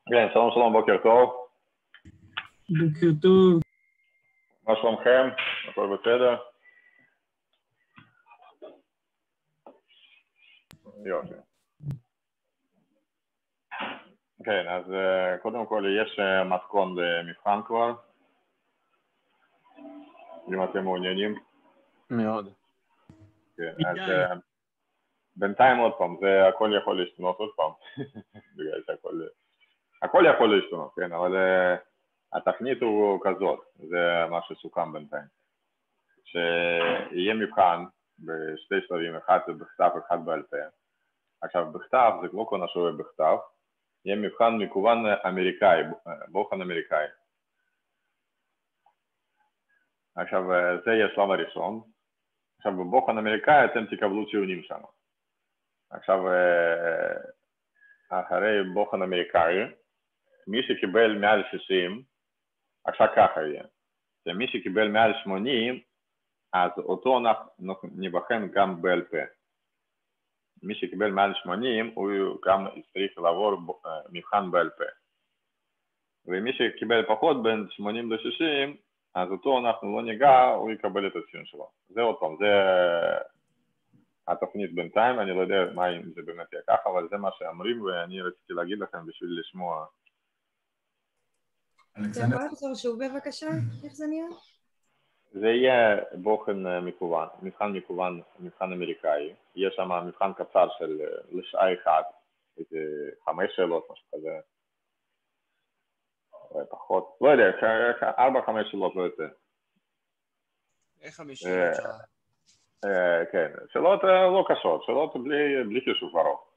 כן, שלום שלום, בוקר טוב. בוקר טוב. מה שלומכם? הכל בסדר? יופי. כן, אז קודם כל יש מתכון למבחן כבר, אם אתם מעוניינים. מאוד. כן, אז בינתיים עוד פעם, זה הכל יכול להשתנות עוד פעם, בגלל שהכל יכול להשתנות, כן, אבל התכנית הוא כזאת, זה מה שסוכם בינתיים. שיהיה מבחן בשתי שלבים, אחד בכתב, אחד בעל פה. עכשיו, בכתב זה לא כל השווה בכתב, יהיה מבחן מקוון אמריקאי, בוחן אמריקאי. עכשיו, זה יהיה השלב הראשון. עכשיו, בבוחן אמריקאי אתם תקבלו ציונים שם. עכשיו, אחרי בוחן אמריקאי, מי שקיבל מעל 60, עכשיו ככה יהיה. שמי שקיבל מעל 80, אז אותו אנחנו נבחן גם בעל פה. מי שקיבל מעל 80, הוא גם צריך לעבור מבחן בעל פה. ומי שקיבל פחות בין 80 ל-60, אז אותו אנחנו לא ניגע, הוא יקבל את הציון שלו. זה עוד פעם, זה התוכנית בינתיים, אני לא יודע מה אם זה באמת יהיה ככה, אבל זה מה שאמרים, ואני רציתי להגיד לכם בשביל לשמוע. אתה יכול לחזור שוב בבקשה? איך זה נהיה? זה יהיה בוחן מקוון, מבחן מקוון, מבחן אמריקאי. יש שם מבחן קצר של לשעה אחת, איזה 5 שאלות, משהו כזה. פחות, לא יודע, 4-5 שאלות לא יוצא. איך 5 שאלות שעה? כן, שאלות לא קשות, שאלות בלי חישוב ארוך.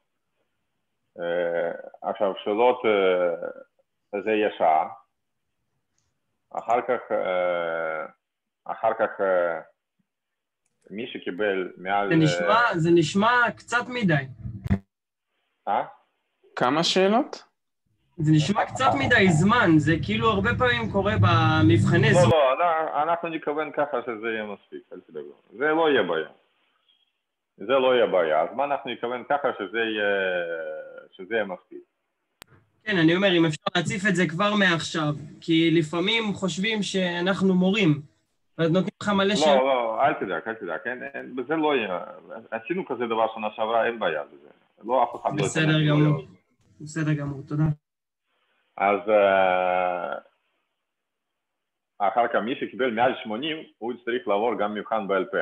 עכשיו, שאלות זה יהיה שעה. אחר כך מי שקיבל מעל... זה נשמע קצת מדי. כמה שאלות? זה נשמע קצת מדי זמן, זה כאילו הרבה פעמים קורה במבחני זמן. לא, אנחנו נכוון ככה שזה יהיה מספיק, אל תדאגו. זה לא יהיה בעיה. זה לא יהיה בעיה, אז מה אנחנו נכוון ככה שזה יהיה מספיק. כן, אני אומר, אם אפשר להציף את זה כבר מעכשיו, כי לפעמים חושבים שאנחנו מורים, ואז נותנים לך מלא שם. לא, אל תדאג, כן, בזה לא יהיה. עשינו כזה דבר שנה שעברה, אין בעיה בזה. לא, אף אחד לא... בסדר גמור, תודה. אז אחר כך מי שקיבל מעל 80, הוא צריך לעבור גם מבחן בעל פה.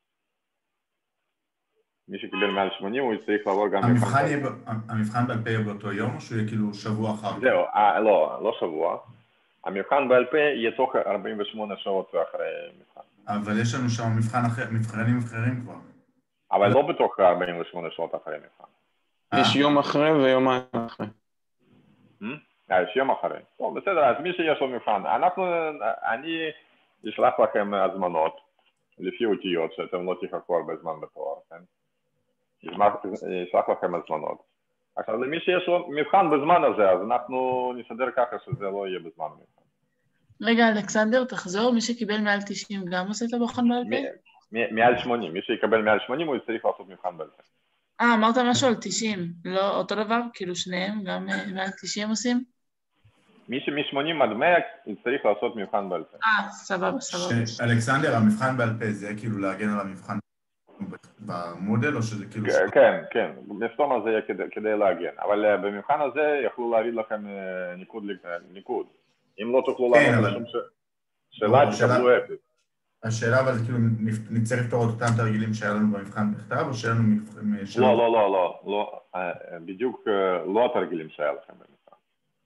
מי שקיבל מעל 80, הוא צריך לעבור גם מבחן בעל פה. המבחן בעל פה יהיה באותו יום, או שהוא יהיה כאילו שבוע אחר כך? זהו, לא שבוע. המבחן בעל פה יהיה תוך 48 שעות אחרי מבחן. אבל יש לנו שם מבחנים אחרים כבר. אבל לא בתוך 48 שעות אחרי מבחן. יש יום אחרי ויומיים אחרי. יש יום אחרי. טוב, בסדר, אז מי שיש לו מבחן. אני אשלח לכם הזמנות, לפי אותיות, שאתם לא תחכו הרבה זמן בתואר, כן? אשלח לכם הזמנות. עכשיו, למי שיש לו מבחן בזמן הזה, אז אנחנו נסדר ככה שזה לא יהיה בזמן מבחן. רגע, אלכסנדר, תחזור, מי שקיבל מעל 90 גם עושה את הבוחן בעל פה? מעל 80, מי שיקבל מעל 80 הוא צריך לעשות מבחן בעל פה. אמרת משהו על 90, לא אותו דבר? כאילו שניהם גם מעל 90 עושים? מי שמ-80 עד 100 צריך לעשות מבחן בעל פה. סבבה. אלכסנדר, המבחן בעל פה זה כאילו להגן על המבחן במודל, או שזה כאילו... כן, בסתום הזה יהיה כדי להגן, אבל במבחן הזה יכלו להריד לכם ניקוד. אם לא תוכלו לענות לשום שאלה, תקבלו 0. השאלה אבל זה כאילו נצטרך לפתור את אותם תרגילים שהיה לנו במבחן בכתב, או שהיה לנו... לא, בדיוק לא התרגילים שהיה לכם במבחן.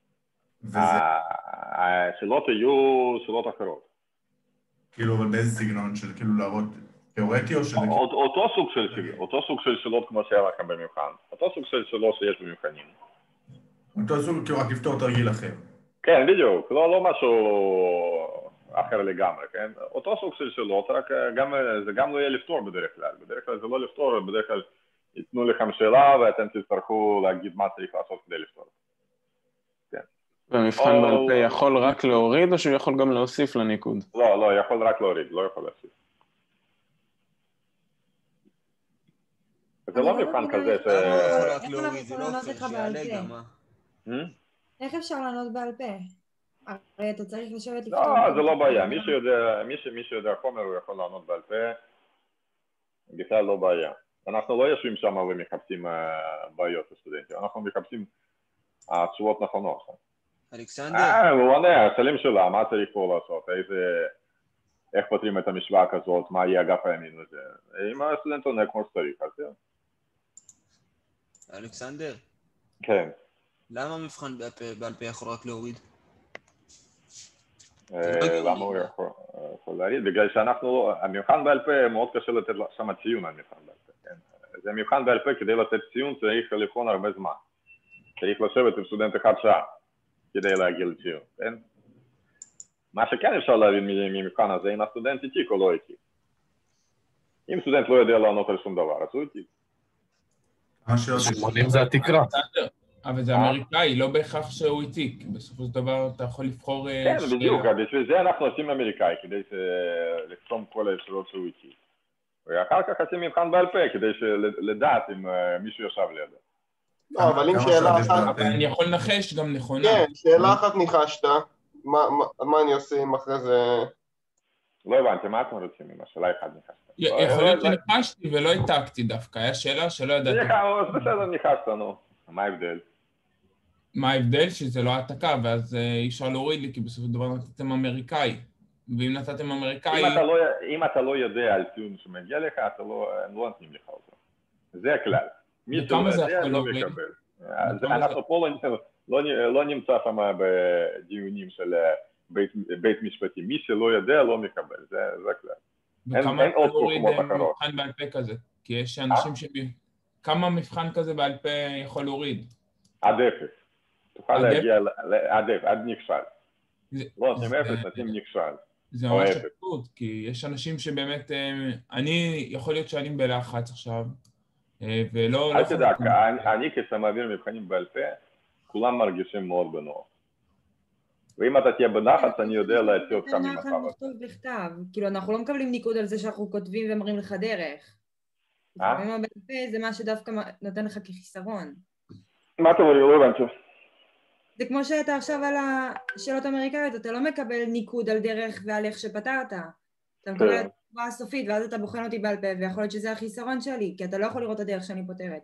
השאלות יהיו שאלות אחרות. כאילו, אבל באיזה סגנון של כאילו להראות תיאורטי או שזה... אותו סוג של שאלות כמו שהיה לכם במבחן. אותו סוג של שאלות שיש במבחנים. אותו סוג כאילו רק לפתור תרגיל אחר. כן, בדיוק. לא משהו אחר לגמרי, כן? אותו סוג של שאלות, רק זה גם לא יהיה לפתור בדרך כלל. בדרך כלל זה לא לפתור, בדרך כלל ייתנו לכם שאלה ואתם תצטרכו להגיד מה צריך לעשות כדי לפתור. והמבחן בעל פה יכול רק להוריד, או שהוא יכול גם להוסיף לניקוד? לא, יכול רק להוריד, לא יכול להוסיף. זה לא מבחן כזה ש... איך אנחנו יכולים לענות לך בעל פה? איך אפשר לענות בעל פה? הרי אתה צריך לשבת לכתוב... לא, זה לא בעיה. מי שיודע חומר הוא יכול לענות בעל פה. בכלל לא בעיה. אנחנו לא יושבים שם ומחפשים בעיות לסטודנטים. אנחנו מחפשים תשובות נכונות. אלכסנדר. הוא עונה, הסלים שלה, מה צריך פה לעשות? איך פותרים את המשוואה כזאת? מה יהיה אגף הימין וזה? אם הסטודנט עונה כמו שצריך, אז זה. אלכסנדר. כן. למה מבחן בעל פה יכול רק להוריד? למה הוא יכול להוריד? בגלל שאנחנו, המבחן בעל פה מאוד קשה לתת שם ציון על מבחן בעל פה, כן? זה מבחן בעל פה, כדי לתת ציון צריך לבחון הרבה זמן. צריך לשבת עם סטודנט אחד שעה כדי להגיע לציון, כן? מה שכן אפשר להבין ממבחן הזה, אם הסטודנט איתיק או לא איתיק. אם סטודנט לא יודע לענות על שום דבר, אז הוא איתיק. 80 זה התקרה. אבל זה אמריקאי, לא בהכרח שהוא איתי, כי בסופו של דבר אתה יכול לבחור... כן, בדיוק, בשביל זה אנחנו עושים אמריקאי, כדי לחסום כל האפשרויות שהוא איתי. ואחר כך עושים מבחן בעל פה, כדי לדעת אם מישהו יושב לידו. לא, אבל אם שאלה אחת... אני יכול לנחש גם נכונה. כן, שאלה אחת ניחשת, מה אני עושה אם אחרי זה... לא הבנתי, מה אתם רוצים עם השאלה אחד ניחשת? יכול להיות שניחשתי ולא העתקתי דווקא, היה שאלה שלא ידעתי. אז בסדר, ניחשת, נו. מה ההבדל? מה ההבדל? שזה לא העתקה, ואז אי אפשר להוריד לי, כי בסופו של דבר נתתם אמריקאי. ואם נתתם אמריקאי... אם אתה לא יודע על ציון שמגיע לך, הם לא נותנים לך אותו. זה הכלל. מי שלא יודע, לא מקבל. אנחנו פה לא נמצא שם בדיונים של בית משפטי. מי שלא יודע, לא מקבל. זה הכלל. וכמה אתה להוריד מבחן בעל פה כזה? כי יש אנשים כמה מבחן כזה בעל פה יכול להוריד? עד אפס. תוכל להגיע עד נכשל. לא, נותנים אפס, נותנים נכשל. זה ממש פשוט, כי יש אנשים שבאמת, יכול להיות שאני בלחץ עכשיו, ולא... אל תדע, אני כשמעביר מבחנים בעל פה, כולם מרגישים מאוד בנוח. ואם אתה תהיה בנחץ, אני יודע להציע אותך ממצב הזה. כאילו, אנחנו לא מקבלים ניקוד על זה שאנחנו כותבים ומראים לך דרך. לפעמים הבעל פה זה מה שדווקא נותן לך כחיסרון. מה אתה אומר? לא הבנתי. זה כמו שאתה עכשיו על השאלות האמריקאיות, אתה לא מקבל ניקוד על דרך ועל איך שפתרת. אתה מקבל את התשובה הסופית, ואז אתה בוחן אותי בעל פה, ויכול להיות שזה החיסרון שלי, כי אתה לא יכול לראות את הדרך שאני פותרת.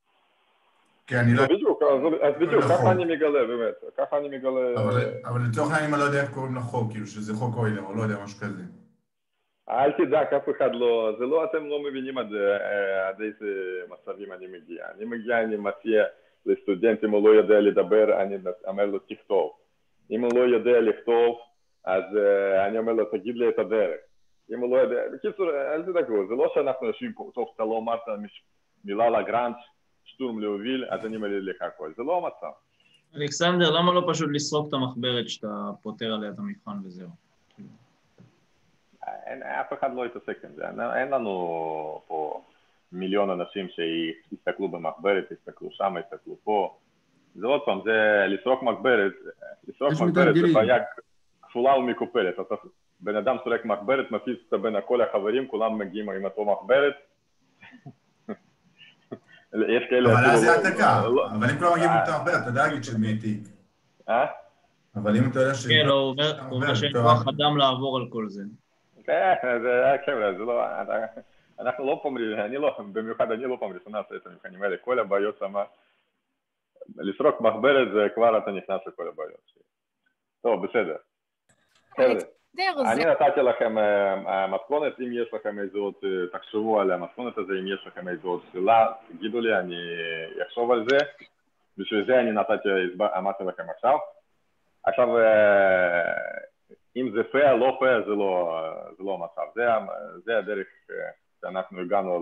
כן, אני לא... בדיוק, אז בדיוק, ככה אני מגלה, באמת, ככה אני מגלה... אבל לצורך העניין אני לא יודע איך קוראים לחוק, כאילו שזה חוק אוילר, או לא יודע, משהו כזה. אל תדאג, אף אחד לא... זה לא, אתם לא מבינים עד איזה מצבים אני מגיע. אני מציע לסטודנט, אם הוא לא יודע לדבר, אני אומר לו, תכתוב. אם הוא לא יודע לכתוב, אז אני אומר לו, תגיד לי את הדרך. אם הוא לא יודע... בקיצור, אל תדאגו, זה לא שאנחנו יושבים פה, טוב, אתה לא אמרת מילה לגרנץ', שטורם להוביל, אז אני מלא לך הכל. זה לא המצב. אלכסנדר, למה לא פשוט לסרוק את המחברת שאתה פותר עליה את המבחן וזהו? אף אחד לא יתעסק עם זה. אין לנו פה מיליון אנשים שיסתכלו במחברת, יסתכלו שם, יסתכלו פה. זה עוד פעם, זה לסרוק מחברת. לסרוק מחברת זה בעיה כפולה ומקופלת. בן אדם סורק מחברת, מפיץ אותה בין כל החברים, כולם מגיעים עם אותו מחברת. יש כאלה... אבל אז זה העתקה. אבל אם כולם מגיעים עם אותו מחברת, אתה יודע להגיד של מי העתיק. אבל אם אתה יודע ש... כן, הוא אומר שאין כוח אדם לעבור על כל זה. כן, חבר'ה, זה לא... אנחנו לא פעם, במיוחד אני לא פעם ראשונה עושה את המבחנים האלה. כל הבעיות שמה... לסרוק מחברת זה כבר אתה נכנס לכל הבעיות. טוב, בסדר. חבר'ה, אני נתתי לכם מתכונת, אם יש לכם איזה עוד, תחשבו על המתכונת הזה, אם יש לכם איזה עוד שאלה, תגידו לי, אני אחשוב על זה. בשביל זה אני אמרתי לכם עכשיו. עכשיו, אם זה פה, לא פה, זה לא מצב. זה הדרך שאנחנו הגענו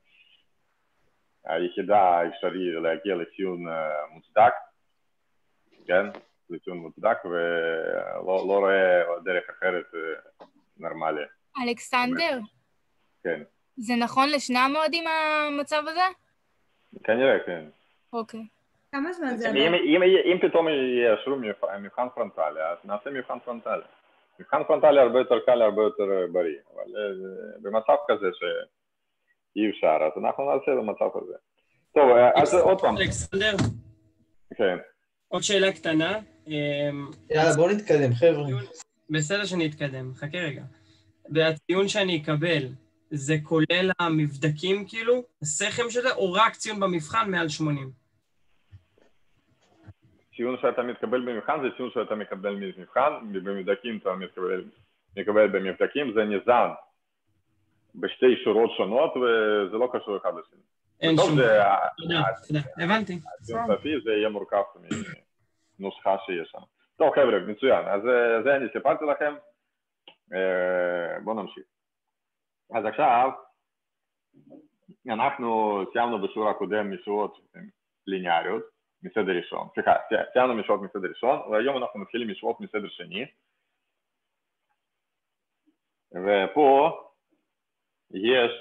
היחידה האפשרי להגיע לציון מוצדק, כן? לציון מוצדק, ולא רואה דרך אחרת נורמליה. אלכסנדר? כן. זה נכון לשני המועדים המצב הזה? כנראה, כן. אוקיי. כמה זמן זה? אם פתאום יאשרו מבחן פרונטלי, אז נעשה מבחן פרונטלי. מבחן פרונטלי הרבה יותר קל, הרבה יותר בריא, אבל במצב כזה שאי אפשר, אז אנחנו נעשה במצב כזה. טוב, אז עוד פעם. אלכסנדר? כן. עוד שאלה קטנה. יאללה, בואו נתקדם, חבר'ה. בסדר שנתקדם, חכה רגע. והציון שאני אקבל, זה כולל המבדקים כאילו, השכם של זה, או רק ציון במבחן מעל 80? ציון שאתה מתקבל במבחן זה ציון שאתה מקבל במבחן, במבדקים אתה מקבל במבדקים, זה ניזן בשתי שורות שונות וזה לא קשור אחד לשני. אין שום. תודה, הבנתי. הציון סופי זה יהיה מורכב מנוסחה שיש שם. טוב חבר'ה, מצוין, אז זה אני סיפרתי לכם, בואו נמשיך. אז עכשיו, אנחנו סיימנו בשיעור הקודם משוואות ליניאריות, מסדר ראשון, סליחה, סיימנו משוואות מסדר ראשון, והיום אנחנו מתחילים משוואות מסדר שני, ופה יש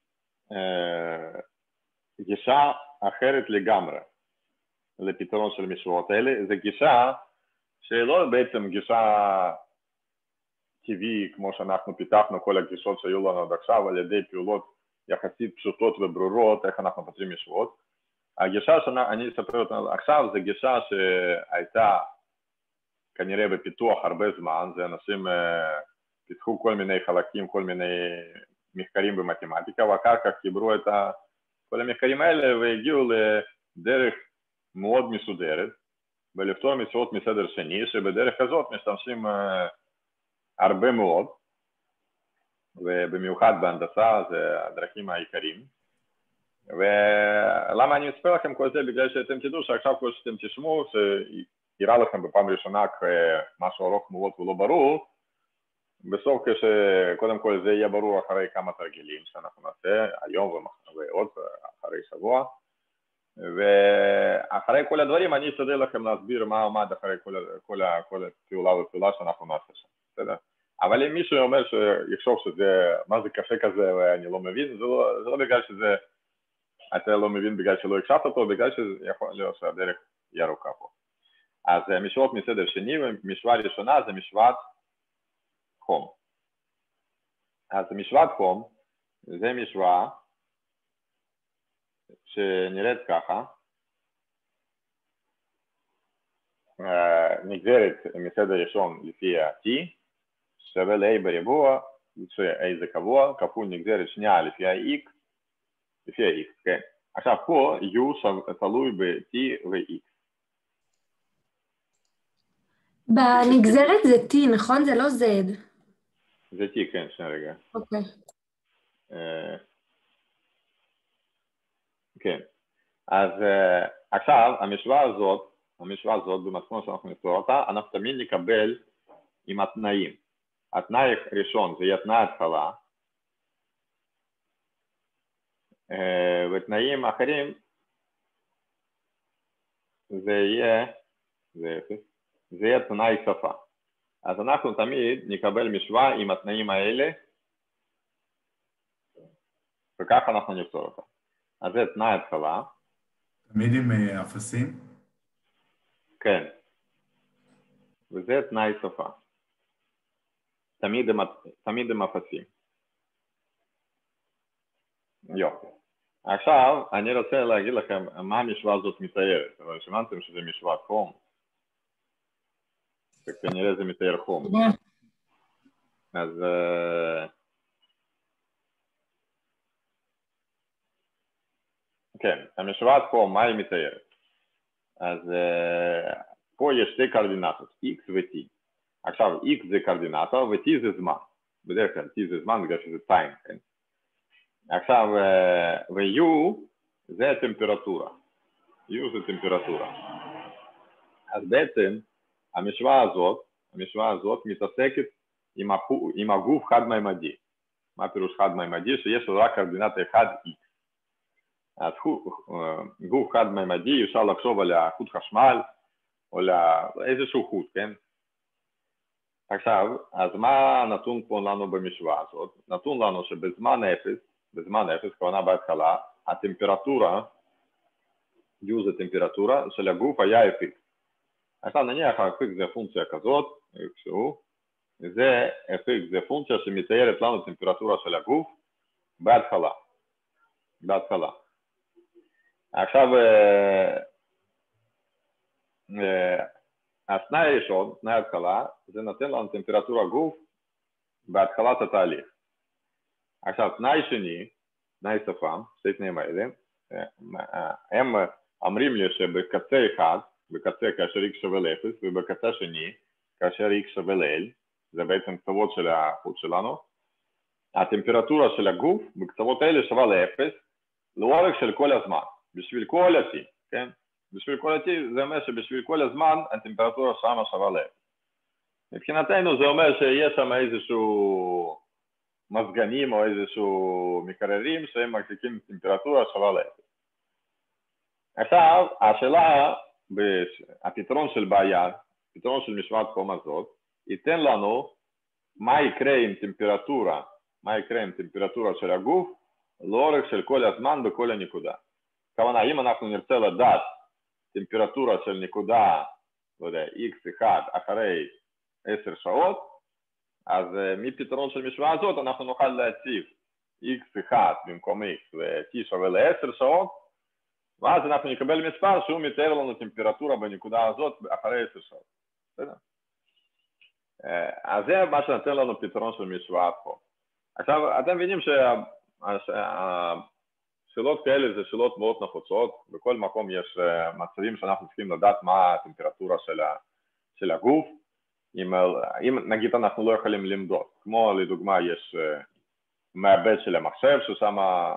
גישה אחרת לגמרי לפתרון של משוואות האלה, זו גישה שלא בעצם גישה טבעי כמו שאנחנו פיתחנו כל הגישות שהיו לנו עד עכשיו על ידי פעולות יחסית פשוטות וברורות איך אנחנו פותרים משוואות. הגישה שאני אספר אותה עכשיו זה גישה שהייתה כנראה בפיתוח הרבה זמן, זה אנשים פיתחו כל מיני חלקים, כל מיני מחקרים במתמטיקה ואחר כך חיברו את כל המחקרים האלה והגיעו לדרך מאוד מסודרת ולפתור משוואות מסדר שני, שבדרך כזאת משתמשים הרבה מאוד, ובמיוחד בהנדסה זה הדרכים העיקריים. ולמה אני מספר לכם כל זה? בגלל שאתם תדעו שעכשיו כל שאתם תשמעו, שיראה לכם בפעם ראשונה משהו ארוך מאוד ולא ברור, בסוף כשקודם כל זה יהיה ברור אחרי כמה תרגילים שאנחנו נעשה היום ועוד אחרי שבוע. ואחרי כל הדברים אני אשתדל לכם להסביר מה עומד אחרי כל הפעולה ופעולה שאנחנו נעשה שם, בסדר? אבל אם מישהו אומר שיחשוב שזה, מה זה קשה כזה ואני לא מבין, זה לא בגלל שזה, אתה לא מבין בגלל שלא הקשבת אותו, בגלל שזה יכול להיות שהדרך היא ארוכה פה. אז משוואות מסדר שני, ומשוואה ראשונה זה משוואת חום. אז משוואת חום זה משוואה שנראית ככה, נגזרת מסדר ראשון לפי ה-T, שווה ל-A בריבוע, ש-A זה קבוע, כפול נגזרת שנייה לפי ה-X, כן. עכשיו פה U תלוי ב-T ו-X. בנגזרת זה T, נכון? זה לא Z. זה T, כן, שנייה רגע. אוקיי. כן, אז עכשיו המשוואה הזאת במתכונת שאנחנו נפתור אותה, אנחנו תמיד נקבל עם התנאים. התנאי הראשון זה יהיה תנאי התחלה, ותנאים אחרים זה יהיה תנאי שפה. אז אנחנו תמיד נקבל משוואה עם התנאים האלה, וככה אנחנו נפתור אותה. אז זה תנאי התחלה. תמיד עם אפסים? כן. וזה תנאי שפה. תמיד עם אפסים. יופי. עכשיו אני רוצה להגיד לכם מה המשוואה הזאת מתארת. אבל שמעתם שזה משוואת חום. וכנראה זה מתאר חום. אז כן, המשוואת חום, מה היא מתארת? אז פה יש שתי קורדינטות, x ו-t. עכשיו, x זה קורדינטה ו-t זה זמן. בדרך כלל t זה זמן בגלל שזה time, כן? עכשיו, ו-u זה טמפרטורה. u זה טמפרטורה. אז בעצם, המשוואה הזאת מתעסקת עם הגוף חד-מימדי. מה פירוש חד-מימדי? שיש לו רק קורדינטה 1x. אז גוף חד-מימדי, אפשר לחשוב על חוט חשמל, או לאיזשהו חוט, כן? עכשיו, אז מה נתון פה לנו במשוואה הזאת? נתון לנו שבזמן אפס, כוונה בהתחלה, הטמפרטורה, U זה טמפרטורה, של הגוף היה fx. עכשיו נניח fx זה פונקציה כזאת, זה fx זה פונקציה שמתארת לנו טמפרטורה של הגוף בהתחלה. עכשיו התנאי הראשון, תנאי ההתחלה, זה נותן לנו טמפרטורה גוף בהתחלת התהליך. עכשיו, תנאי שני, תנאי שפם, שתי תנאים האלה, הם אומרים לי שבקצה אחד, בקצה כאשר x שווה ל-0, ובקצה שני, כאשר x שווה ל-L, זה בעצם קצוות של החוט שלנו, הטמפרטורה של הגוף בקצוות האלה שווה ל-0, לאורך של כל הזמן, בשביל כל ה-T, כן? בשביל כל ה-T זה אומר שבשביל כל הזמן הטמפרטורה שמה שווה ל-0. מבחינתנו זה אומר שיש שם איזשהו מזגנים או איזשהו מקררים שהם מחזיקים טמפרטורה שווה ל-0. עכשיו, השאלה, הפתרון של בעיה, הפתרון של משוואת חום הזאת, ייתן לנו מה יקרה עם טמפרטורה של הגוף לאורך של כל הזמן בכל הנקודה. כמובן, אם אנחנו נרצה לדעת טמפרטורה של נקודה, לא יודע, x1 אחרי 10 שעות, אז מפתרון של משוואה הזאת אנחנו נוכל להציב x1 במקום x ו-t שווה ל-10 שעות, ואז אנחנו נקבל מספר שהוא מתאר לנו טמפרטורה בנקודה הזאת אחרי 10 שעות. בסדר? אז זה מה שנותן לנו פתרון של משוואת חום. עכשיו, אתם מבינים שהשאלות כאלה זה שאלות מאוד נפוצות, בכל מקום יש מצבים שאנחנו צריכים לדעת מה הטמפרטורה של הגוף, אם נגיד אנחנו לא יכולים למדוד, כמו לדוגמה יש מעבד של המחשב ששם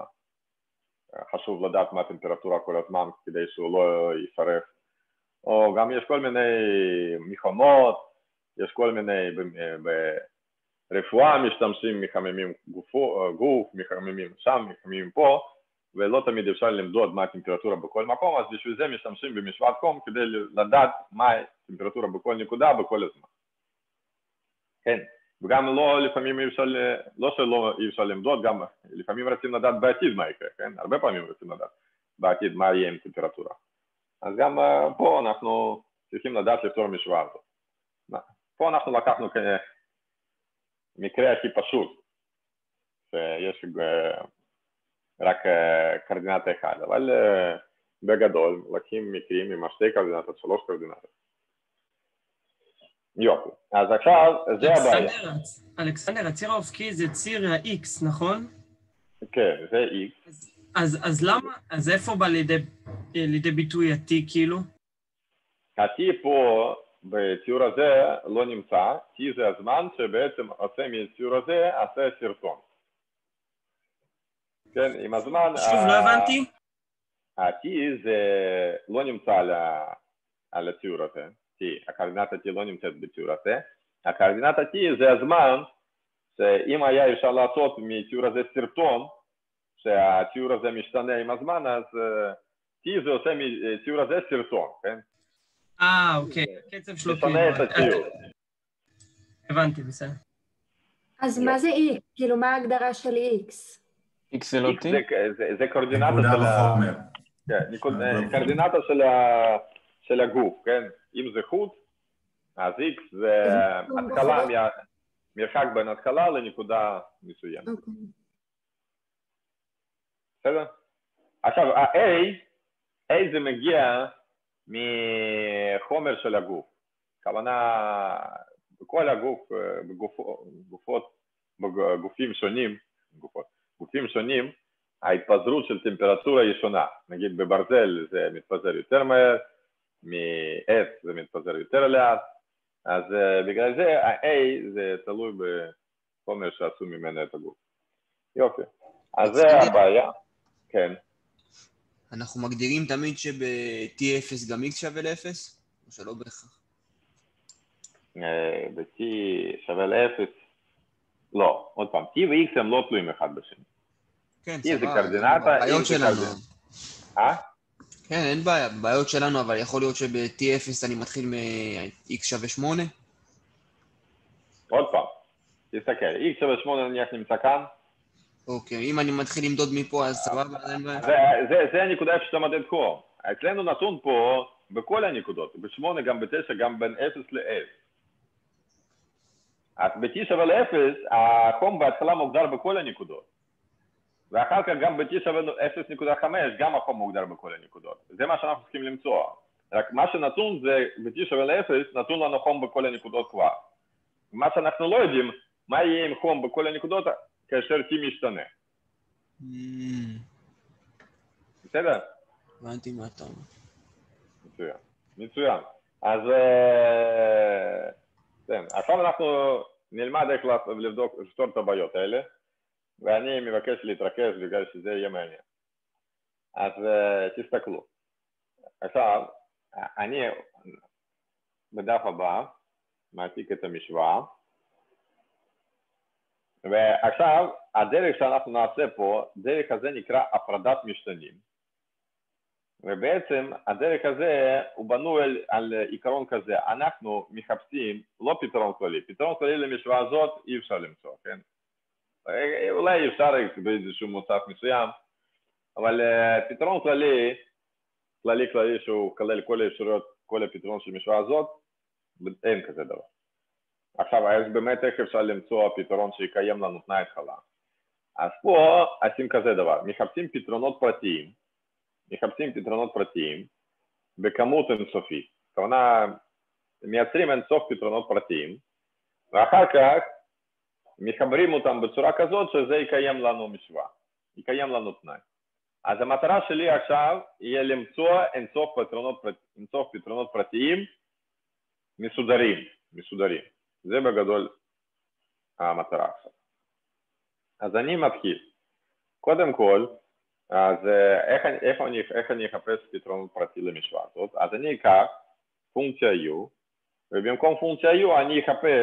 חשוב לדעת מה הטמפרטורה כל הזמן כדי שהוא לא יישרף, או גם יש כל מיני מכונות, יש כל מיני ברפואה משתמשים, מחממים גוף, מחממים שם, מחממים פה, ולא תמיד אפשר למדוד מה הטמפרטורה בכל מקום, אז בשביל זה משתמשים במשוואת חום כדי לדעת מה הטמפרטורה בכל נקודה בכל הזמן. כן, וגם לא לפעמים אי אפשר, לא שלא אי אפשר למדוד, גם לפעמים רוצים לדעת בעתיד מה יקרה, כן? הרבה פעמים רוצים לדעת בעתיד מה יהיה עם טמפרטורה. אז גם פה אנחנו צריכים לדעת לפתור משוואה הזאת. פה אנחנו לקחנו מקרה הכי פשוט, שיש רק קורדינטה אחד, אבל בגדול לוקחים מקרים עם שתי קורדינטות, 3 קורדינטות. יופי, אז עכשיו זה הבעיה. אלכסנדר, הציר האופקי זה ציר ה-X, נכון? כן, זה X. אז למה, אז איפה בא לידי ביטוי ה-T כאילו? ה-T פה בציור הזה לא נמצא, T זה הזמן שבעצם עושה מהציור הזה, עושה סרטון. כן, עם הזמן... שוב, לא הבנתי? ה-T זה לא נמצא על הציור הזה. הקורדינטה T לא נמצאת בציור הזה. הקורדינטה T זה הזמן שאם היה אפשר לעשות מציור הזה סרטון, שהציור הזה משתנה עם הזמן, אז T זה עושה מציור הזה סרטון, כן? אוקיי, קצב שלו משנה את הציור. הבנתי, בסדר. אז מה זה X? כאילו, מה ההגדרה של X? X זה לא T? זה קורדינטה קורדינטה של הגוף, כן? אם זה חוט, אז X זה התחלה, מרחק בין התחלה לנקודה מסוימת. בסדר? עכשיו, ה-A זה מגיע מחומר של הגוף. כוונה, בכל הגוף, גופים שונים, ההתפזרות של טמפרטורה היא שונה. נגיד בברזל זה מתפזר יותר מהר, מעץ זה מתפזר יותר לאט, אז בגלל זה ה-A זה תלוי בחומר שעשו ממנו את הגוף. יופי. אז זה הבעיה. כן. אנחנו מגדירים תמיד שב-T0 גם X שווה ל-0? או שלא בהכרח? ב-T שווה ל-0? לא, עוד פעם, T ו-X הם לא תלויים אחד בשני. כן, T זה קורדינטה, בעיות שלנו. כן, אין בעיה, בעיות שלנו, אבל יכול להיות שב-T0 אני מתחיל מ-X שווה 8? עוד פעם, תסתכל, X שווה 8 נניח נמצא כאן. אוקיי, אם אני מתחיל למדוד מפה, אז סבבה, אין בעיה. זה הנקודה שאתה מדד פה. אצלנו נתון פה בכל הנקודות, ב-8, גם ב-9, גם בין 0 ל-10. אז ב-T שווה ל-0, החום בהתחלה מוגדר בכל הנקודות. ואחר כך גם ב-T שווה 0.5, גם החום מוגדר בכל הנקודות. זה מה שאנחנו צריכים למצוא. רק מה שנתון זה, ב-t שווה ל-0, נתון לנו חום בכל הנקודות כבר. מה שאנחנו לא יודעים, מה יהיה עם חום בכל הנקודות כאשר t משתנה. בסדר? הבנתי מה אתה אומר. מצוין. מצוין. אז עכשיו אנחנו נלמד איך לבדוק, לפתור את הבעיות האלה, ואני מבקש להתרכז בגלל שזה יהיה מעניין. אז תסתכלו. עכשיו, אני בדף הבא מעתיק את המשוואה, ועכשיו הדרך שאנחנו נעשה פה, דרך הזה נקרא הפרדת משתנים. ובעצם הדרך הזה הוא בנוי על עיקרון כזה, אנחנו מחפשים לא פתרון כללי, פתרון כללי למשוואה הזאת אי אפשר למצוא, כן? אולי אפשר באיזשהו מוצב מסוים, אבל פתרון כללי שהוא כולל כל האפשרויות, כל הפתרון של משוואה הזאת, אין כזה דבר. עכשיו, אז באמת איך אפשר למצוא פתרון שיקיים לנו תנאי התחלה? אז פה עושים כזה דבר, מחפשים פתרונות פרטיים בכמות אינסופית. כלומר, מייצרים אינסוף פתרונות פרטיים, ואחר כך מחברים אותם בצורה כזאת שזה יקיים לנו משוואה, יקיים לנו תנאי. אז המטרה שלי עכשיו יהיה למצוא אינסוף פתרונות פרטיים מסודרים. זה בגדול המטרה עכשיו. אז אני מתחיל. קודם כל, אז איך אני אחפש פתרון פרטי למשוואה הזאת? אז אני אקח פונקציה u, ובמקום פונקציה u אני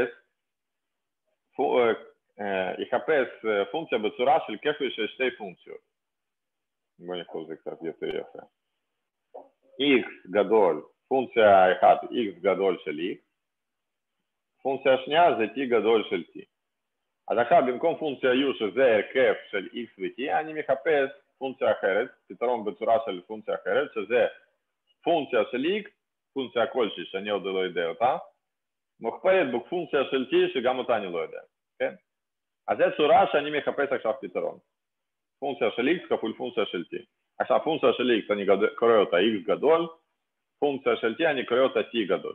אחפש פונקציה בצורה של כפל של שתי פונקציות. בואו נכתוב זה קצת יותר יפה. x גדול, פונקציה אחת x גדול של x, פונקציה השנייה זה t גדול של t. אז עכשיו במקום פונקציה u שזה הרכב של x ו-t, אני מחפש פונקציה אחרת, פתרון בצורה של פונקציה אחרת, שזה פונקציה של x, פונקציה כלשהי שאני עוד לא יודע אותה, מוכפלת בפונקציה של t שגם אותה אני לא יודע, כן? אז זו צורה שאני מחפש עכשיו פתרון. פונקציה של x כפול פונקציה של t. עכשיו פונקציה של x אני קורא אותה x גדול, פונקציה של t אני קורא אותה t גדול.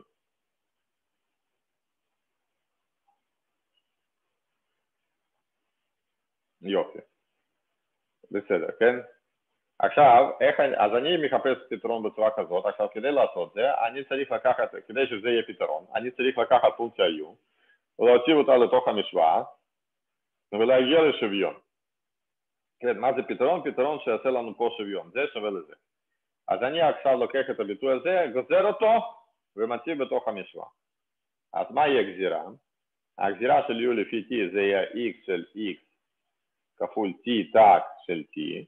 יופי. בסדר, כן? עכשיו, אז אני מחפש פתרון בצורה כזאת, עכשיו כדי לעשות זה, אני צריך לקחת, כדי שזה יהיה פתרון, אני צריך לקחת פונקציה u, ולהוציא אותה לתוך המשוואה, ולהגיע לשוויון. כן, מה זה פתרון? פתרון שיעשה לנו פה שוויון, זה שווה לזה. אז אני עכשיו לוקח את הביטוי הזה, גוזר אותו, ומציב בתוך המשוואה. אז מה יהיה גזירה? הגזירה של u לפי t זה יהיה x של x כפול t תק של t.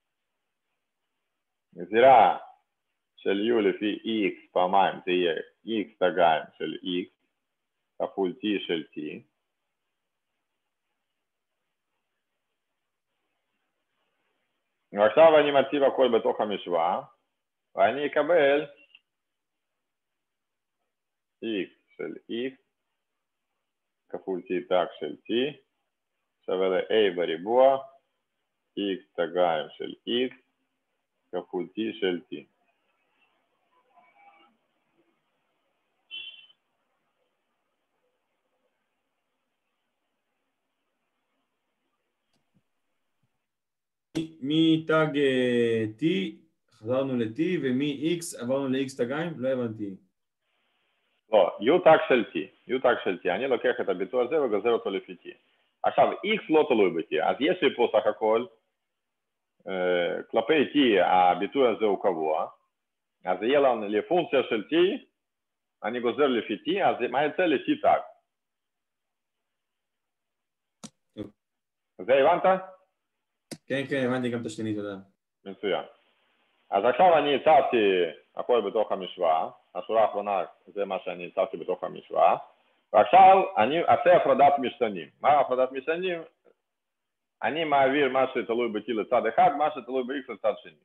גזירה של u לפי x פעמיים זה יהיה x תגיים של x כפול t של t. ועכשיו אני מציב הכל בתוך המשוואה, ואני אקבל x של x כפול t תק של t שווה ל-a בריבוע, x תגיים של x כפול t של t. מתג t חזרנו ל-t ומ-x עברנו ל-x תגיים? לא הבנתי. לא, u תג של t, אני לוקח את הביטוי הזה וגוזר אותו לפי t. עכשיו, x לא תלוי ב-t, אז יש לי פה סך הכל, כלפי t הביטוי הזה הוא קבוע, אז יהיה לנו לפונקציה של t, אני גוזר לפי t, אז מה יצא ל-t תג? זה הבנת? כן, הבנתי גם את השני, תודה. מצוין. אז עכשיו אני הצבתי הכל בתוך המשוואה, השורה האחרונה זה מה שאני הצבתי בתוך המשוואה, ועכשיו אני אעשה הפרדת משתנים. מה הפרדת משתנים? אני מעביר מה שתלוי ב-t לצד אחד, מה שתלוי ב-x לצד שני.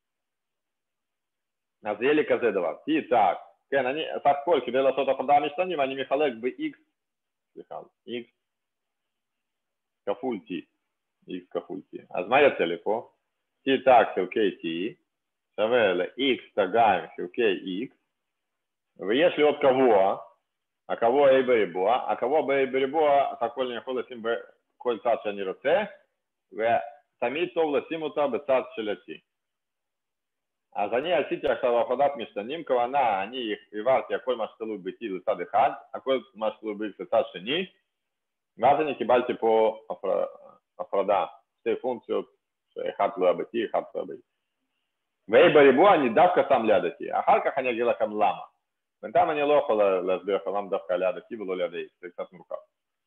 אז יהיה לי כזה דבר, t תג, כן, אני סך הכל כדי לעשות הפרדת משתנים, אני מחלק ב-x, סליחה, x כפול t, x כפול t. אז מה יצא לי פה? t תג חלקי t שווה ל-x תגיים חלקי x ויש לי עוד קבוע, הקבוע A בריבוע, הקבוע B בריבוע, את הכל אני יכול לשים בכל צד שאני רוצה, ותמיד טוב לשים אותה בצד של ה-T. אז אני עשיתי עכשיו הפרדת משתנים, כוונה, אני העברתי הכל מה שתלוי ב-T לצד אחד, הכל מה שתלוי ב-X לצד שני, ואז אני קיבלתי פה הפרדה, שתי פונקציות, שאחד תלויה ב-T, אחד תלויה ב-X. ו-A בריבוע אני דווקא שם ליד ה-T, אחר כך אני אגיד לכם למה. בינתיים אני לא יכול להסביר לך למה דווקא ליד ה-T ולא ליד ה-X, זה קצת מורכב.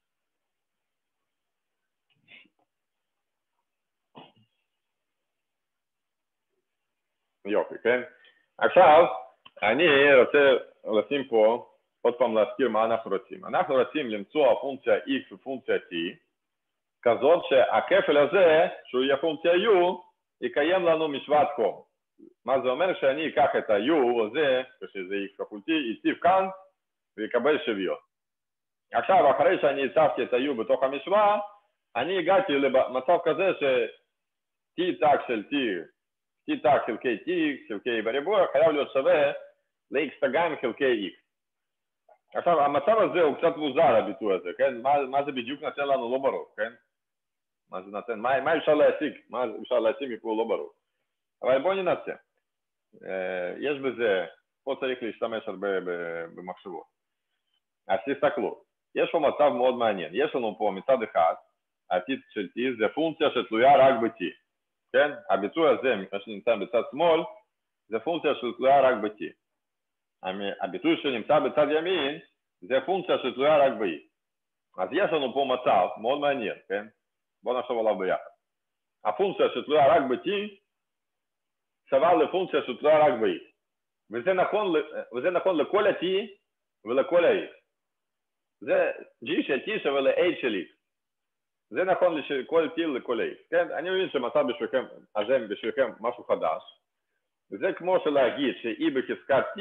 יופי, כן? עכשיו, אני רוצה לשים פה, עוד פעם להזכיר מה אנחנו רוצים. אנחנו רוצים למצוא הפונקציה x ופונקציה t, כזאת שהכפל הזה, שהוא יהיה פונקציה u, יקיים לנו משוואת קום. מה זה אומר? שאני אקח את ה-u הזה, כשזה x כפול t, יציב כאן, ויקבל שוויון. עכשיו, אחרי שאני הצבתי את ה-u בתוך המשוואה, אני הגעתי למצב כזה ש-t תג של t, t תג חלקי t, חלקי בריבוע, חייב להיות שווה ל-x תגיים חלקי x. עכשיו, המצב הזה הוא קצת מוזר, הביטוי הזה, כן? מה זה בדיוק נתן לנו לא ברור, כן? מה זה נתן? מה אפשר להשיג? מה אפשר להשיג מפה לא ברור. אבל בואו ננסה. יש בזה, פה צריך להשתמש הרבה במחשבות. אז תסתכלו, יש פה מצב מאוד מעניין. יש לנו פה מצד אחד, ה-t של t זה פונקציה שתלויה רק ב-t. כן? הביטוי הזה, מה שנמצא בצד שמאל, זה פונקציה שתלויה רק ב-t. הביטוי שנמצא בצד ימין, זה פונקציה שתלויה רק ב-x. אז יש לנו פה מצב מאוד מעניין, כן? בואו נחשוב עליו ביחד. הפונקציה שתלויה רק ב-t, שווה לפונקציה שתלויה רק ב-x. וזה נכון לכל ה-t ולכל ה-x. זה g של t שווה ל-h של x. זה נכון לכל t ולכל ה-x. כן? אני מבין שמצב בשבילכם, אז זה בשבילכם משהו חדש. וזה כמו שלהגיד ש-e בחזקת t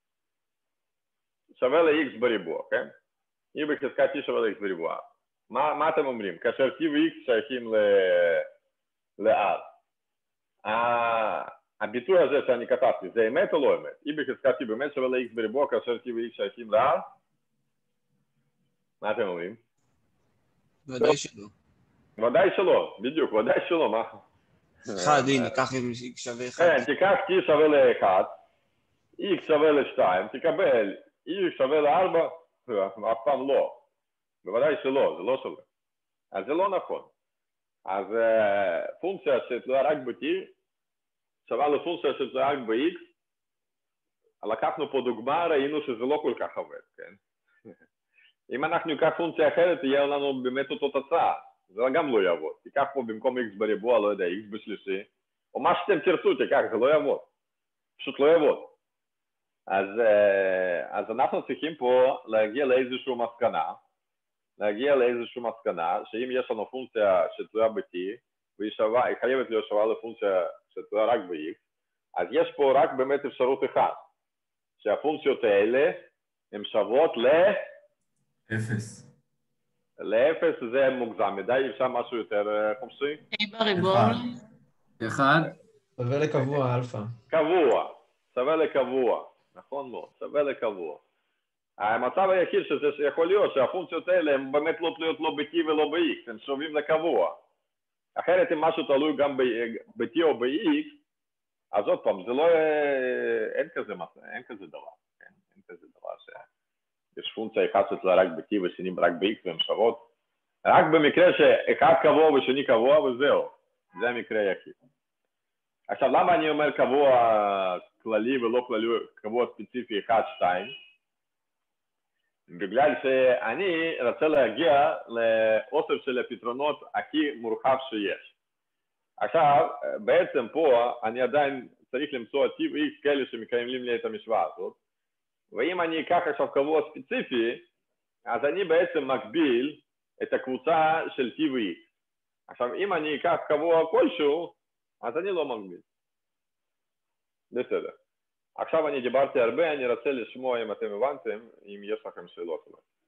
שווה ל-x בריבוע, כן? e בחזקת t שווה ל-x בריבוע. מה אתם אומרים? כאשר t ו-x שייכים ל-r. הביטוי הזה שאני כתבתי, זה אמת או לא אמת? e בחזקת t באמת שווה ל-x בריבוע כאשר t ו-x שייכים ל-r? מה אתם אומרים? ודאי שלא. ודאי שלא, בדיוק, ודאי שלא, מה? אחד, הנה, קח x שווה 1. כן, תיקח t שווה ל-1, x שווה ל-2, תקבל x שווה ל-4, אף פעם לא. בוודאי שלא, זה לא שווה. אז זה לא נכון. אז פונקציה שתלויה רק ב-t, שווה לפונקציה שתלויה רק ב-x, לקחנו פה דוגמה, ראינו שזה לא כל כך עובד, כן? אם אנחנו ניקח פונקציה אחרת, יהיה לנו באמת אותו תוצאה. זה גם לא יעבוד. תיקח פה במקום x בריבוע, לא יודע, x בשלישי, או מה שאתם תרצו, תיקח, זה לא יעבוד. פשוט לא יעבוד. אז אנחנו צריכים פה להגיע לאיזושהי מסקנה, שאם יש לנו פונקציה שתלויה ב-t, והיא חייבת להיות שווה לפונקציה שתלויה רק ב-x, אז יש פה רק באמת אפשרות אחת, שהפונקציות האלה הן שוות אפס. לאפס זה מוגזם מדי, אפשר משהו יותר חופשי? בריבוע. 1. שווה לקבוע אלפא. קבוע, שווה לקבוע, נכון מאוד, שווה לקבוע. המצב היחיד שזה יכול להיות שהפונקציות האלה הן באמת לא תלויות לא ב-t ולא ב-x, הן שווים לקבוע. אחרת אם משהו תלוי גם ב-t או ב-x, אז עוד פעם, זה לא, אין כזה דבר, אין כזה דבר יש פונקציה אחת שתלויה רק ב-t ושני רק ב-x והן שוות. רק במקרה שאחד קבוע ושני קבוע וזהו, זה המקרה היחיד. עכשיו, למה אני אומר קבוע כללי ולא קבוע ספציפי 1-2? בגלל שאני רוצה להגיע לאוסף של הפתרונות הכי מורחב שיש. עכשיו, בעצם פה אני עדיין צריך למצוא t ו-x כאלה שמקיימים לי את המשוואה הזאת, ואם אני אקח עכשיו קבוע ספציפי, אז אני בעצם מקביל את הקבוצה של t ו-x. עכשיו, אם אני אקח קבוע כלשהו, אז אני לא מקביל. בסדר. עכשיו אני דיברתי הרבה, אני רוצה לשמוע אם אתם הבנתם, אם יש לכם שאלות.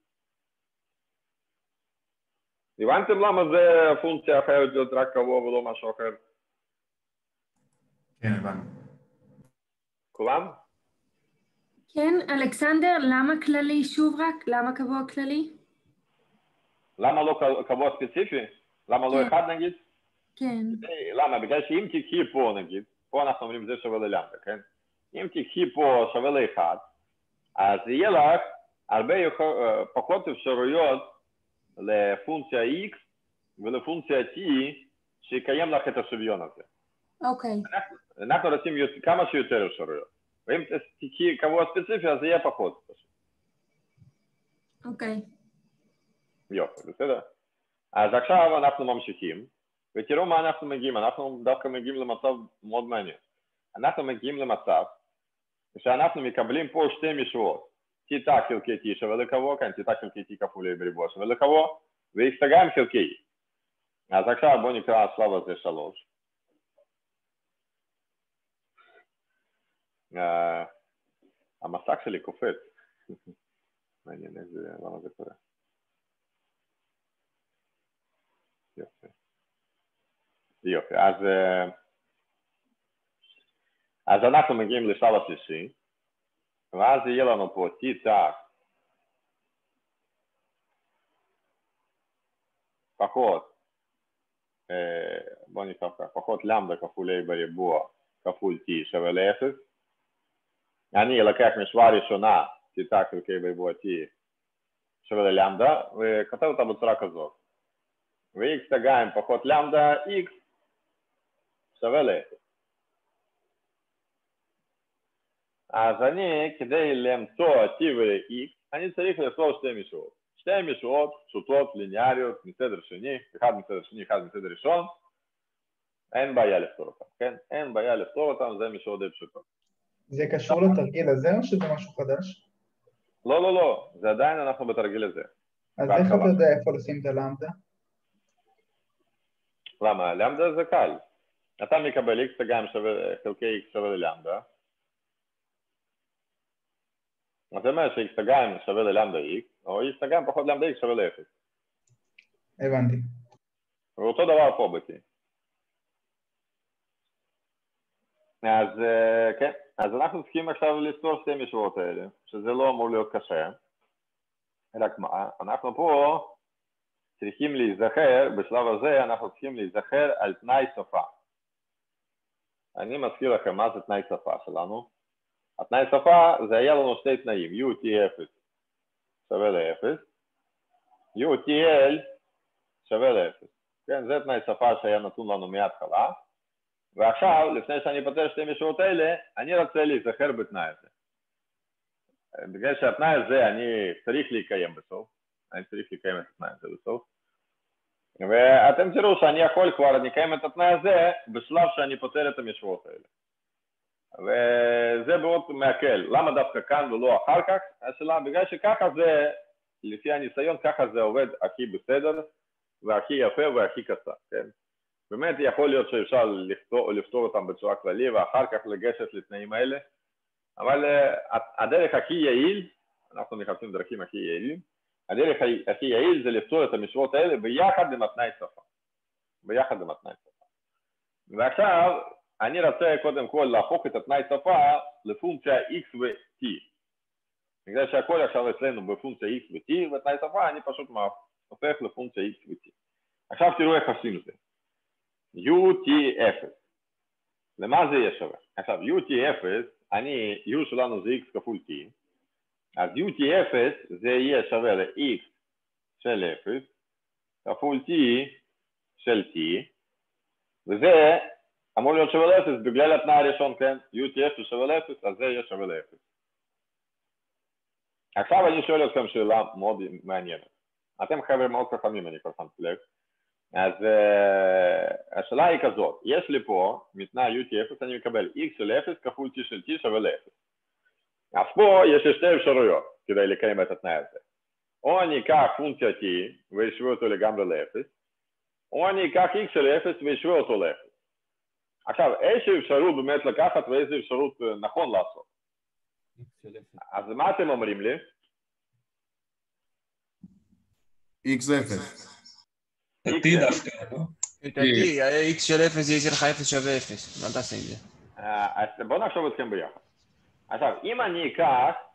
הבנתם למה זה הפונקציה חייבת להיות רק קבוע ולא משהו אחר? כן, הבנו. כולם? כן, אלכסנדר, למה כללי שוב רק? למה קבוע כללי? למה לא קבוע ספציפי? למה לא אחד נגיד? כן. למה? בגלל שאם תקחי פה נגיד, פה אנחנו אומרים זה שווה ללמדה, כן? אם תקחי פה שווה לאחד, אז יהיה לך הרבה פחות אפשרויות לפונקציה x ולפונקציה t שיקיים לך את השוויון הזה. אוקיי. אנחנו רוצים כמה שיותר אפשרויות. ואם תקחי קבוע ספציפי, אז יהיה פחות. אוקיי. יופי, בסדר? אז עכשיו אנחנו ממשיכים, ותראו מה אנחנו מגיעים. אנחנו דווקא מגיעים למצב מאוד מעניין. אנחנו מגיעים למצב שאנחנו מקבלים פה שתי משוואות. תיטה חלקי t שווה לקבוע, כאן תיטה חלקי t כפול a בריבוע שווה לקבוע, ו-x' חלקי. אז עכשיו בואו נקרא השלב הזה 3. המסך שלי קופץ. מעניין למה זה קורה. יופי. אז אנחנו מגיעים לשלב השלישי, ואז יהיה לנו פה תיטה פחות, בואו נקרא כך, פחות למדה כפול a בריבוע כפול t שווה ל-0. אני אלקח משוואה ראשונה, תיטה חלקי בריבוע t שווה ללמדה, וכתב אותה בצורה כזאת. ו-x תגיים פחות למדה, x שווה ל-0. אז אני, כדי למצוא t ו-x, אני צריך לפתור שתי משוואות. שתי משוואות פשוטות, ליניאריות, מסדר שני, אחד מסדר שני, אחד מסדר ראשון. אין בעיה לפתור אותם, כן? אין בעיה לפתור אותם, זה משוואות די פשוטות. זה קשור לתרגיל הזה או שזה משהו חדש? לא, לא, לא, זה עדיין אנחנו בתרגיל הזה. אז איך אתה יודע איפה לשים את הלמדה? למה? למדה זה קל. אתה מקבל x גם חלקי x שווה ללמדה. זאת אומרת ש-x גם שווה ללמדה x, או x גם פחות למדה x שווה ל-0. הבנתי. ואותו דבר פה ב-t. אז כן, אז אנחנו צריכים עכשיו לפתור שתי משוואות האלה, שזה לא אמור להיות קשה. רק מה, אנחנו פה צריכים להיזכר, בשלב הזה אנחנו צריכים להיזכר על תנאי שפה. אני מזכיר לכם מה זה תנאי שפה שלנו. התנאי שפה זה היה לנו שתי תנאים, UT0 שווה ל-0, UTL שווה ל-0. כן, זה תנאי שפה שהיה נתון לנו מההתחלה. ועכשיו, לפני שאני פותר שתי משוואות האלה, אני רוצה להיזכר בתנאי הזה. בגלל שהתנאי הזה אני צריך להיקיים בסוף, אני צריך לקיים את התנאי הזה בסוף. ואתם תראו שאני יכול כבר לקיים את התנאי הזה בשלב שאני פותר את המשוואות האלה. וזה מאוד מעכל. למה דווקא כאן ולא אחר כך? השאלה, בגלל שככה זה, לפי הניסיון, ככה זה עובד הכי בסדר, והכי יפה והכי קצר, כן? באמת יכול להיות שאפשר לפתור אותם בצורה כללי ואחר כך לגשת לתנאים האלה, אבל הדרך הכי יעיל, אנחנו מחפשים דרכים הכי יעילים, הדרך הכי יעיל זה לפתור את המשוואות האלה ביחד עם התנאי שפה. ביחד עם התנאי שפה. ועכשיו אני רוצה קודם כל להפוך את התנאי שפה לפונקציה x ו-t. בגלל שהכל עכשיו אצלנו בפונקציה x ו-t, ותנאי שפה אני פשוט הופך לפונקציה x ו-t. עכשיו תראו איך עושים את זה. UT0. למה זה יהיה שווה? עכשיו, UT0, U שלנו זה x כפול t, אז UT0 זה יהיה שווה ל-x של 0 כפול t של t, וזה אמור להיות שווה ל-0 בגלל התנאי הראשון, כן? UT0 שווה ל-0, אז זה יהיה שווה ל-0. עכשיו אני שואל אתכם שאלה מאוד מעניינת. אתם חבר'ה מאוד חכמים, אני כבר שמתי לב. אז השאלה היא כזאת, יש לי פה מתנאי UT0, אני מקבל x של 0 כפול t של t שווה ל-0. אז פה יש לי שתי אפשרויות כדי לקיים את התנאי הזה. או אני אקח פונקציה t וישווה אותו לגמרי ל-0, או אני אקח x של 0 וישווה אותו ל-0. עכשיו, איזו אפשרות באמת לקחת ואיזו אפשרות נכון לעשות? אז מה אתם אומרים לי? x0. את t דווקא, לא? את t, x של 0 יהיה לך 0 שווה 0, מה תעשה עם זה? אז בואו נחשוב אתכם ביחד. עכשיו, אם אני אקח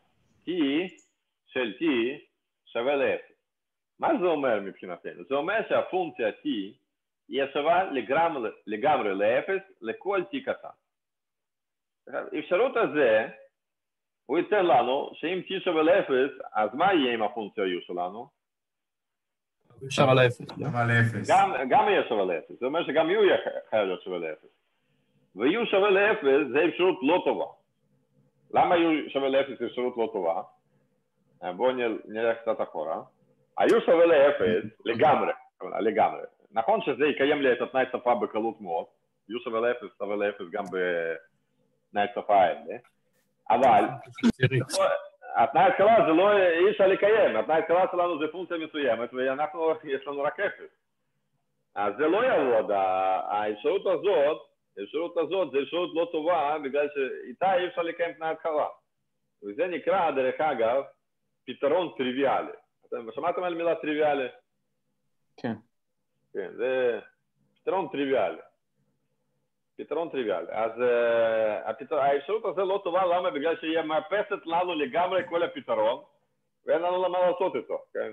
t של t שווה ל-0. מה זה אומר מבחינתנו? זה אומר שהפונקציה t היא שווה לגמרי ל-0 לכל t קטן. האפשרות הזה, הוא ייתן לנו שאם t שווה ל-0, אז מה יהיה עם הפונקציה u שלנו? שווה ל-0. גם יהיה שווה ל-0. זה אומר שגם u יהיה חייב להיות שווה ל-0. ו-u שווה ל-0 זה אפשרות לא טובה. למה u שווה ל-0 זה אפשרות לא טובה? בואו נלך קצת אחורה. ה-u שווה ל-0 לגמרי. נכון שזה יקיים לי את התנאי שפה בקלות מאוד. u שווה ל-0 שווה ל-0 גם בתנאי שפה האלה. אבל התנאי התחלה זה לא אי אפשר לקיים. התנאי התחלה שלנו זה פונקציה מסוימת ואנחנו, יש לנו רק 0. אז זה לא יעבוד. האפשרות הזאת זה אפשרות לא טובה בגלל שאיתה אי אפשר לקיים תנאי התחלה. וזה נקרא, דרך אגב, פתרון טריוויאלי. אתם שמעתם על מילה טריוויאלי? כן. כן, זה פתרון טריוויאלי. פתרון טריוויאלי. אז האפשרות הזו לא טובה, למה? בגלל שהיא מאפסת לנו לגמרי כל הפתרון, ואין לנו מה לעשות איתו, כן?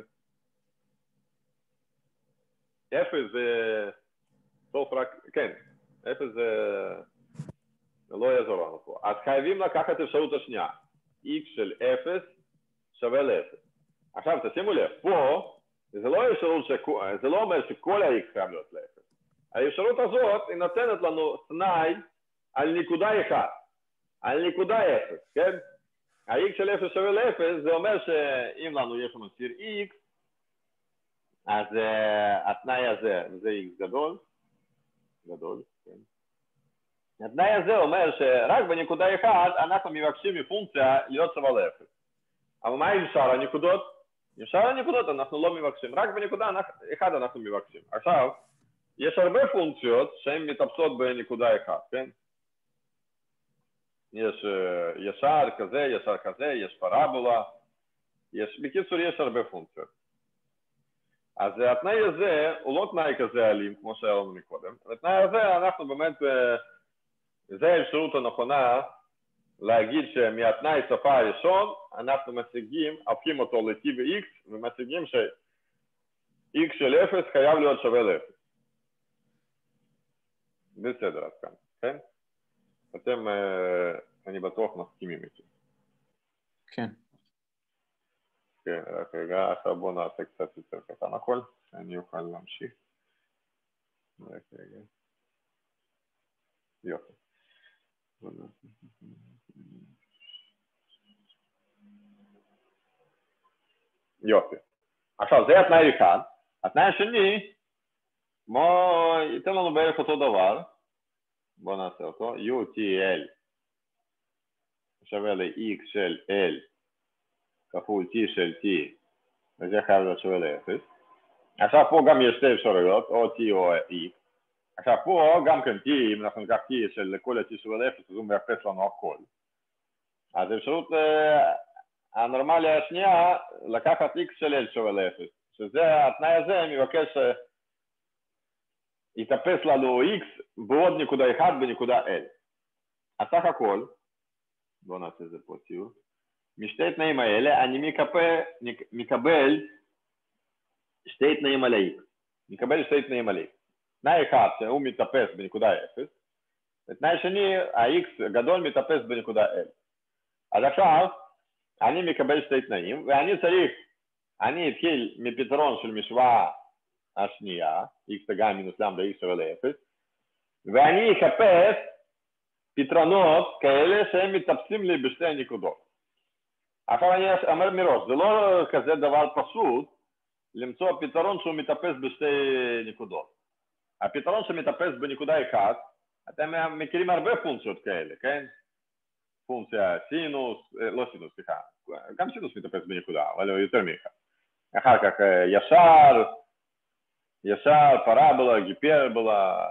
0 זה סוף רק, כן, 0 זה לא יעזור לנו פה. אז חייבים לקחת אפשרות השנייה. x של 0 שווה ל-0. עכשיו תשימו לב, פה זה לא אפשרות זה לא אומר שכל ה-x חייב להיות ל-0. האפשרות הזאת היא נותנת לנו תנאי על נקודה 1, על נקודה 0, כן? ה-x של 0 שווה ל-0 זה אומר שאם לנו יש לנו ציר x, אז התנאי הזה זה x גדול, כן? התנאי הזה אומר שרק בנקודה 1 אנחנו מבקשים מפונקציה להיות שווה ל-0. אבל מה עם שאר הנקודות? עם שאר הנקודות אנחנו לא מבקשים, רק בנקודה 1 אנחנו מבקשים. עכשיו, יש הרבה פונקציות שהן מתאפסות בנקודה 1, כן? יש ישר כזה, ישר כזה, יש פרבולה, בקיצור יש הרבה פונקציות. אז התנאי הזה הוא לא תנאי כזה אלים, כמו שהיה לנו מקודם. התנאי הזה אנחנו באמת, זה האפשרות הנכונה להגיד שמהתנאי שפה הראשון אנחנו משיגים, הופכים אותו ל-t ו-x, ומשיגים ש-x של 0 חייב להיות שווה ל-0. בסדר, עד כאן, כן? אתם, אני בטוח מסכימים איתי. כן. כן, רק רגע, עכשיו בואו נעשה קצת יותר קטן הכל, שאני אוכל להמשיך. רק רגע. יופי. יופי. עכשיו, זה התנאי אחד. התנאי השני, ייתן לנו בערך אותו דבר. בואו נעשה אותו. UTL שווה ל-X של L כפול T של T, וזה חייב להיות שווה ל-0. עכשיו פה גם יש שתי אפשרויות, או T או X. עכשיו פה גם כן T, אם אנחנו ניקח T של כל ה-T שווה ל-0, אז הוא מאפס לנו הכל. אז האפשרות הנורמליה השנייה, לקחת X של L שווה ל-0, שזה התנאי הזה מבקש יתאפס לנו X בעוד נקודה 1 בנקודה L. אז סך הכל, בואו נעשה את זה פה ציור, משתי תנאים האלה אני מקבל שתי תנאים על ה-X. מקבל שתי תנאים על X. תנאי אחד שהוא מתאפס בנקודה 0, ותנאי שני, ה-X גדול מתאפס בנקודה L. אז עכשיו, אני מקבל שתי תנאים, אני אתחיל מפתרון של משוואה השנייה, x תגע מינוס למדה x שווה ל-0, ואני אחפש פתרונות כאלה שהם מתאפסים לי בשתי הנקודות. עכשיו אני אומר מראש, זה לא כזה דבר פשוט למצוא פתרון שהוא מתאפס בשתי נקודות. הפתרון שמתאפס בנקודה 1, אתם מכירים הרבה פונקציות כאלה, כן? פונקציה סינוס, לא סינוס, סליחה, גם סינוס מתאפס בנקודה, אבל יותר מאחד. אחר כך ישר, פרבולה, גיפרבולה,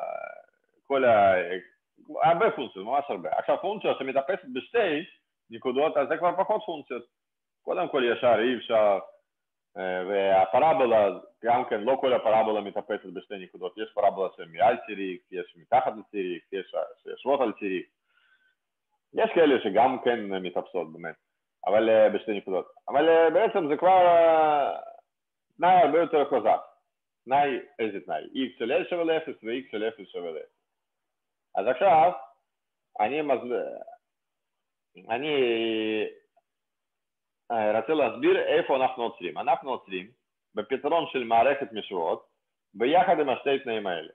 הרבה פונקציות, ממש הרבה. עכשיו פונקציה שמתאפסת בשתי נקודות, אז זה כבר פחות פונקציות. קודם כל ישר אי אפשר, והפרבולה, גם כן, לא כל הפרבולה מתאפסת בשתי נקודות. יש פרבולה שמעל ציר X, יש מתחת לציר X, יש שיושבות על ציר X. יש כאלה שגם כן מתאפסות באמת. אבל בשתי נקודות. אבל בעצם זה כבר תנאי הרבה יותר חזק. תנאי, איזה תנאי? x של l שווה ל-0 ו-x של 0 שווה ל-0. אז עכשיו, אני רוצה להסביר איפה אנחנו עוצרים. אנחנו עוצרים בפתרון של מערכת משוואות ביחד עם השתי תנאים האלה.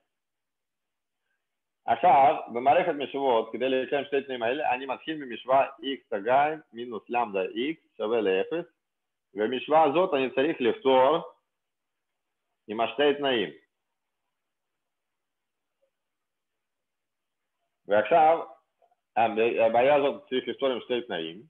עכשיו, במערכת משוואות, כדי לקיים שתי תנאים האלה, אני מתחיל ממשוואה x תגיים מינוס למדה x שווה ל-0, ובמשוואה הזאת אני צריך לפתור עם השתי תנאים. ועכשיו, הבעיה הזאת צריך לפתור עם שתי תנאים,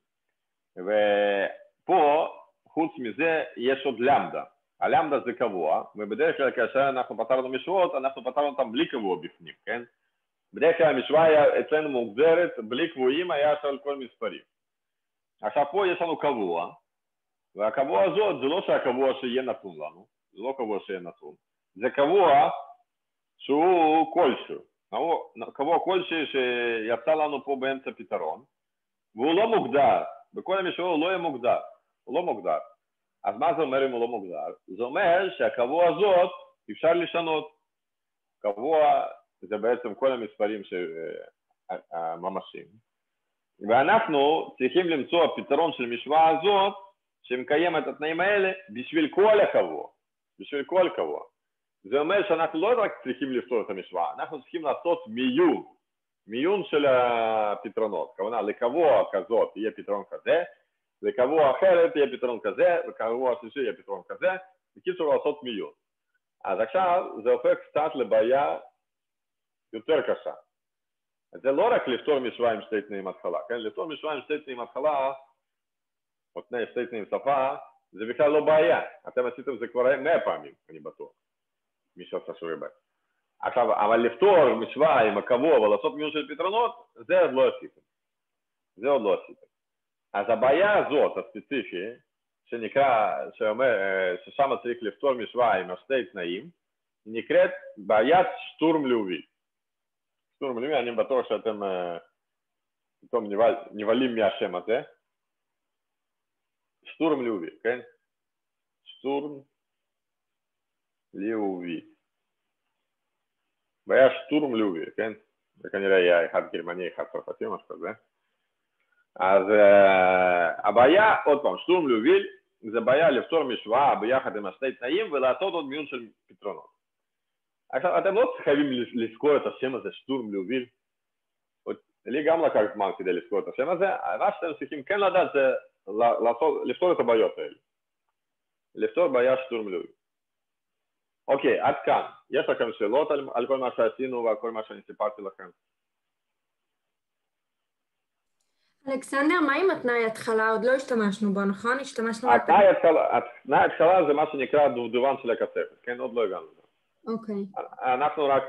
ופה, חוץ מזה, יש עוד למדה. הלמדה זה קבוע, ובדרך כלל כאשר אנחנו פתרנו משוואות, אנחנו פתרנו אותם בלי קבוע בפנים, כן? בדרך כלל המשוואה אצלנו מוגדרת, בלי קבועים היה של כל מספרים. עכשיו פה יש לנו קבוע, והקבוע הזאת זה לא שהקבוע שיהיה נתון לנו, זה לא קבוע שיהיה נתון, זה קבוע שהוא כלשהו, קבוע כלשהו שיצא לנו פה באמצע פתרון, והוא לא מוגדר, בכל המשוואה הוא לא יהיה מוגדר, הוא לא מוגדר. אז מה זה אומר אם הוא לא מוגדר? זה אומר שהקבוע הזאת אפשר לשנות. קבוע זה בעצם כל המספרים הממשיים. ואנחנו צריכים למצוא הפתרון של המשוואה הזאת שמקיים את התנאים האלה בשביל כל הקבוע. בשביל כל קבוע. זה אומר שאנחנו לא רק צריכים לפתור את המשוואה, אנחנו צריכים לעשות מיון של הפתרונות. כמובן, לקבוע כזאת יהיה פתרון כזה, לקבוע אחרת יהיה פתרון כזה, לקבוע שלישי יהיה פתרון כזה, בקיצור לעשות מיון. אז עכשיו זה הופך קצת לבעיה יותר קשה. זה לא רק לפתור משוואה עם שתי תנאים התחלה, כן? לפתור משוואה עם שתי תנאים התחלה, או שתי תנאים שפה, זה בכלל לא בעיה. אתם עשיתם זה כבר 100 פעמים, אני בטוח. מי שעושה שיעורי בית. עכשיו, אבל לפתור משוואה עם הקבוע ולעשות מיון של פתרונות, זה עוד לא עשיתם. זה עוד לא עשיתם. אז הבעיה הזאת, הספציפי, שנקרא, שאומר, ששם צריך לפתור משוואה עם שתי תנאים, נקראת בעיית שטורם לאומי. שטורם לאומי, אני בטוח שאתם פתאום נבלים מהשם הזה. שטורם לאומי, כן? שטורם לאומי. בעיה שטורם לאומי, כן? זה כנראה היה אחד גרמני, אחד צרפתי, משהו כזה. אז הבעיה, עוד פעם, שטורם לאומי, זה בעיה לפתור משוואה ביחד עם השתי תנאים ולעשות עוד מיון של פתרונות. עכשיו, אתם לא חייבים לזכור את השם הזה, שטורם לאומי. לי גם לקח זמן כדי לזכור את השם הזה, מה שאתם צריכים כן לדעת זה לפתור את הבעיות האלה. לפתור בעיה שטורם לאומי. אוקיי, עד כאן. יש לכם שאלות על כל מה שעשינו ועל כל מה שאני סיפרתי לכם? אלכסנדר, מה עם התנאי התחלה? עוד לא השתמשנו בו, נכון? השתמשנו... התנאי התחלה זה מה שנקרא דובדובן של הקצפת, כן? עוד לא הגענו לזה. אוקיי. אנחנו רק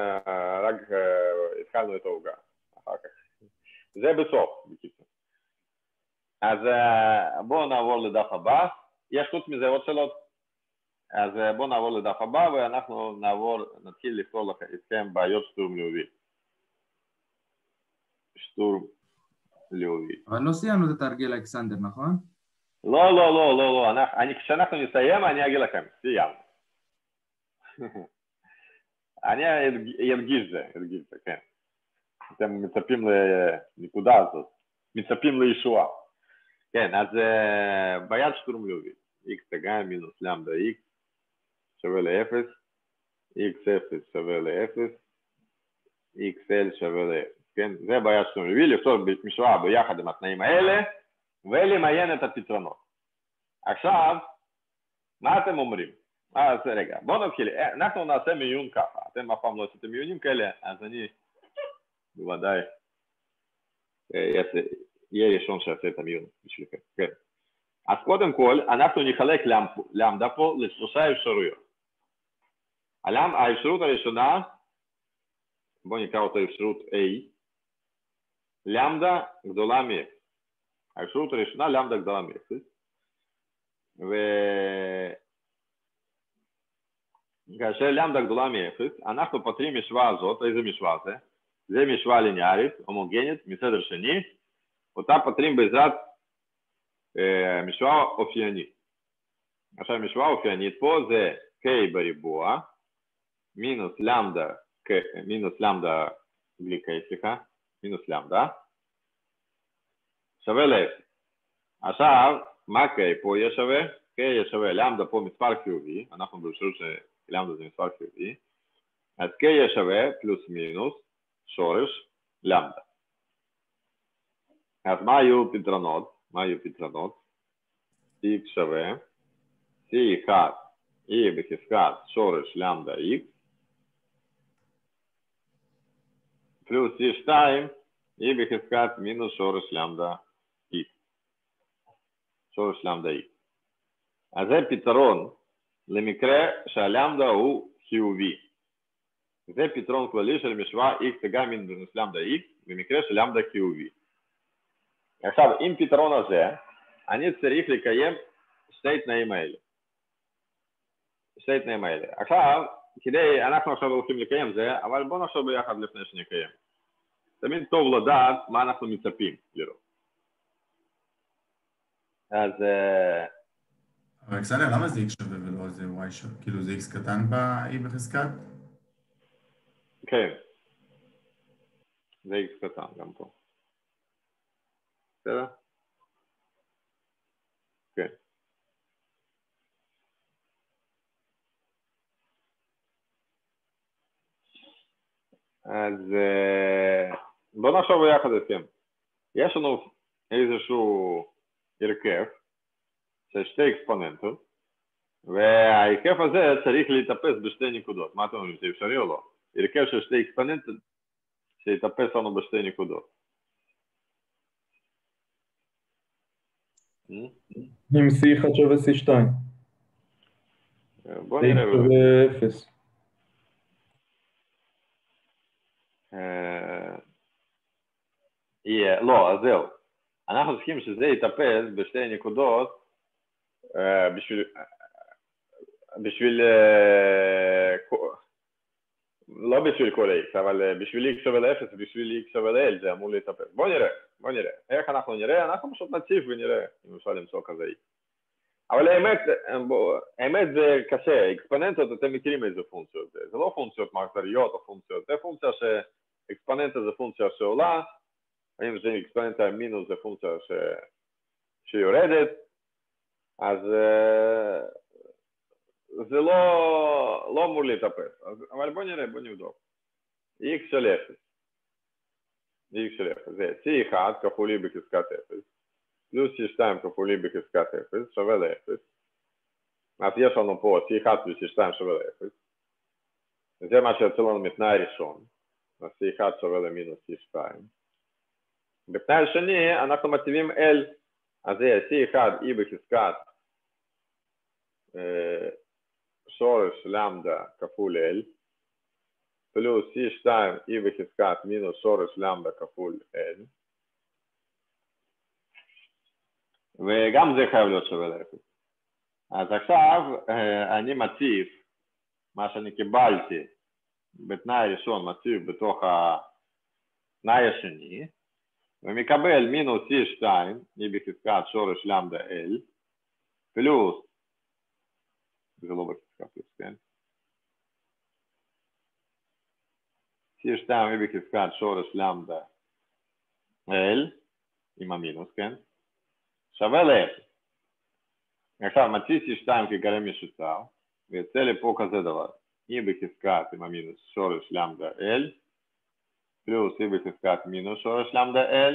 התחלנו את העוגה אחר כך. זה בסוף, בקיצור. אז בואו נעבור לדף הבא. יש חוץ מזה עוד שאלות? אז בואו נעבור לדף הבא ואנחנו נתחיל לפתור לכם בעיות שטורם לאומי. שטורם לאומי. אבל לא סיימנו את התרגיל אלכסנדר, נכון? לא. כשאנחנו נסיים אני אגיד לכם, סיימנו. אני אדגיש זה, כן. אתם מצפים לנקודה הזאת, מצפים לישועה. כן, אז בעיית שטורם לאומי. x תגיים מינוס למדה x שווה ל-0, x0 שווה ל-0, xl שווה ל-0, כן? זה בעיה שטורם לאומי, לפתור משוואה ביחד עם התנאים האלה, ולמיין את הפתרונות. עכשיו, מה אתם אומרים? אז רגע, בואו נתחיל, אנחנו נעשה מיון ככה, אתם אף פעם לא עשיתם מיונים כאלה, אז אני בוודאי יהיה ראשון שעשה את המיון בשבילכם, כן. אז קודם כל, אנחנו נחלק למדה פה לשלושה אפשרויות. האפשרות הראשונה, בואו נקרא אותה אפשרות A, למדה גדולה מ-0. האפשרות הראשונה, למדה גדולה מ-0. וכאשר למדה גדולה מ-0, אנחנו פותרים משוואה הזאת, איזה משוואה זה? זה משוואה ליניארית, הומוגנית, מסדר שני, אותה פותרים בעזרת משוואה אופיינית. עכשיו משוואה אופיינית פה זה k בריבוע, מינוס למדה בלי k, סליחה, מינוס למדה, שווה ל-0. עכשיו, מה k פה יהיה שווה? k יהיה שווה, למדה פה מספר חיובי, אנחנו באפשרות שלמדה זה מספר חיובי, אז k יהיה שווה פלוס מינוס שורש למדה. אז מה היו פתרונות? x שווה c1 e בחזקת שורש למדה x פלוס c2 e בחזקת מינוס שורש למדה x. שורש למדה x. אז זה פתרון למקרה שהלמדה הוא חיובי. זה פתרון כללי של משוואה x גם מינוס למדה x במקרה של למדה חיובי. עכשיו, עם פתרון הזה, אני צריך לקיים שתי תנאים האלה. עכשיו, אנחנו עכשיו הולכים לקיים זה, אבל בואו נחשוב ביחד לפני שנקיים. תמיד טוב לדעת מה אנחנו מצפים לראות. אז... אלכסנדר, למה זה x שווה ולא זה y שווה? כאילו זה x קטן ב-e בחזקת? כן. זה x קטן גם פה. בסדר? כן. אז בואו נחשוב ביחד אתכם. יש לנו איזשהו הרכב של שתי אקספוננטות, וההרכב הזה צריך להתאפס בשתי נקודות. מה אתם אומרים? זה אפשרי או לא? הרכב של שתי אקספוננטות שיתאפס לנו בשתי נקודות. אם C1 שווה C2. בוא נראה. C שווה 0. לא, אז זהו. אנחנו צריכים שזה יתאפס בשתי נקודות לא בשביל כל x, אבל בשביל x שווה ל-0 ובשביל x שווה ל-l זה אמור להתאפס. בוא נראה. איך אנחנו נראה? אנחנו פשוט נציף ונראה אם אפשר למצוא כזה x. אבל האמת זה קשה. אקספוננטות, אתם מכירים איזה פונקציות זה. זה לא פונקציות מחזוריות או פונקציות. זה פונקציה שאקספוננטה זה פונקציה שעולה, אם זה אקספוננטה מינוס זה פונקציה שיורדת, אז זה לא אמור להתאפס. אבל בוא נראה, בוא נבדוק. x של 0. זה c1 כפול e בחזקת 0, פלוס c2 כפול e בחזקת 0 שווה ל-0. אז יש לנו פה c1 פלוס c2 שווה ל-0. זה מה שיוצא לנו מתנאי ראשון. אז c1 שווה למינוס c2. בתנאי השני אנחנו מציבים l, אז זה c1 e בחזקת שורש למדה כפול l, פלוס c2 e בחזקת מינוס שורש למדה כפול l, וגם זה חייב להיות שווה ל-0. אז עכשיו אני מציב מה שאני קיבלתי בתנאי הראשון, מציב בתוך התנאי השני, ומקבל מינוס c2 e בחזקת שורש למדה l, פלוס, זה לא בחזקת פלוס, כן? c2 e בחזקת שורש למדה l, עם המינוס, כן? שווה ל-0. עכשיו, מציא c2 כגרם משותף, ויוצא לי פה כזה דבר. e בחזקת עם המינוס שורש למדה l, פלוס e בחזקת מינוס שורש למדה l,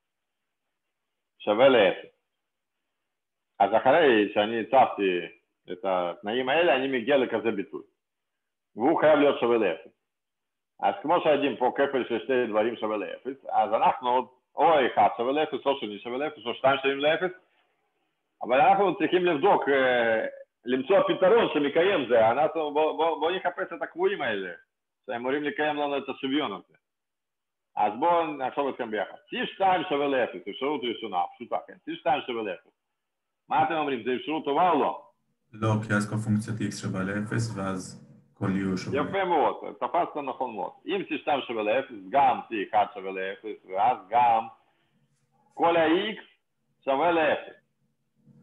שווה ל-0. אז אחרי שאני הצבתי את התנאים האלה, אני מגיע לכזה ביטוי. והוא חייב להיות שווה ל-0. אז כמו שהידים פה כפל של שתי דברים שווה ל-0, אז אנחנו או 1 שווה ל-0, או שני שווה ל-0, או 2 שווים ל-0, אבל אנחנו צריכים לבדוק, למצוא פתרון שמקיים זה. בואו נחפש את הקבועים האלה, שהם אמורים לקיים לנו את השוויון הזה. אז בואו נחשוב אתכם ביחד. c2 שווה ל-0, אפשרות ראשונה, פשוטה, כן. c2 שווה ל-0. מה אתם אומרים, זה אפשרות טובה או לא? לא, כי אז כל פונקציית x שווה ל-0, ואז כל u שווה ל-0. יפה מאוד, תפסת נכון מאוד. אם c2 שווה ל-0, גם c1 שווה ל-0, ואז גם כל ה-x שווה ל-0.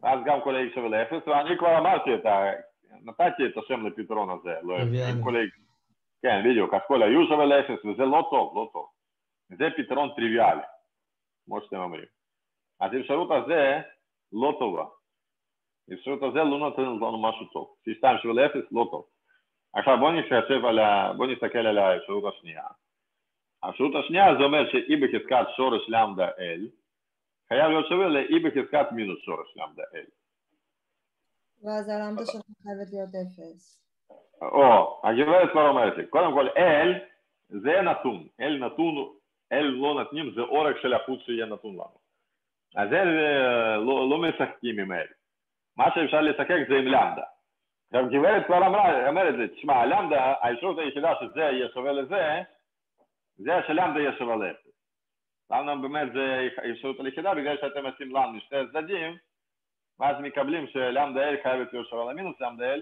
ואז גם כל ה-x שווה ל-0, ואני כבר אמרתי נתתי את השם לפתרון הזה, כן, בדיוק, אז כל ה-u שווה ל-0, וזה לא טוב, לא טוב. זה פתרון טריוויאלי, כמו שאתם אומרים. אז האפשרות הזה לא טובה. האפשרות הזה לא נותנת לנו משהו טוב. C2 שווה ל-0 לא טוב. עכשיו בואו נסתכל על האפשרות השנייה. האפשרות השנייה זה אומר ש-e בחזקת שורש למדה L חייב להיות שווה ל-e בחזקת מינוס שורש למדה L. ואז הלמדה שלך חייבת להיות 0. הגברת כבר אומרת לי, קודם כל L זה נתון, L לא נתנים, זה אורך של החוץ שיהיה נתון לנו. אז L לא משחקים עם L. מה שאפשר לשחק זה עם למדה. עכשיו גברת כבר אומרת לי, תשמע, הלמדה, האפשרות היחידה שזה יהיה שווה לזה, זה שלמדה יהיה שווה ל-0. למה באמת זה האפשרות היחידה, בגלל שאתם עושים לנו משתי הצדדים, ואז מקבלים שלמדה L חייבת להיות שווה למינוס למדה L,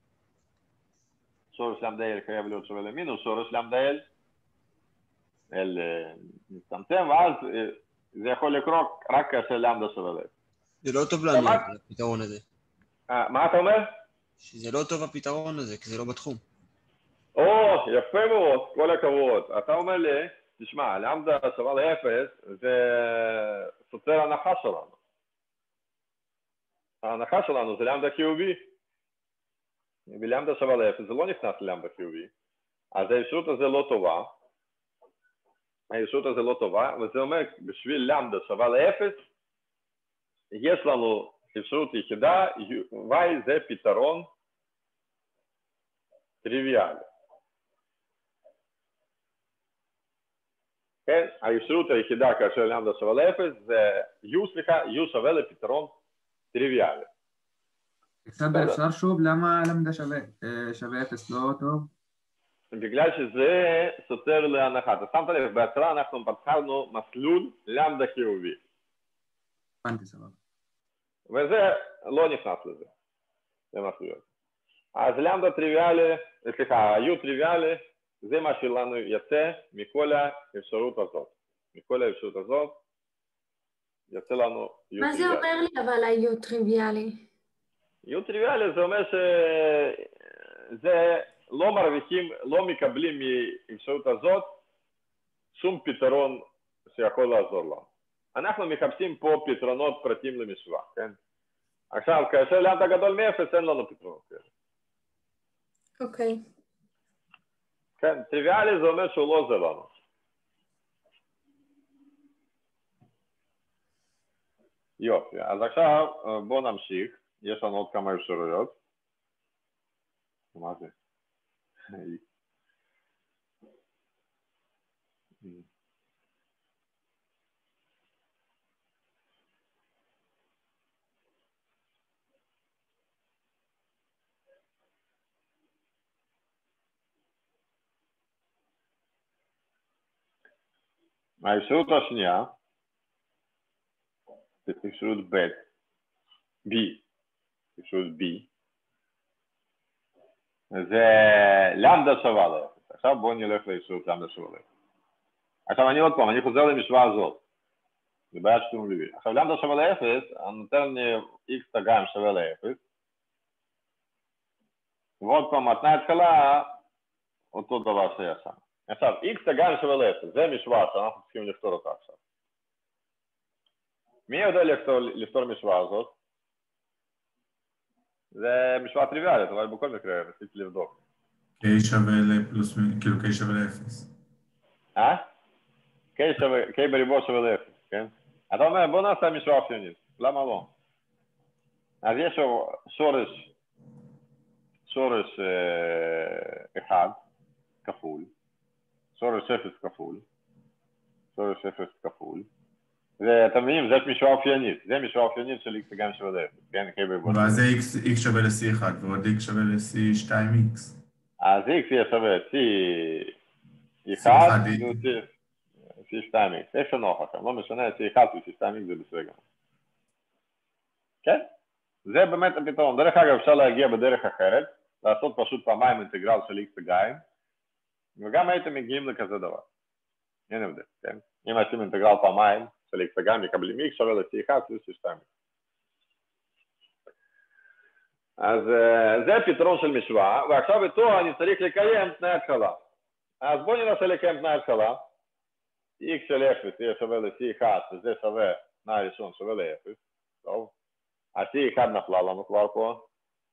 שורש למדה L חייב להיות שווה למינוס שורש למדה L, L מצטמצם, ואז זה יכול לקרות רק כאשר למדה שווה ל-0. זה לא טוב לנו, הפתרון הזה. מה אתה אומר? שזה לא טוב הפתרון הזה, כי זה לא בתחום. יפה מאוד, כל הכבוד. אתה אומר לי, תשמע, למדה שווה ל-0 זה סותר הנחה שלנו. ההנחה שלנו זה למדה חיובי. ולמדה שווה ל-0 זה לא נכנס ללמדה חיובי. אז האפשרות הזה לא טובה. האפשרות הזה לא טובה, וזה אומר, בשביל למדה שווה ל-0, יש לנו אפשרות יחידה, y זה פתרון טריוויאלי. כן, האפשרות היחידה כאשר למדה שווה ל-0 זה u שווה לפתרון טריוויאלי. אלכסנדר, אפשר שוב למה למדה שווה 0 לא טוב? בגלל שזה סותר להנחה. אתה שמת לב, בהתחלה אנחנו פתחנו מסלול למדה חיובי. הבנתי, סבבה. וזה לא נכנס לזה. זה מסלול. אז למדה טריוויאלי, סליחה, u טריוויאלי, זה מה שלנו יצא מכל האפשרות הזאת. מכל האפשרות הזאת יצא לנו u טריוויאלי. מה זה אומר לי אבל ה-u טריוויאלי? u טריוויאלי זה אומר שזה לא מרוויחים, לא מקבלים מאפשרות הזאת שום פתרון שיכול לעזור לנו. אנחנו מחפשים פה פתרונות פרטיים למשוואה, כן? עכשיו, כאשר למדה גדול מ-0 אין לנו פתרונות כאלה. אוקיי. כן, טריוויאלי זה אומר שהוא לא עוזר לנו. יופי, אז עכשיו בואו נמשיך. יש לנו עוד כמה אפשרויות. מה זה? האפשרות השנייה, אפשרות B, אפשרות B, זה למדה שווה ל-0. עכשיו בואו נלך לאפשרות למדה שווה ל-0. עכשיו אני עוד פעם, אני חוזר למשוואה הזאת. זה בעיה שאתם מבינים. עכשיו למדה שווה ל-0, אני נותן לי x תגיים שווה ל-0. ועוד פעם, מתנה התחלה, אותו דבר שהיה שם. עכשיו, x תגיים שווה ל-0, זה משוואה שאנחנו צריכים לפתור אותה עכשיו. מי יודע לפתור משוואה הזאת? זה משוואה טריוויאלית, אבל בכל מקרה רציתי לבדוק. k שווה לפלוס, כאילו k שווה ל-0. k בריבוע שווה ל-0, כן? אתה אומר, בוא נעשה משוואה אופיינית, למה לא? אז יש שורש 1 כפול, שורש 0 כפול, שורש 0 כפול, ואתם מבינים, זה משוואה אופיינית, זה משוואה אופיינית של x גם שווה ל-0, כן? ואז זה x שווה ל-c1 ועוד x שווה ל-c2x. אז x יהיה שווה c1 ו-c2x, איפה נוח לכם, לא משנה, c1 ו-c2x זה בסדר. כן? זה באמת הפתרון. דרך אגב, אפשר להגיע בדרך אחרת, לעשות פשוט פעמיים אינטגרל של x תגיים, וגם הייתם מגיעים לכזה דבר. אין הבדל, כן? אם עושים אינטגרל פעמיים של x תגיים, מקבלים x שווה ל-c1 ו-c2x. אז זה פתרון של משוואה, ועכשיו איתו אני צריך לקיים תנאי התחלה. אז בואו ננסה לקיים תנאי התחלה. x של 0 יהיה שווה ל-c1, וזה שווה, תנאי ראשון שווה ל-0. טוב. ה-c1 נפלה לנו כבר פה.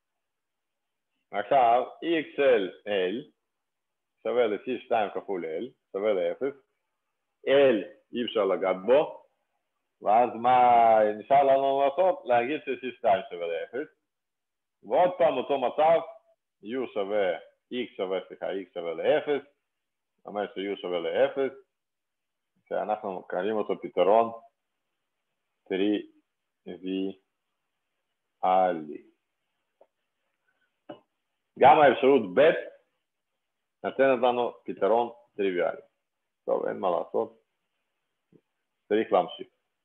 עכשיו, x של l שווה ל-c2 כפול l, שווה ל-0. l אי אפשר לגעת בו, ואז מה נשאר לנו לעשות? להגיד ש-c2 שווה ל-0. ועוד פעם אותו מצב, u שווה, x שווה ל-0, זאת אומרת ש-u שווה ל-0, שאנחנו קוראים אותו פתרון טריוויאלי. גם האפשרות ב' נתנת לנו פתרון טריוויאלי. טוב, אין מה לעשות, צריך להמשיך.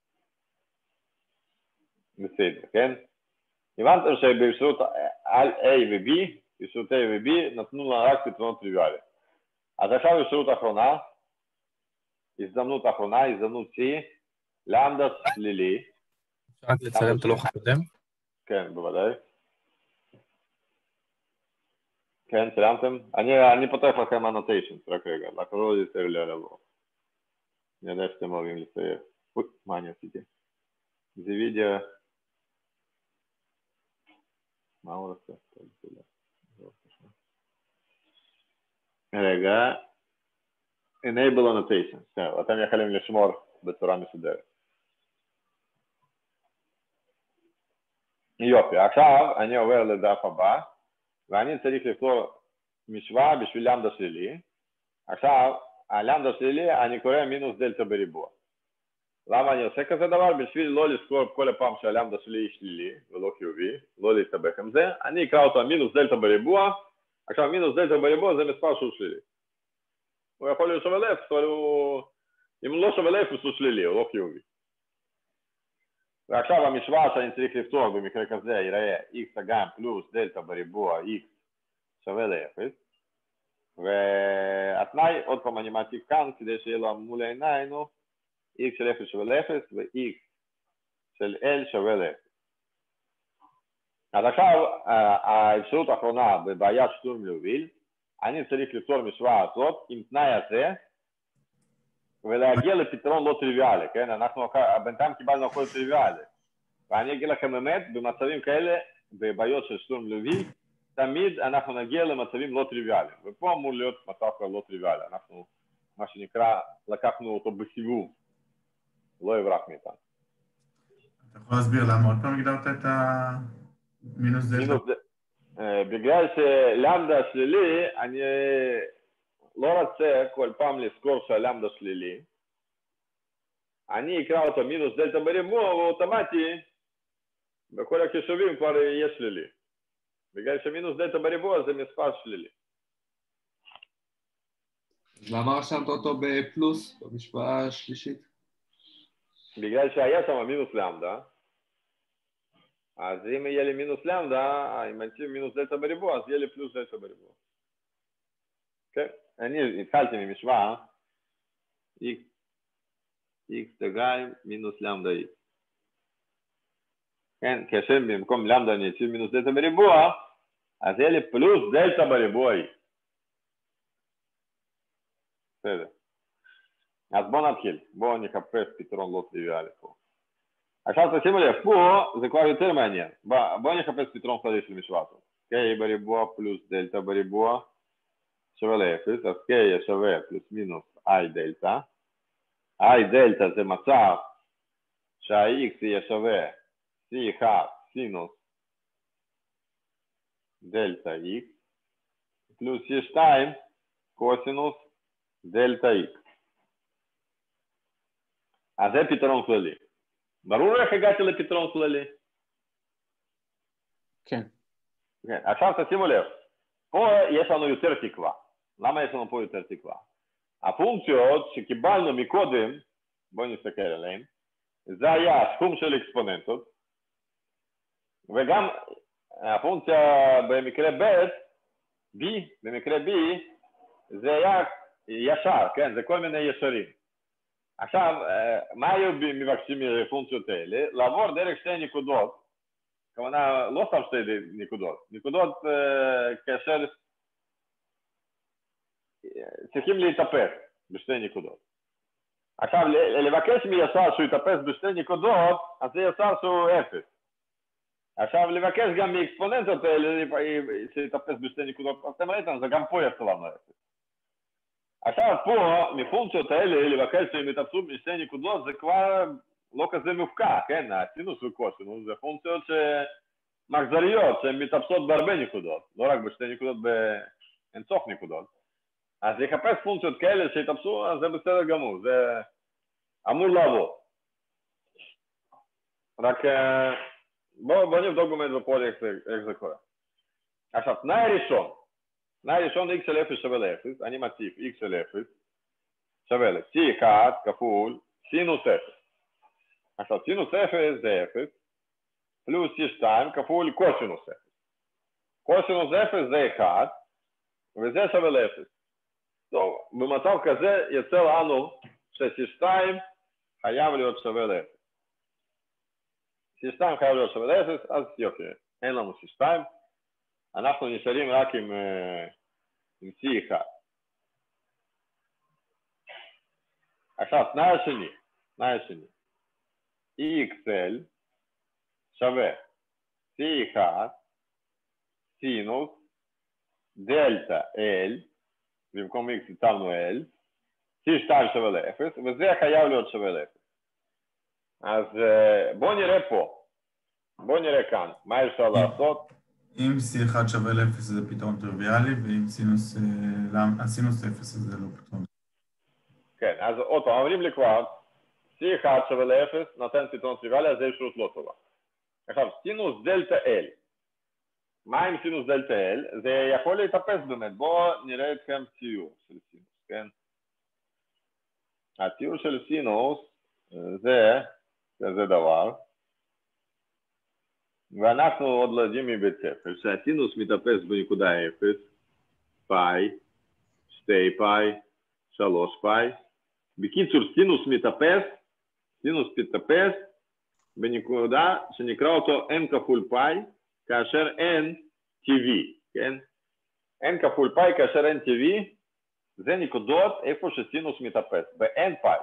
בסדר, כן? הבנתם שבאפשרות A ו-B, באפשרות A ו-B נתנו לנו רק פתרונות טריוויאליים. אז עכשיו אפשרות אחרונה, הזדמנות אחרונה, הזדמנות C, למדה שלילי. אפשר רק לצלם את הלוח הקודם? כן, בוודאי. כן, צילמתם? אני פותח לכם annotations, רק רגע, לקרוא יותר ללבוא. אני יודע שאתם אוהבים לצייר. אוי, מה אני עשיתי? זה וידאו... מה הוא רוצה? רגע. enable annotations. אתם יכולים לשמור בצורה מסודרת. יופי, עכשיו אני עובר לדף הבא, ואני צריך לפתור משוואה בשביל למדה שלילי. עכשיו, הלמדה שלילי אני קורא מינוס דלטה בריבוע. למה אני עושה כזה דבר? בשביל לא לזכור כל הפעם שהלמדה שלי שלילי ולא חיובי, לא להסתבך עם זה, אני אקרא אותה מינוס דלטה בריבוע. עכשיו מינוס דלטה בריבוע זה מספר שהוא שלילי. הוא יכול להיות שווה לאפס, אבל אם הוא לא שווה לאפס הוא שלילי, הוא לא חיובי. ועכשיו המשוואה שאני צריך לפתור במקרה כזה ייראה x גם פלוס דלטה בריבוע x שווה לאפס. והתנאי, עוד פעם אני מעתיק כאן כדי שיהיה לו מול העיניים, x של 0 שווה ל-0 ו-x של l שווה ל-0. אז עכשיו האפשרות האחרונה בבעיית שטורם להוביל, אני צריך לפתור משוואה הזאת עם תנאי הזה ולהגיע לפתרון לא טריוויאלי, כן? אנחנו בינתיים קיבלנו הכל טריוויאלי. ואני אגיד לכם אמת, במצבים כאלה, בבעיות של שטורם להוביל, תמיד אנחנו נגיע למצבים לא טריוויאליים. ופה אמור להיות מצב כבר לא טריוויאלי. אנחנו, מה שנקרא, לקחנו אותו בסיבוב. לא יברח מאיתנו. אתה יכול להסביר למה עוד פעם הגדרת את המינוס דלטה? בגלל שלמדה שלילי, אני לא רוצה כל פעם לזכור שהלמדה שלילי. אני אקרא אותו מינוס דלטה בריבוע, ואוטומטי, בכל החישובים כבר יהיה שלילי. בגלל שמינוס דלטה בריבוע זה מספר שלילי. למה רשמת אותו בפלוס במשוואה השלישית? בגלל שהיה שם מינוס למדה, אז אם יהיה לי מינוס למדה, אם אני אשים מינוס דלטה בריבוע, אז יהיה לי פלוס דלטה בריבוע. כן, אני התחלתי ממשוואה, x תגיים מינוס למדה x. כן, כאשר במקום למדה אני אשים מינוס דלטה בריבוע, אז יהיה לי פלוס דלטה בריבוע x. בסדר. אז בואו נתחיל, בואו נחפש פתרון לא טריוויאלי פה. עכשיו תשימו לב, פה זה כבר יותר מעניין. בואו נחפש פתרון כללי של משוואה הזאת. k בריבוע פלוס דלטה בריבוע שווה ל-0, אז k שווה פלוס מינוס i דלטה. i דלטה זה מצב שה-x יהיה שווה c1 סינוס דלטה x פלוס c2 קוסינוס דלטה x. אז זה פתרון כללי. ברור איך הגעתי לפתרון כללי? כן. כן. עכשיו תשימו לב, פה יש לנו יותר תקווה. למה יש לנו פה יותר תקווה? הפונקציות שקיבלנו מקודם, בואו נסתכל עליהן, זה היה סכום של אקספוננטות, וגם הפונקציה במקרה במקרה B, זה היה ישר, כן? זה כל מיני ישרים. עכשיו, מה היו מבקשים מהפונקציות האלה? לעבור דרך שתי נקודות, כמובן לא סתם שתי נקודות. נקודות כאשר צריכים להתאפס בשתי נקודות. עכשיו, לבקש מישר שהוא יתאפס בשתי נקודות, אז זה ישר שהוא 0. עכשיו, לבקש גם מאקספוננטות שיתאפס בשתי נקודות, אז אתם ראיתם, זה גם פה יצא לנו 0. עכשיו, פה, מפונקציות האלה, לבקש שהם יתאפסו בשתי נקודות, זה כבר לא כזה מופקע, כן? הסינוס וקוסינוס זה פונקציות מחזוריות, שהן מתאפסות בהרבה נקודות, לא רק בשתי נקודות, באינסוף נקודות. אז לחפש פונקציות כאלה שיתאפסו, אז זה בסדר גמור, זה אמור לעבוד. רק בואו נבדוק באמת בפועל איך זה קורה. עכשיו, תנאי ראשון x של 0 שווה ל-0, אני מציב x של 0 שווה ל-c1 כפול סינוס 0. עכשיו, סינוס 0 זה 0, פלוס c2 כפול קוסינוס 0. קוסינוס 0 זה 1, וזה שווה ל-0. טוב, במצב כזה יצא לנו ש-c2 חייב להיות שווה ל-0. c2 חייב להיות שווה ל-0, אז יופי, אין לנו c2. אנחנו נשארים רק עם c1. עכשיו, תנאי השני. xl שווה c1 סינוס דלתה l, במקום x יצרנו l, c2 שווה ל-0, וזה חייב להיות שווה ל-0. אז בואו נראה פה, בואו נראה כאן, מה אפשר לעשות? אם c1 שווה ל-0 זה פתרון טריוויאלי, ואם הסינוס 0 זה לא פתרון. כן, אז עוד פעם, אומרים לי כבר, c1 שווה ל-0 נותן פתרון טריוויאלי, אז זה אפשרות לא טובה. עכשיו, סינוס דלתה l. מה עם סינוס דלתה l? זה יכול להתאפס באמת. בואו נראה אתכם ציור של סינוס, כן? הציור של סינוס זה כזה דבר. ואנחנו עוד לא יודעים מבית ספר, שהסינוס מתאפס בנקודה 0, פאי, 2 פאי, 3 פאי. בקיצור, סינוס מתאפס בנקודה שנקרא אותו n כפול פאי, כאשר n טבעי, כן? n כפול פאי כאשר n טבעי, זה נקודות איפה שסינוס מתאפס, ב-n פאי.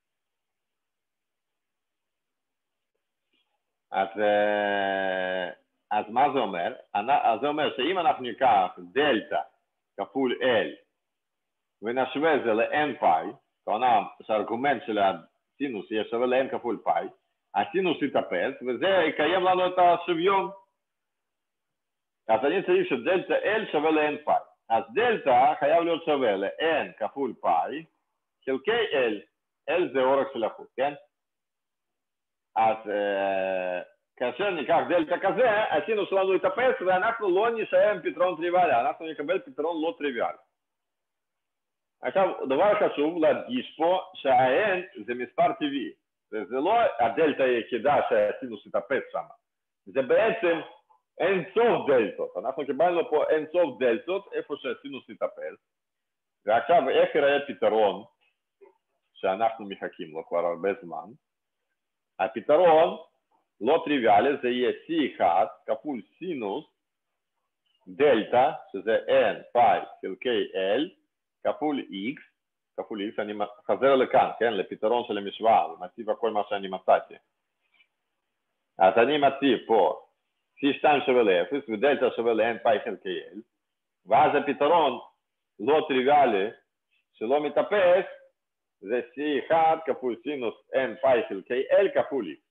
אז מה זה אומר? זה אומר שאם אנחנו ניקח דלתה כפול l ונשווה זה ל-n פאי, כלומר שהארגומנט של הסינוס יהיה שווה ל-n כפול פאי, הסינוס יתאפס וזה יקיים לנו את השוויון. אז אני צריך שדלתה l שווה ל-n פאי. אז דלתה חייב להיות שווה ל-n כפול פאי חלקי l. l זה אורך של החוט, כן? אז כאשר ניקח דלתה כזה, הסינוס שלנו יתאפס ואנחנו לא נשאר עם פתרון טריוויאלי, אנחנו נקבל פתרון לא טריוויאלי. עכשיו, דבר חשוב להדגיש פה שה-n זה מספר טבעי. זה לא הדלתה היחידה שהסינוס יתאפס שם. זה בעצם אין סוף דלתות. אנחנו קיבלנו פה אין סוף דלתות איפה שהסינוס יתאפס. ועכשיו, איך יראה פתרון שאנחנו מחכים לו כבר הרבה זמן? הפתרון לא טריוויאלי, זה יהיה c1 כפול סינוס דלתה, שזה n פאי חלקי l, כפול x, אני חזר לכאן, כן, לפתרון של המשוואה, ומציב הכל מה שאני מצאתי. אז אני מציב פה c2 שווה ל-0 ודלתה שווה ל-n פאי חלקי l, ואז הפתרון לא טריוויאלי שלא מתאפס, זה c1 כפול סינוס n פאי חלקי l כפול x.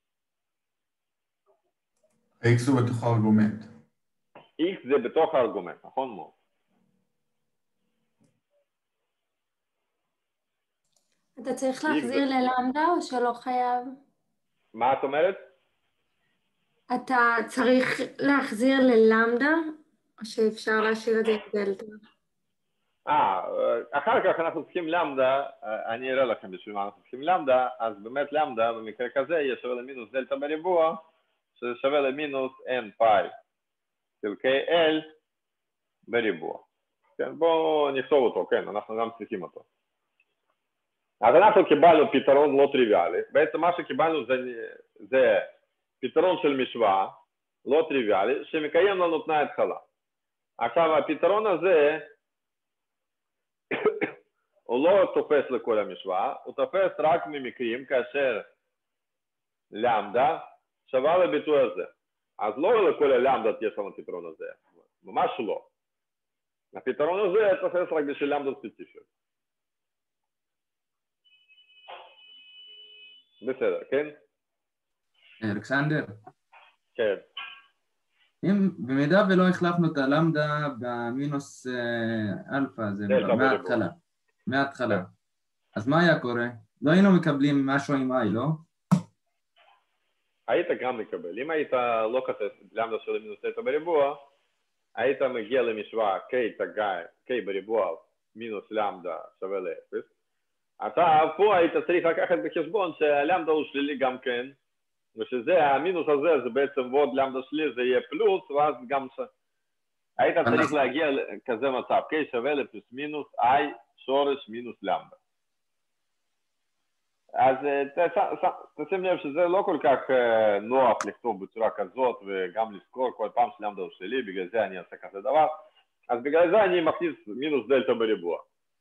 x הוא בתוך הארגומנט. x זה בתוך הארגומנט, נכון מאוד. אתה צריך להחזיר ללמדה או שלא חייב? מה את אומרת? אתה צריך להחזיר ללמדה או שאפשר להשאיר את זה עם דלתה? אחר כך אנחנו צריכים למדה, אני אראה לכם בשביל מה אנחנו צריכים למדה, אז באמת למדה במקרה כזה יהיה שווה למינוס דלתה בריבוע, שזה שווה למינוס n פאי חלקי l בריבוע. כן, בואו נכתוב אותו, כן, אנחנו גם צריכים אותו. אז אנחנו קיבלנו פתרון לא טריוויאלי, בעצם מה שקיבלנו זה פתרון של משוואה, לא טריוויאלי, שמקיים לנו תנאי התחלה. עכשיו, הפתרון הזה, הוא לא תופס לכל המשוואה, הוא תופס רק ממקרים כאשר למדה שווה לביטוי הזה. אז לא לכל הלמדות יש לנו פתרון הזה, ממש לא. הפתרון הזה תופס רק בשביל למדות ספציפיות. בסדר, כן? אלכסנדר. כן. אם במידה ולא החלפנו את הלמדה במינוס אלפא, זה מההתחלה. אז מה היה קורה? לא היינו מקבלים משהו עם i, לא? היית גם מקבל. אם היית לא כתב למדה של מינוס תטא בריבוע, היית מגיע למשוואה k בריבוע מינוס למדה שווה ל-0. עכשיו, פה היית צריך לקחת בחשבון שהלמדה הוא שלילי גם כן, ושזה, המינוס הזה, זה בעצם ועוד למדה שלילי, זה יהיה פלוס, ואז גם היית צריך להגיע לכזה מצב, k שווה לפלוס מינוס i שורש מינוס למדה. אז תשים לב שזה לא כל כך נוח לכתוב בצורה כזאת, וגם לזכור כל פעם שלמדה הוא שלילי, בגלל זה אני אעשה כזה דבר, אז בגלל זה אני מכניס מינוס דלטה בריבוע.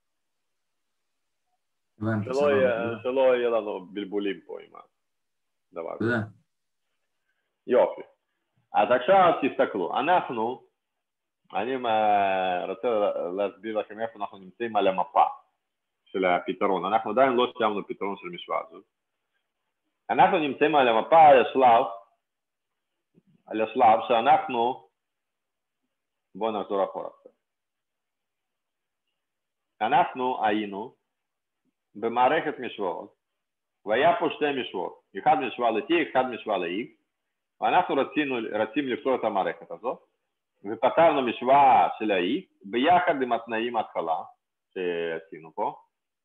שלא יהיה לנו בלבולים פה עם הדבר הזה. יופי. אז עכשיו תסתכלו, אני רוצה להסביר לכם איפה אנחנו נמצאים על המפה של הפתרון. אנחנו עדיין לא סיימנו פתרון של המשוואה הזאת. אנחנו נמצאים על המפה על השלב שאנחנו, בואו נחזור אחורה. אנחנו היינו במערכת משוואות, והיה פה שתי משוואות, אחד משוואה ל-t, אחד משוואה ל-x, ואנחנו רצינו לפתור את המערכת הזאת, ופתרנו משוואה של ה-x ביחד עם התנאים ההתחלה שעשינו פה,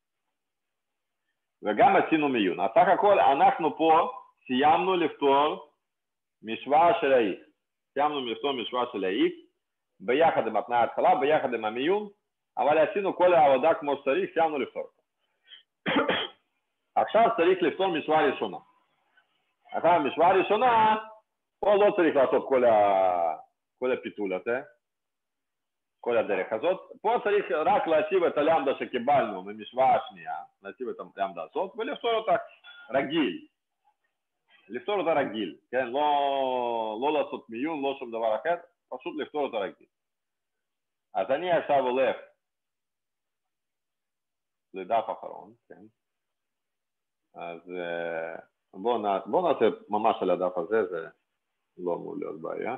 וגם עשינו מיון. אז סך הכל אנחנו פה סיימנו לפתור משוואה של ה-x, סיימנו לפתור משוואה של ה-x ביחד עם התנאי ההתחלה, ביחד עם המיון, אבל עשינו כל העבודה כמו שצריך, סיימנו לפתור. עכשיו צריך לפתור משוואה ראשונה. עכשיו משוואה ראשונה, פה לא צריך לעשות כל הפיתול הזה, כל הדרך הזאת. פה צריך רק להציב את הלמדה שקיבלנו ממשוואה השנייה, להציב את הלמדה הזאת ולפתור אותה רגיל. לפתור אותה רגיל, כן? לא לעשות מיון, לא שום דבר אחר, פשוט לפתור אותה רגיל. אז אני עכשיו הולך לדף אחרון, כן? אז בואו נעשה ממש על הדף הזה, זה לא אמור להיות בעיה.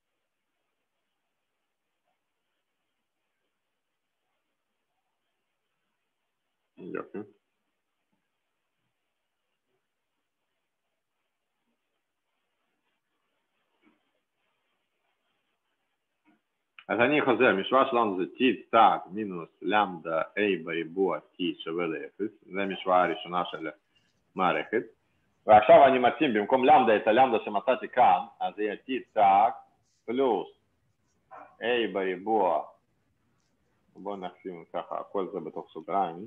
יופי. אז אני חוזר, משוואה שלנו זה t תג מינוס למדה a בריבוע t שווה ל-0, זה משוואה הראשונה של מערכת, ועכשיו אני מתאים במקום למדה את הלמדה שמצאתי כאן, אז זה יהיה t תג פלוס a בריבוע, בואו נשים ככה, הכל זה בתוך סוגריים,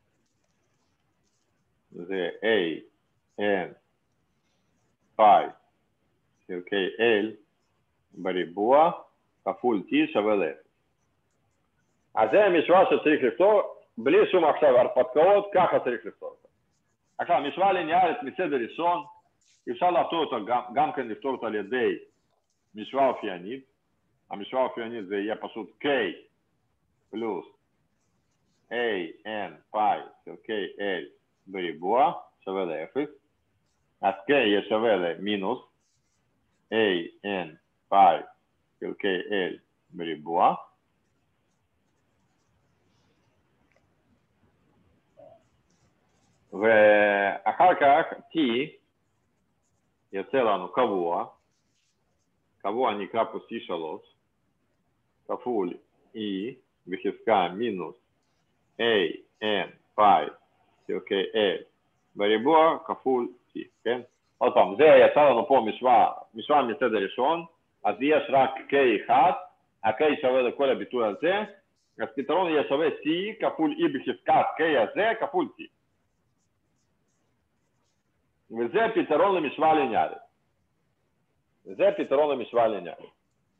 זה a n פאי חלקי l בריבוע, כפול t שווה ל-0. אז זה המשוואה שצריך לפתור, בלי שום עכשיו הרפתקאות, ככה צריך לפתור אותה. עכשיו, משוואה ליניארית מסדר ראשון, אפשר לפתור אותה, גם כן לפתור אותה על ידי משוואה אופיינית. המשוואה האופיינית זה יהיה פשוט k פלוס a n פאי חלקי l בריבוע שווה ל-0. אז k יהיה שווה למינוס a n פאי חלקי l בריבוע. ואחר כך t יוצא לנו קבוע, קבוע נקרא פה c3, כפול e בחזקה מינוס a n פאי חלקי l בריבוע כפול t, כן? עוד פעם, זה יצא לנו פה משוואה מסדר ראשון, אז יש רק k1, ה-k שווה לכל הביטוי הזה, אז פתרון יהיה שווה t כפול e בחזקת k הזה כפול t. וזה פתרון למשוואה ליניארית. זה פתרון המשוואה ליניארית.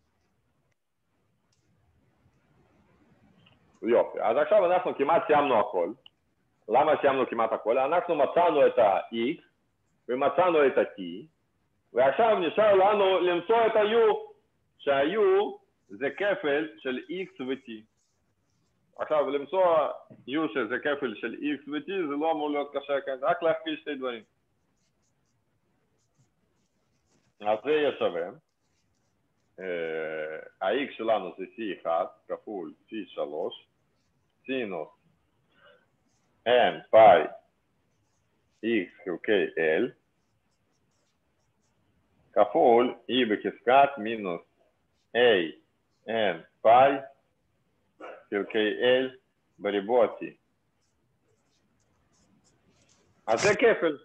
יופי, אז עכשיו אנחנו כמעט סיימנו הכל. למה סיימנו כמעט הכל? אנחנו מצאנו את ה-x ומצאנו את ה-t, ועכשיו נשאר לנו למצוא את ה-u, שה-u זה כפל של x ו-t. עכשיו למצוא u שזה כפל של x ו-t זה לא אמור להיות קשה, רק להכפיל שתי דברים. אז זה יהיה שווה. ה-x שלנו זה c1 כפול c3 סינוס n פאי x חלקי l כפול e בחזקת מינוס a n פאי חלקי l בריבוע t. אז זה כפל.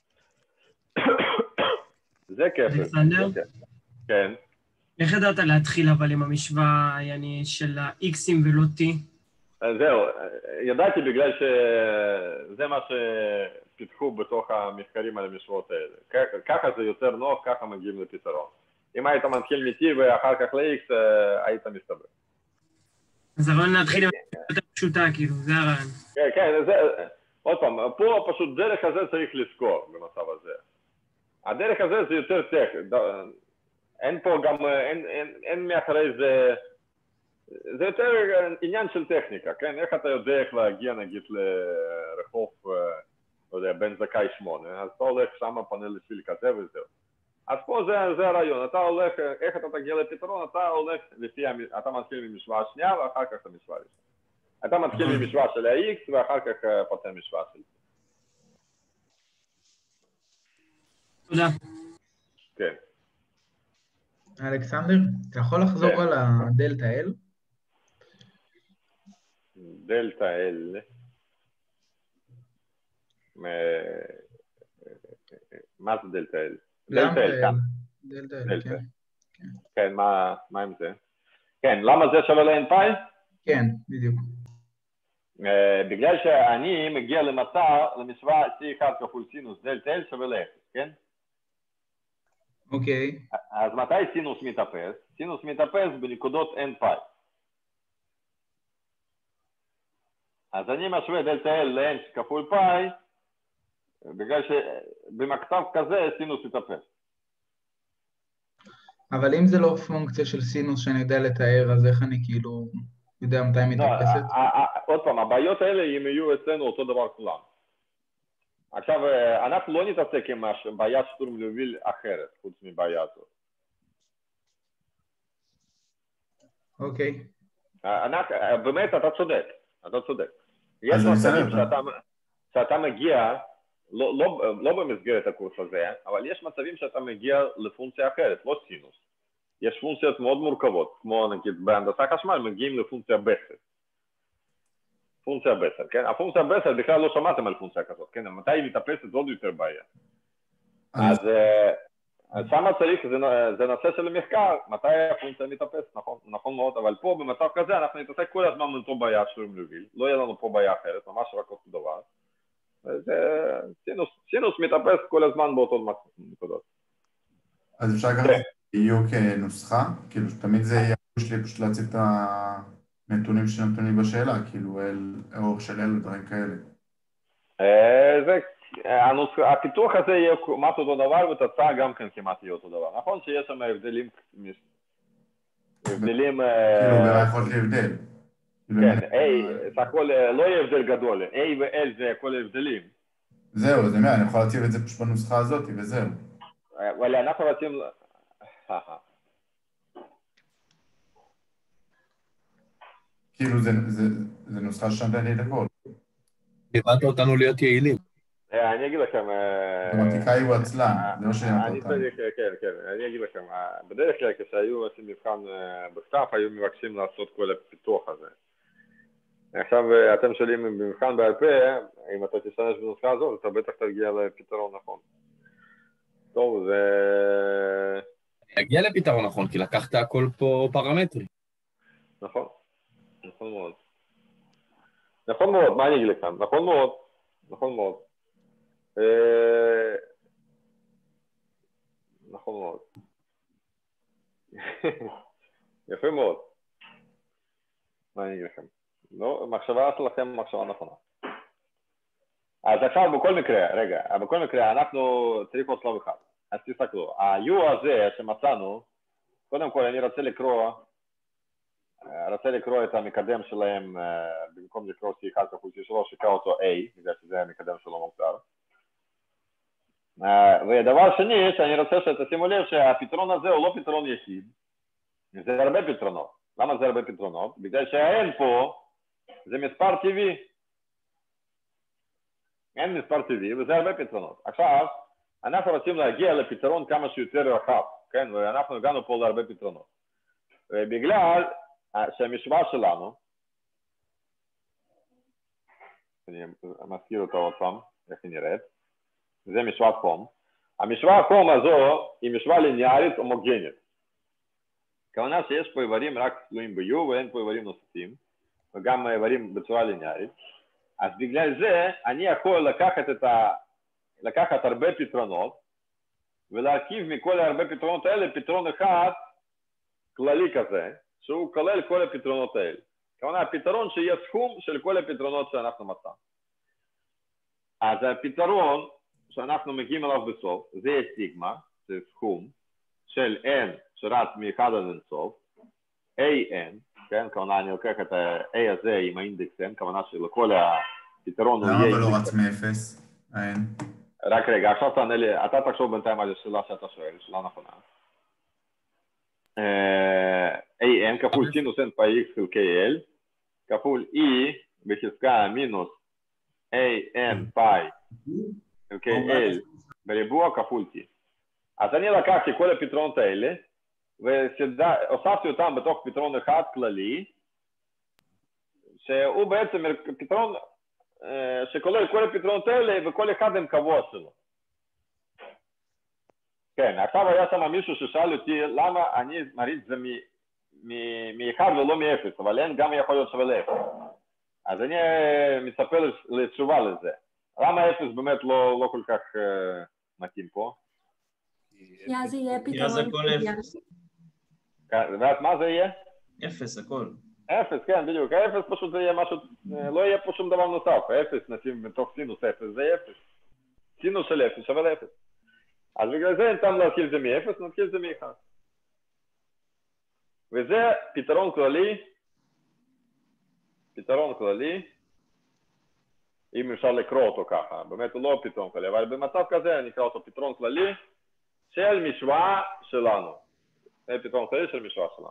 זה כפל. אלכסנדר? כן. איך ידעת להתחיל אבל עם המשוואה של ה-x'ים ולא t? זהו, ידעתי בגלל שזה מה שפיתחו בתוך המחקרים על המשוואות האלה. ככה זה יותר נוח, ככה מגיעים לפתרון. אם היית מתחיל מ-t ואחר כך ל-x, היית מסתבר. אז הרעיון להתחיל עם המשוואה יותר פשוטה, כאילו, זה הרעיון. כן, כן, עוד פעם, פה פשוט דרך הזה צריך לזכור במצב הזה. הדרך הזה זה יותר טכני. אין פה גם, אין מאחורי זה, זה יותר עניין של טכניקה, כן? איך אתה יודע איך להגיע נגיד לרחוב, לא יודע, בן זכאי 8, אז אתה הולך שם פונה לשביל כזה וזהו. אז פה זה הרעיון, אתה הולך, איך אתה תגיע לפתרון, אתה הולך לפי, אתה מתחיל ממשוואה שנייה ואחר כך המשוואה ראשונה. אתה מתחיל ממשוואה של ה-x ואחר כך פותר משוואה של t. תודה. כן. אלכסנדר, אתה יכול לחזור על הדלטה L? דלטה L. מה זה דלטה L? דלטה L, כאן. דלטה L, כן. כן, מה עם זה? כן, למה זה שווה ל-n פאי? כן, בדיוק. בגלל שאני מגיע למשוואה c1 כפול סינוס דלטה L שווה ל-0, כן? אוקיי. אז מתי סינוס מתאפס? סינוס מתאפס בנקודות n פאי. אז אני משווה דלטה L ל-n כפול פאי, בגלל שבמצב כזה סינוס מתאפס. אבל אם זה לא פונקציה של סינוס שאני יודע לתאר, אז איך אני כאילו יודע מתי היא מתאפסת? עוד פעם, הבעיות האלה הם יהיו אצלנו אותו דבר כולם. עכשיו, אנחנו לא נתעסק עם בעיית שטורם ליוביל אחרת, חוץ מבעיה הזאת. אוקיי. באמת, אתה צודק, אתה צודק. יש מצבים שאתה מגיע, לא במסגרת הקורס הזה, אבל יש מצבים שאתה מגיע לפונקציה אחרת, לא סינוס. יש פונקציות מאוד מורכבות, כמו נגיד בהנדסה חשמל, מגיעים לפונקציה בסל. פונקציה בסל, כן? הפונקציה בסל בכלל לא שמעתם על פונקציה כזאת, כן? מתי היא מתאפסת עוד יותר בעיה. אז שמה צריך, זה נושא של המחקר, מתי הפונקציה מתאפסת, נכון מאוד, אבל פה במצב כזה אנחנו נתעסק כל הזמן מאותו בעיה שטורם ליוביל, לא יהיה לנו פה בעיה אחרת, ממש רק אותו דבר. סינוס מתאפס כל הזמן באותו נקודות. אז אפשר גם יהיו כנוסחה? כאילו תמיד זה יהיה שלי פשוט להציג את הנתונים שנתנו לי בשאלה, כאילו אורך של אל ודברים כאלה. הפיתוח הזה יהיה כמעט אותו דבר ותוצאה גם כן כמעט יהיה אותו דבר. נכון שיש שם הבדלים... כאילו גם יכול להיות הבדל. כן, זה הכל לא יהיה הבדל גדול, A ו-L זה הכל הבדלים. זהו, זה אני יכול להציב את זה פשוט בנוסחה הזאת וזהו. אבל אנחנו רוצים... כאילו זה נוסחה ששמת לי את הכל. לימדת אותנו להיות יעילים. אני אגיד לכם... המתמטיקאי הוא עצלן, זה לא שלימדת אותנו. כן, אני אגיד לכם, בדרך כלל כשהיו עושים מבחן בכתב, היו מבקשים לעשות כל הפיתוח הזה. עכשיו אתם שואלים במבחן בעל פה, אם אתה תשתמש בנוסחה הזאת, אתה בטח תגיע לפתרון נכון. טוב, זה... הגיע לפתרון נכון, כי לקחת הכל פה פרמטרי. נכון, נכון מאוד. נכון מאוד, מה אני אגיד לכם? נכון מאוד, נכון מאוד. נכון מאוד. יפה מאוד. מה אני אגיד לכם? לא, מחשבה שלכם מחשבה נכונה. אז עכשיו בכל מקרה, אנחנו צריך עוד שלב אחד. אז תסתכלו, ה-U הזה שמצאנו, קודם כל אני רוצה לקרוא את המקדם שלהם, במקום לקרוא C1 כפול C3, שקרא אותו A, בגלל שזה המקדם שלו מוגדר. ודבר שני, שאני רוצה שתשימו לב שהפתרון הזה הוא לא פתרון יחיד, זה הרבה פתרונות. למה זה הרבה פתרונות? בגלל שה-N פה זה מספר טבעי. אין מספר טבעי וזה הרבה פתרונות. עכשיו, אנחנו רוצים להגיע לפתרון כמה שיותר רחב, כן? ואנחנו הגענו פה להרבה פתרונות. ובגלל שהמשוואה שלנו, אני מזכיר אותה עוד פעם, איך היא נראית, זה משוואת חום. המשוואה חום הזו היא משוואה ליניארית הומוגנית. כמובן שיש פה איברים רק תלויים ב-U ואין פה איברים נוספים, וגם איברים בצורה ליניארית. אז בגלל זה אני יכול לקחת הרבה פתרונות, ולהרכיב מכל הרבה פתרונות האלה פתרון אחד כללי כזה, שהוא כולל כל הפתרונות האלה. כמובן הפתרון שיהיה סכום של כל הפתרונות שאנחנו מצאנו. אז הפתרון שאנחנו מגיעים אליו בסוף, זה סיגמה, זה סכום של n שרץ מ-1 עד אינסוף, an, כן, כמובן אני לוקח את ה-a הזה עם האינדקס n, כמובן שלכל הפתרון הוא יהיה... למה ולא רץ מ-0, ה-n? רק רגע, עכשיו תענה לי, אתה תחשוב בינתיים על השאלה שאתה שואל, שאלה נכונה. an כפול סינוס n פאי x חלקי l, כפול e בחזקה מינוס an פאי חלקי l בריבוע כפול t. אז אני לקחתי כל הפתרונות האלה, והוספתי אותם בתוך פתרון אחד כללי, שהוא בעצם פתרון שכולל כל הפתרונות האלה, וכל אחד עם קבוע שלו. כן, עכשיו היה שם מישהו ששאל אותי למה אני מריץ את זה מ-1 ולא מ-0, אבל אין גם יכול להיות שווה ל-0. אז אני מצפה לתשובה לזה. למה 0 באמת לא כל כך מתאים פה? כי אז יהיה פתרון. ואז מה זה יהיה? 0, הכל. 0, כן, בדיוק. 0 פשוט זה יהיה משהו, לא יהיה פה שום דבר נוסף. 0 נשים בתוך סינוס 0, זה 0. סינוס של 0 שווה ל-0. אז בגלל זה ניתן להתחיל זה מ-0, נתחיל זה מ-1. וזה פתרון כללי, אם אפשר לקרוא אותו ככה. באמת הוא לא פתרון כללי, אבל במצב כזה אני אקרא אותו פתרון כללי של משוואה שלנו. זה פתרון כללי של משוואה שלנו.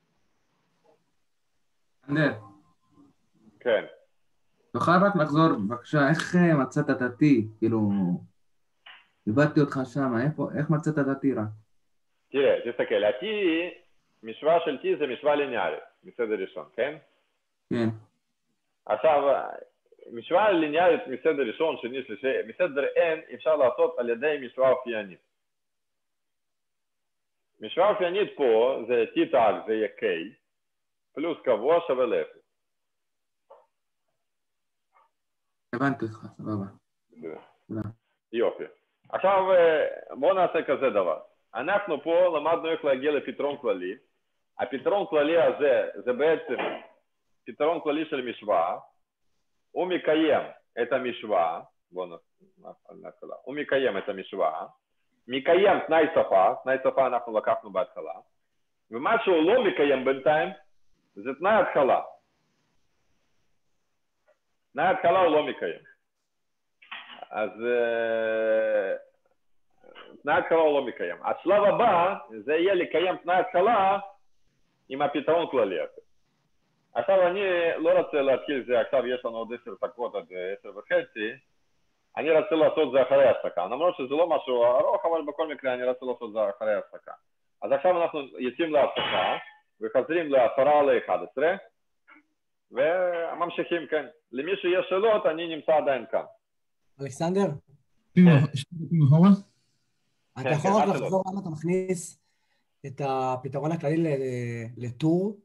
אנדר. כן. תוכל רק לחזור, בבקשה, איך מצאת את ה-T? כאילו, איבדתי אותך שם, איך מצאת את ה-T רק? תראה, תסתכל, ה-T, משוואה של T זה משוואה ליניארית, מסדר ראשון, כן? כן. עכשיו, משוואה ליניארית מסדר ראשון, שני, שלישי, מסדר n אפשר לעשות על ידי משוואה אופיינית. משוואה אופיינית פה זה T תג, זה יהיה K, פלוס קבוע שווה ל-0. הבנתי אותך, סבבה. יופי. עכשיו בואו נעשה כזה דבר. אנחנו פה למדנו איך להגיע לפתרון כללי. הפתרון כללי הזה זה בעצם פתרון כללי של משוואה. הוא מקיים את המשוואה. בואו נתחיל. הוא מקיים את המשוואה. מקיים תנאי שפה אנחנו לקחנו בהתחלה. ומה שהוא לא מקיים בינתיים זה תנאי התחלה. תנאי התחלה הוא לא מקיים. אז תנאי התחלה הוא לא מקיים. השלב הבא זה יהיה לקיים תנאי התחלה עם הפתרון כללי. עכשיו אני לא רוצה להתחיל זה, עכשיו יש לנו עוד 10 דקות עד 10:30. אני רוצה לעשות זה אחרי ההפסקה. למרות שזה לא משהו ארוך, אבל בכל מקרה אני רוצה לעשות זה אחרי ההפסקה. אז עכשיו אנחנו יוצאים להפסקה וחוזרים ל10:50 וממשיכים, כן. למי שיש שאלות, אני נמצא עדיין כאן. אלכסנדר? אתה יכול רק לחזור למה אתה מכניס את הפתרון הכללי לטור?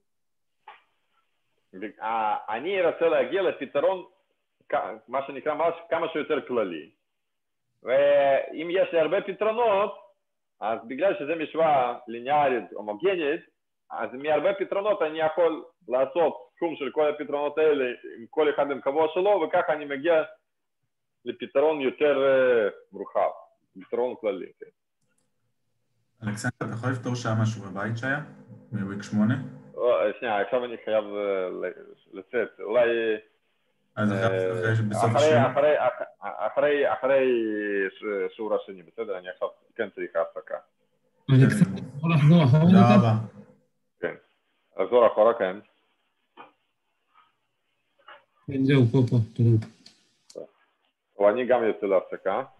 אני רוצה להגיע לפתרון, מה שנקרא, כמה שיותר כללי. ואם יש לי הרבה פתרונות, אז בגלל שזה משוואה ליניארית הומוגנית, אז מהרבה פתרונות אני יכול לעשות תחום של כל הפתרונות האלה, עם כל אחד עם קבוע שלו, וככה אני מגיע לפתרון יותר מורחב, פתרון כללי. אלכסנדר, אתה יכול לפתור שם משהו בבית שהיה? מוויק 8? שנייה, עכשיו אני חייב לצאת, אולי... אז בסוף השיעור? אחרי שיעור השני, בסדר? אני עכשיו כן צריך הפסקה. אלכסנדר, יכול לחזור אחורה? תודה רבה. כן, לחזור אחורה, כן. כן, זהו, פה, תודה. ואני גם יוצא להפסקה.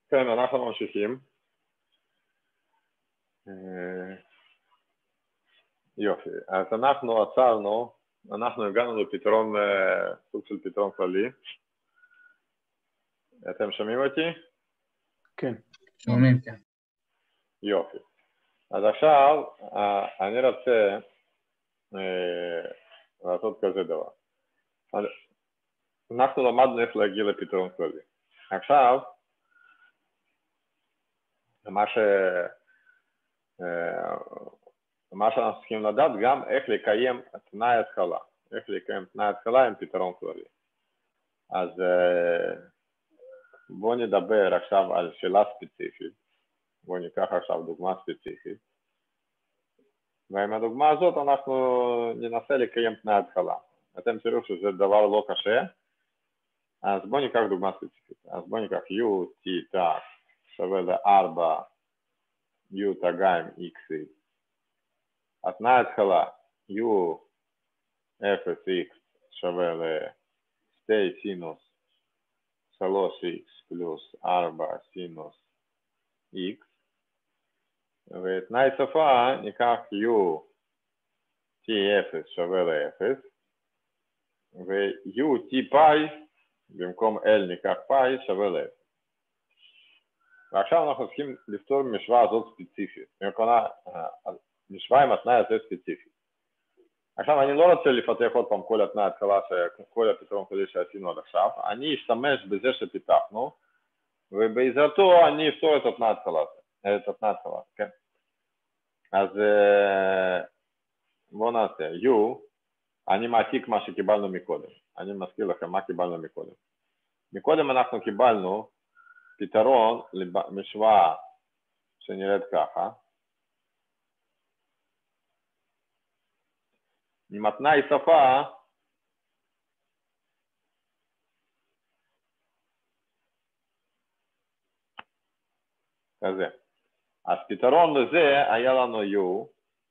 כן, אנחנו ממשיכים. יופי, אז אנחנו עצרנו, אנחנו הגענו לפתרון, סוג של פתרון כללי. אתם שומעים אותי? כן. שומעים, כן. יופי. אז עכשיו אני רוצה לעשות כזה דבר. אנחנו למדנו איך להגיע לפתרון כללי. עכשיו, מה שאנחנו צריכים לדעת גם איך לקיים תנאי התחלה. איך לקיים תנאי התחלה עם פתרון כללי. אז בואו נדבר עכשיו על שאלה ספציפית. בואו ניקח עכשיו דוגמה ספציפית. ועם הדוגמה הזאת אנחנו ננסה לקיים תנאי התחלה. אתם תראו שזה דבר לא קשה. אז בואו ניקח דוגמה ספציפית. אז בואו ניקח u t תג שווה ל-4 u תגיים x. התנאי ההתחלה u 0x שווה ל-2 סינוס 3x פלוס 4 סינוס x. ותנאי סופה ניקח u t0 שווה ל-0 ו-u t פאי במקום l ניקח פאי שווה ל-0. ועכשיו אנחנו צריכים לפתור משוואה הזאת ספציפית. משוואה עם התנאי הזה ספציפי. עכשיו אני לא רוצה לפתח עוד פעם כל התנאי התחלה, כל הפתרון כזה שעשינו עד עכשיו. אני אשתמש בזה שפיתחנו, ובעזרתו אני אפתור את התנאי התחלה, כן? אז בואו נעשה. U, אני מעתיק מה שקיבלנו מקודם. אני מזכיר לכם מה קיבלנו מקודם. מקודם אנחנו קיבלנו פתרון למשוואה שנראית ככה. עם התנאי שפה כזה. אז פתרון לזה היה לנו u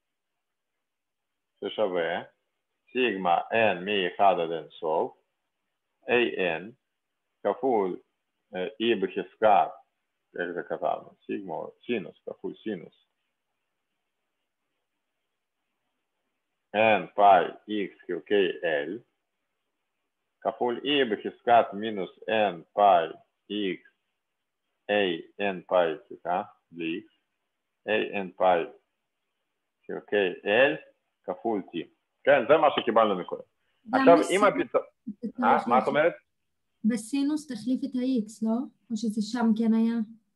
ששווה סיגמה n מ-1 עד אין סוף an כפול e בחזקת, איך זה כתבנו? סיגמה סינוס כפול סינוס n פאי x חלקי l כפול e בחזקת מינוס n פאי x a n פאי, סליחה, בלי x a n פאי חלקי l כפול t. כן, זה מה שקיבלנו מקודם. עכשיו, אם הפתרון... מה את אומרת? בסינוס תחליף את ה-x, לא? או שזה שם כן היה?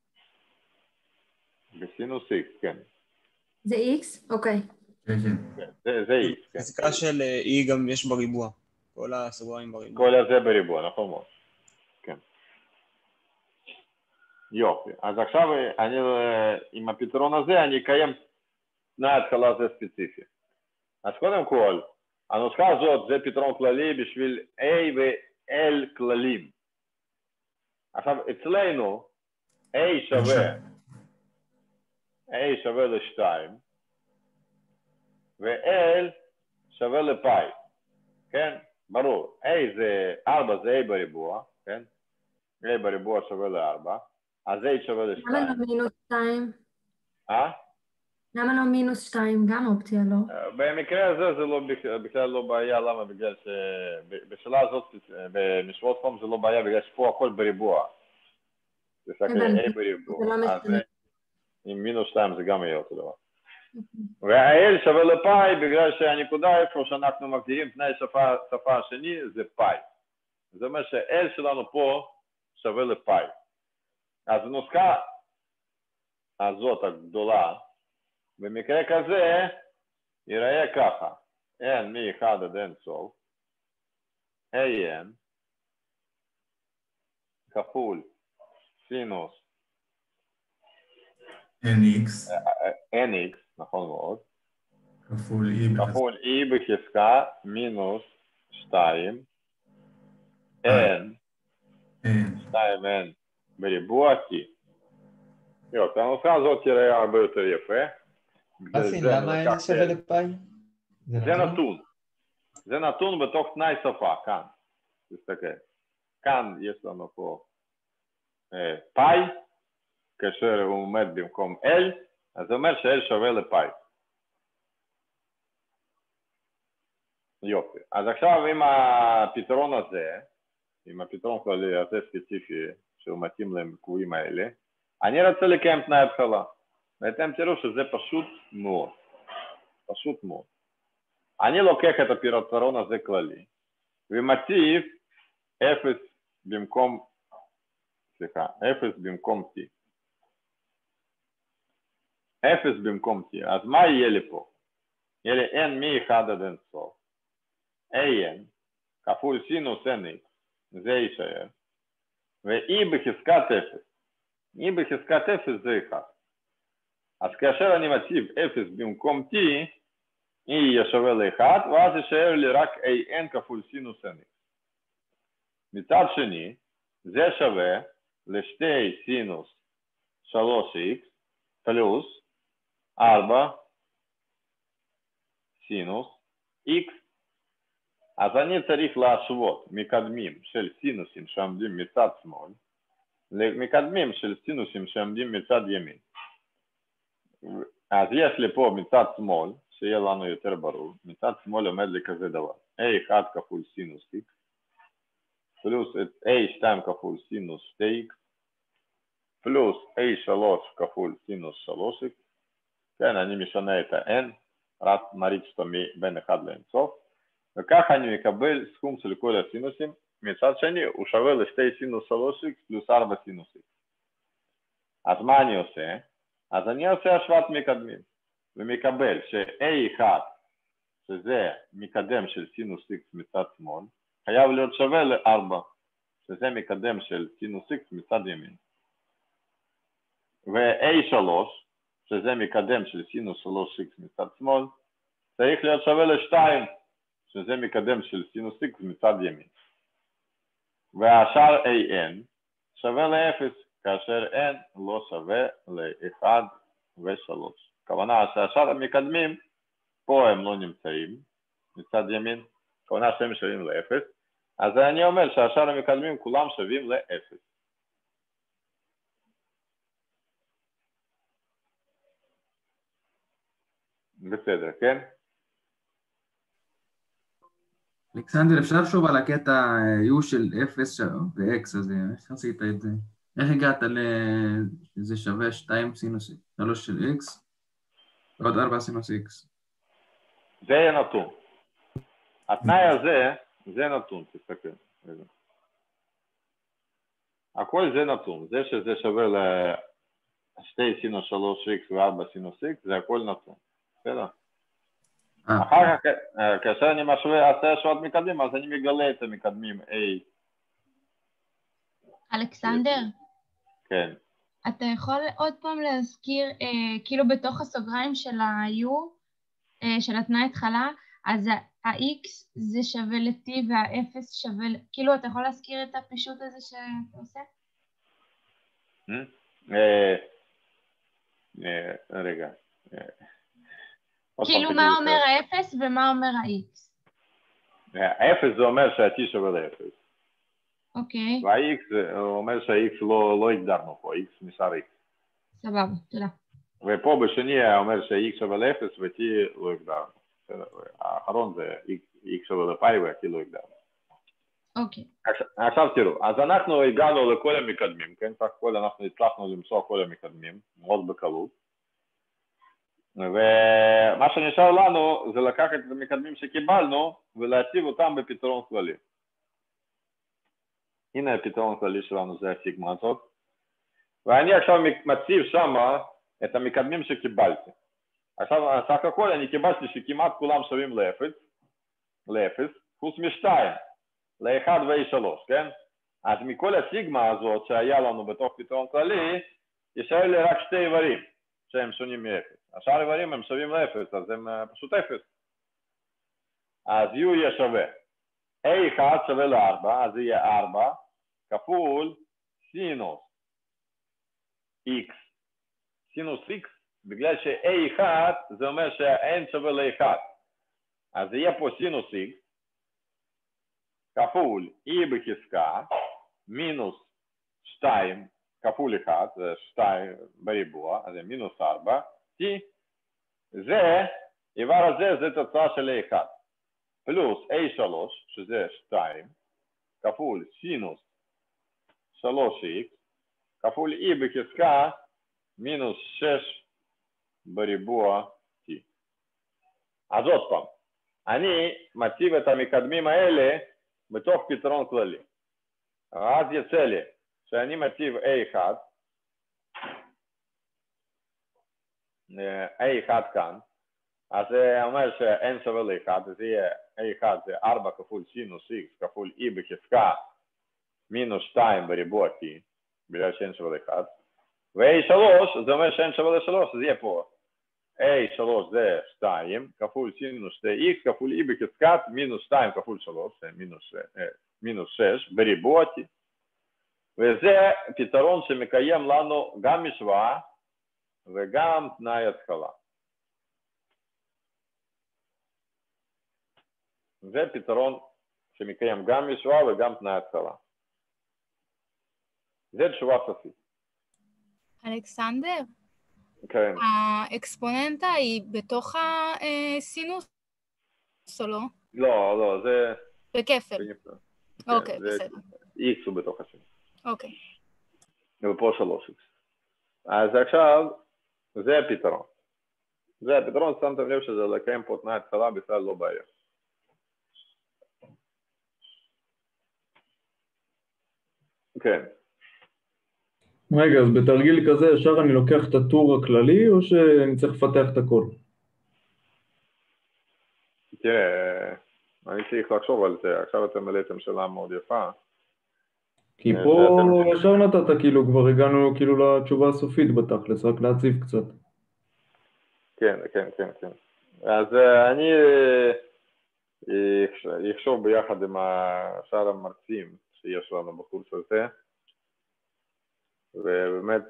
בסינוס x, כן. זה x? אוקיי. זה x, כן. חזקה של e גם יש בריבוע. כל הסוגריים בריבוע. כל הזה בריבוע, נכון מאוד. כן. יופי. אז עכשיו, עם הפתרון הזה, אני אקיים תנאי התחלה זה ספציפי. אז קודם כל, הנוסחה הזאת זה פתרון כללי בשביל A ו-L כללים. עכשיו, אצלנו A שווה ל-2 ו-L שווה לפאי, כן? ברור. A זה 4 זה A בריבוע, כן? A בריבוע שווה ל-4, אז A שווה ל-2. למה לא מינוס 2? למה לא מינוס 2? גם אופציה, לא? במקרה הזה זה בכלל לא בעיה, למה? בגלל שבשאלה הזאת, במשוואות חום זה לא בעיה, בגלל שפה הכל בריבוע. זה A בריבוע, אז עם מינוס 2 זה גם יהיה אותו דבר. וה-L שווה לפאי, בגלל שהנקודה איפה שאנחנו מגדירים תנאי שפה השני זה פאי. זאת אומרת ש-L שלנו פה שווה לפאי. אז הנוסחה הזאת הגדולה, במקרה כזה, ייראה ככה, n מ-1 עד אין סוף, an כפול סינוס nx, נכון מאוד, כפול e בחזקה מינוס 2, n 2n בריבוע t. יופי, הנוסחה הזאת תראה הרבה יותר יפה. אפין, למה אין שווה לפאי? זה נתון. זה נתון בתוך תנאי שפה, כאן. תסתכל. כאן יש לנו פה פאי, כאשר הוא עומד במקום L, אז זה אומר ש-L שווה לפאי. יופי. אז עכשיו עם הפתרון הזה, עם הפתרון כללי הזה ספציפי שהוא מתאים לקבועים האלה, אני רוצה לקיים תנאי התחלה. ואתם תראו שזה פשוט מאוד. פשוט מאוד. אני לוקח את הפתרון הזה כללי, ומציב 0 במקום, סליחה, 0 במקום t. 0 במקום t. אז מה יהיה לי פה? יהיה לי n מ-1 עד אין סוף. an כפול סינוס nx, זה יישאר. ו-e בחזקת 0. e בחזקת 0 זה 1. אז כאשר אני מציב 0 במקום t, e יהיה שווה ל-1, ואז יישאר לי רק an כפול סינוס nx. מצד שני, זה שווה לשתי סינוס 3x פלוס 4 סינוס x. אז אני צריך להשוות מקדמים של סינוסים שעומדים מצד שמאל למקדמים של סינוסים שעומדים מצד ימין. אז יש לי פה מצד שמאל, שיהיה לנו יותר ברור, מצד שמאל עומד לי כזה דבר, a1 כפול סינוס x פלוס a2 כפול סינוס 2x פלוס a3 כפול סינוס 3x. כן, אני משנה את ה-n, רק מריץ אותו בין 1 לאינסוף, וככה אני מקבל סכום של כל הסינוסים. מצד שני הוא שווה לשתי סינוס 3x פלוס 4 סינוס x. אז מה אני עושה? אז אני עושה השוואת מקדמים, ומקבל ש-a1, שזה מקדם של סינוס x מצד שמאל, חייב להיות שווה ל-4, שזה מקדם של סינוס x מצד ימין. ו-a3, שזה מקדם של סינוס 3x מצד שמאל, צריך להיות שווה ל-2, שזה מקדם של סינוס x מצד ימין. והשאר an שווה ל-0, כאשר n לא שווה ל-1 ו-3. הכוונה שהשאר המקדמים, פה הם לא נמצאים מצד ימין, הכוונה שהם שווים ל-0, אז אני אומר שהשאר המקדמים כולם שווים ל-0. בסדר, כן? אלכסנדר, אפשר שוב על הקטע U של 0 ו-X הזה, איך עשית את זה? איך הגעת לזה שווה 2 סינוס 3 של X ועוד 4 סינוס X? זה יהיה נתון. התנאי הזה, זה נתון, תסתכל. הכל זה נתון. זה שזה שווה ל-2 סינוס 3X ו-4 סינוס X, זה הכל נתון. בסדר? אחר כך, כאשר אני משווה, עושה השוואת מקדמים, אז אני מגלה את המקדמים A. אלכסנדר? כן. אתה יכול עוד פעם להזכיר, כאילו בתוך הסוגריים של ה-U, של התנאי התחלה, אז ה-X זה שווה ל-T וה-0 שווה, כאילו אתה יכול להזכיר את הפישוט הזה שאתה עושה? רגע. כאילו מה אומר ה-0 ומה אומר ה-X? ה-0 זה אומר שה-T שווה ל-0. אוקיי. וה-X אומר שה-X לא הגדרנו פה, X נשאר X. סבבה, תודה. ופה בשני אומר שה-X שווה ל-0 ו-T לא הגדרנו. האחרון זה X שווה לפאי ו-T לא הגדרנו. אוקיי. עכשיו תראו, אז אנחנו הגענו לכל המקדמים, כן? סך הכל אנחנו הצלחנו למצוא כל המקדמים, מאוד בקלות. ומה שנשאר לנו זה לקחת את המקדמים שקיבלנו ולהציב אותם בפתרון כללי. הנה הפתרון כללי שלנו, זה הסיגמה הזאת. ואני עכשיו מציב שם את המקדמים שקיבלתי. עכשיו, סך הכל אני קיבלתי שכמעט כולם שווים ל-0, חוץ מ-2, ל-1 ו-3, כן? אז מכל הסיגמה הזאת שהיה לנו בתוך פתרון כללי, יישאר לי רק שתי איברים שהם שונים מ-0. השאר איברים הם שווים ל-0, אז הם פשוט 0. אז U יהיה שווה. A1 שווה ל-4, אז יהיה 4 כפול סינוס X. סינוס X, בגלל ש-A1 זה אומר שה-N שווה ל-1. אז יהיה פה סינוס X כפול E בחזקה מינוס 2 כפול 1, זה 2 בריבוע, אז זה מינוס 4, T, זה, איבר הזה, זה תוצאה של A1, פלוס A3, שזה 2, כפול סינוס 3x, כפול E בחזקה, מינוס 6 בריבוע T. אז עוד פעם, אני מציב את המקדמים האלה בתוך פתרון כללי. אז יצא לי שאני מציב A1, A1 כאן, אז זה אומר ש-n שווה ל-1, זה יהיה A1 זה 4 כפול סינוס x כפול E בחזקה מינוס 2 בריבוע T, בגלל ש-n שווה ל-1, ו-A3 זה אומר ש-n שווה ל-3, זה יהיה פה. A3 זה 2 כפול סינוס 2x כפול E בחזקת מינוס 2 כפול 3, מינוס 6 בריבוע T. וזה פתרון שמקיים לנו גם משוואה וגם תנאי התחלה. זה פתרון שמקיים גם משוואה וגם תנאי התחלה. זה תשובה סופית. אלכסנדר? כן. האקספוננטה היא בתוך הסינוס או לא? לא, לא, זה... בכפל. אוקיי, בסדר. X הוא בתוך הסינוס. אוקיי. ופה 3x. אז עכשיו, זה הפתרון. זה הפתרון, שמתם לב שזה לקיים פה תנאי התחלה בכלל לא בעיה. כן. רגע, אז בתרגיל כזה ישר אני לוקח את הטור הכללי, או שאני צריך לפתח את הכל? תראה, אני צריך לחשוב על זה, עכשיו אתם מלאתם שאלה מאוד יפה. כי פה ישר נתת, כאילו, כבר הגענו כאילו לתשובה הסופית בתכלס, רק להציב קצת. כן, כן, כן, כן. אז אני אחשוב ביחד עם שאר המרצים שיש לנו בקורס הזה, ובאמת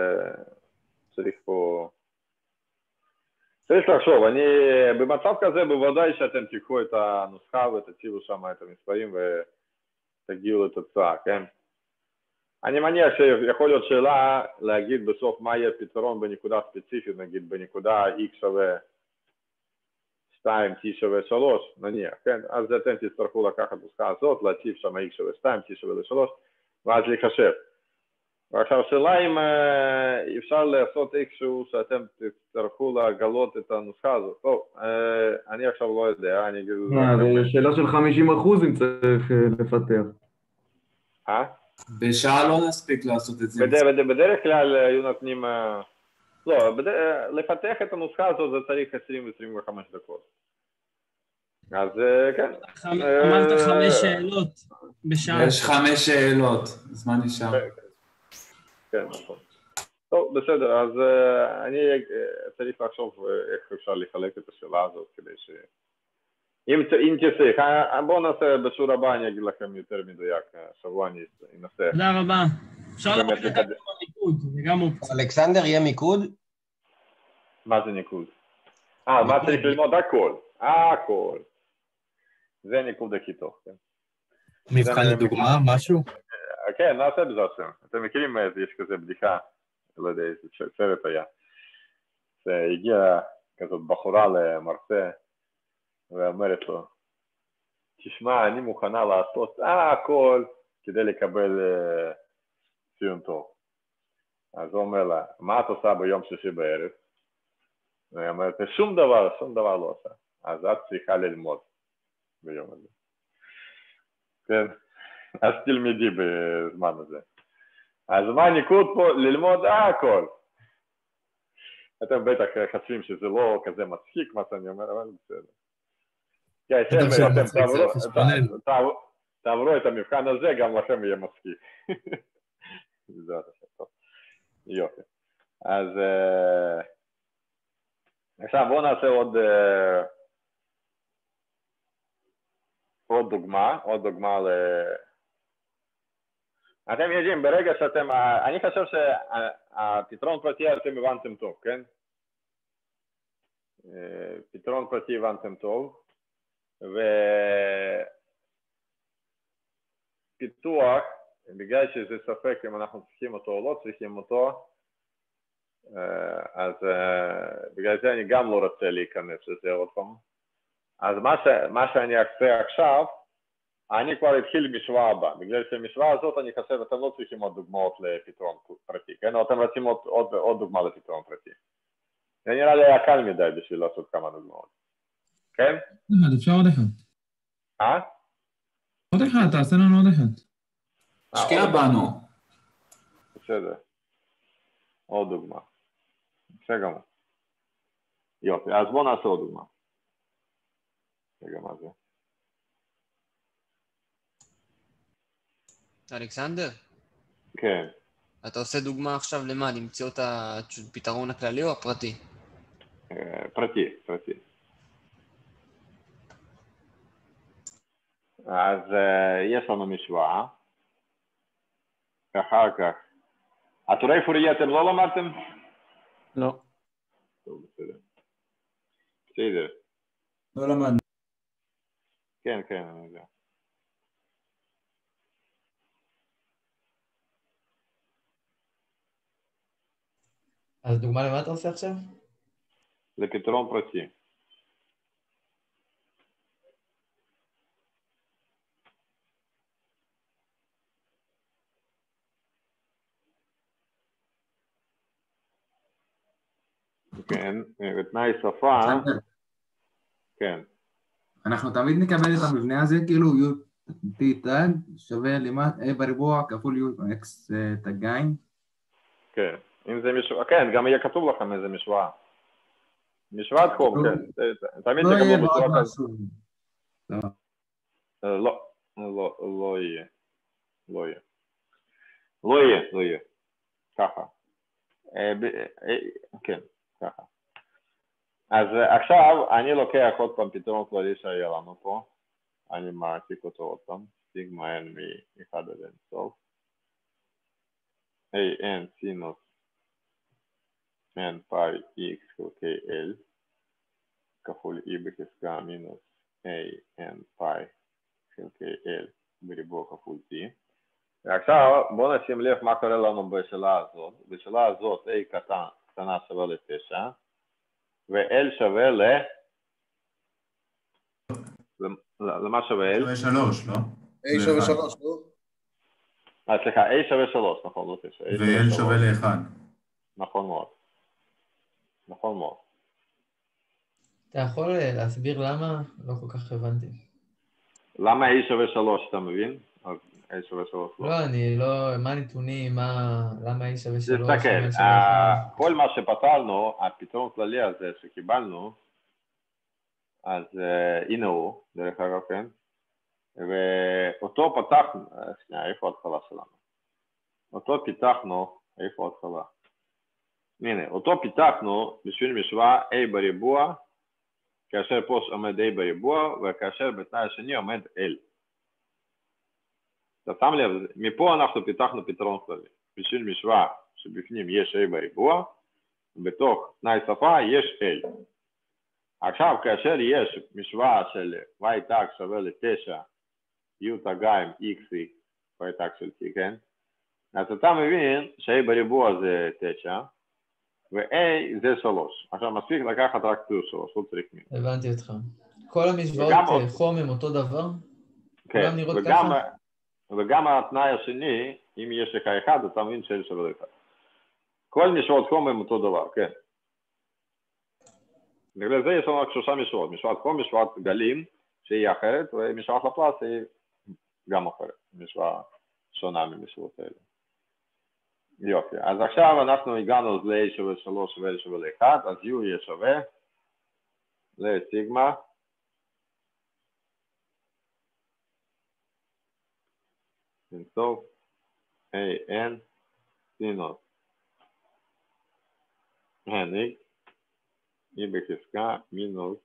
צריך לחשוב. אני במצב כזה בוודאי שאתם תיקחו את הנוסחה ותציבו שם את המספרים ותגיעו לתוצאה, כן? אני מניח שיכול להיות שאלה להגיד בסוף מה יהיה פתרון בנקודה ספציפית, נגיד בנקודה x שווה 2, t שווה 3, נניח, כן? אז אתם תצטרכו לקחת נוסחה הזאת, להציב שם x שווה 2, t שווה 3, ואז לחשב. ועכשיו שאלה אם אפשר לעשות איכשהו שאתם תצטרכו לגלות את הנוסחה הזאת. טוב, אני עכשיו לא יודע, אני אגיד... זה שאלה של 50% אם צריך לפתח. בשעה לא נספיק לעשות את זה. בדרך כלל היו נותנים... לא, לפתח את הנוסחה הזאת זה צריך 20-25 דקות. אז כן. אמרת 5 שאלות בשעה. יש 5 שאלות, אז מה נשאר? כן, נכון. טוב, בסדר, אז אני צריך לחשוב איך אפשר לחלק את השאלה הזאת כדי ש... אם תצריך, בואו נעשה בשיעור הבא, אני אגיד לכם יותר מדויק, שבוע אני אנסה. תודה רבה. אפשר להגיד את המיקוד, זה גם אופציה. אלכסנדר, יהיה מיקוד? מה זה ניקוד? מה צריך ללמוד? הכל. הכל. זה ניקוד הכי טוב, כן. מבחן לדוגמה, משהו? כן, נעשה בזה השם. אתם מכירים יש כזה בדיחה, לא יודע איזה סרט היה. שהגיעה כזאת בחורה למרצה, ואומרת לו, תשמע, אני מוכנה לעשות הכל כדי לקבל ציון טוב. אז הוא אומר לה, מה את עושה ביום שישי בערב? והיא אומרת, שום דבר לא עושה. אז את צריכה ללמוד ביום הזה. כן, אז תלמדי בזמן הזה. אז מה הניקוד פה? ללמוד הכל. אתם בטח חושבים שזה לא כזה מצחיק מה שאני אומר, אבל בסדר. תעברו את המבחן הזה, גם לכם יהיה מצחיק. יופי. אז עכשיו בואו נעשה עוד דוגמה אתם יודעים, ברגע שאתם, אני חושב שהפתרון פרטי אתם הבנתם טוב, כן? פתרון פרטי הבנתם טוב, ופיתוח בגלל שזה ספק אם אנחנו צריכים אותו או לא צריכים אותו, אז בגלל זה אני גם לא רוצה להיכנס לזה עוד פעם. אז מה שאני אעשה עכשיו, אני כבר אתחיל משוואה הבאה. בגלל שמשוואה הזאת אני חושב, אתם לא צריכים עוד דוגמאות לפתרון פרטי, כן? או אתם רוצים עוד דוגמה לפתרון פרטי. זה נראה לי היה קל מדי בשביל לעשות כמה דוגמאות. כן? אפשר עוד אחד. עוד אחד, תעשה לנו עוד אחד. השקיע בנו. בסדר. עוד דוגמה. בסדר גמור. יופי, אז בואו נעשה עוד דוגמה. רגע, מה זה? אלכסנדר? כן. אתה עושה דוגמה עכשיו למה? למצוא את הפתרון הכללי או הפרטי? פרטי. אז יש לנו משוואה. אחר כך. הטורי פוריה אתם לא למדתם? לא. טוב, בסדר. לא למדנו. כן, אני יודע. אז דוגמה למה אתה עושה עכשיו? לפתרון פרטי. כן, בתנאי שפה. כן. אנחנו תמיד נקבל את המבנה הזה, כאילו U תג שווה למט A בריבוע כפול U X תגיים. כן, אם זה משוואה, כן, גם יהיה כתוב לכם איזה משוואה. משוואת חוב, כן. תמיד תקבלו בצורה כזאת. לא יהיה. ככה. כן, ככה. אז עכשיו אני לוקח עוד פעם פתרון כללי שהיה לנו פה. אני מעתיק אותו עוד פעם. סיגמה n מ-1 עד אינסוף. an סינוס n פאי x חלקי l כפול e בחזקה מינוס an פאי חלקי l בריבוע כפול t. ועכשיו בואו נשים לב מה קורה לנו בשאלה הזאת. בשאלה הזאת a קטנה שווה ל-9 ו-l שווה למה שווה l? שווה 3, לא? a שווה 3, לא? סליחה, a שווה 3, נכון, לא 9. ו-l שווה ל-1. נכון מאוד. אתה יכול להסביר למה? לא כל כך הבנתי. למה a שווה 3, אתה מבין? a שווה 3 לא. לא, אני לא, מה הנתונים, למה a שווה 3? תסתכל, כל מה שפתרנו, הפתרון הכללי הזה שקיבלנו, אז הנה הוא, דרך אגב, כן? ואותו פתחנו, שנייה, איפה ההתחלה שלנו? אותו פיתחנו, איפה ההתחלה? הנה, אותו פיתחנו בשביל משוואה a בריבוע, כאשר פה עומד a בריבוע, וכאשר בתנאי השני עומד l. אתה שם לב, מפה אנחנו פיתחנו פתרון כללי. בשביל משוואה שבפנים יש a בריבוע, ובתוך תנאי שפה יש l. עכשיו, כאשר יש משוואה של y תג שווה ל-9, u תגיים x, y תג של t, כן? אז אתה מבין ש-a בריבוע זה 9, ו-a זה 3. עכשיו, מספיק לקחת רק פלוס 3, לא צריך מין. הבנתי אותך. כל המשוואות חום הם אותו דבר? כן, וגם התנאי השני, אם יש לך 1, אתה מבין ש-l שווה ל-1. כל משוואות חום הם אותו דבר, כן. בגלל זה יש לנו רק 3 משוואות, משוואת חום, משוואת גלים, שהיא אחרת, ומשוואת לפלס היא גם אחרת, משוואה שונה ממשוואות האלה. יופי, אז עכשיו אנחנו הגענו ל-a שווה 3 ו-l שווה ל-1, אז u יהיה שווה לסיגמה אינסוף an סינוס nx e בחזקה מינוס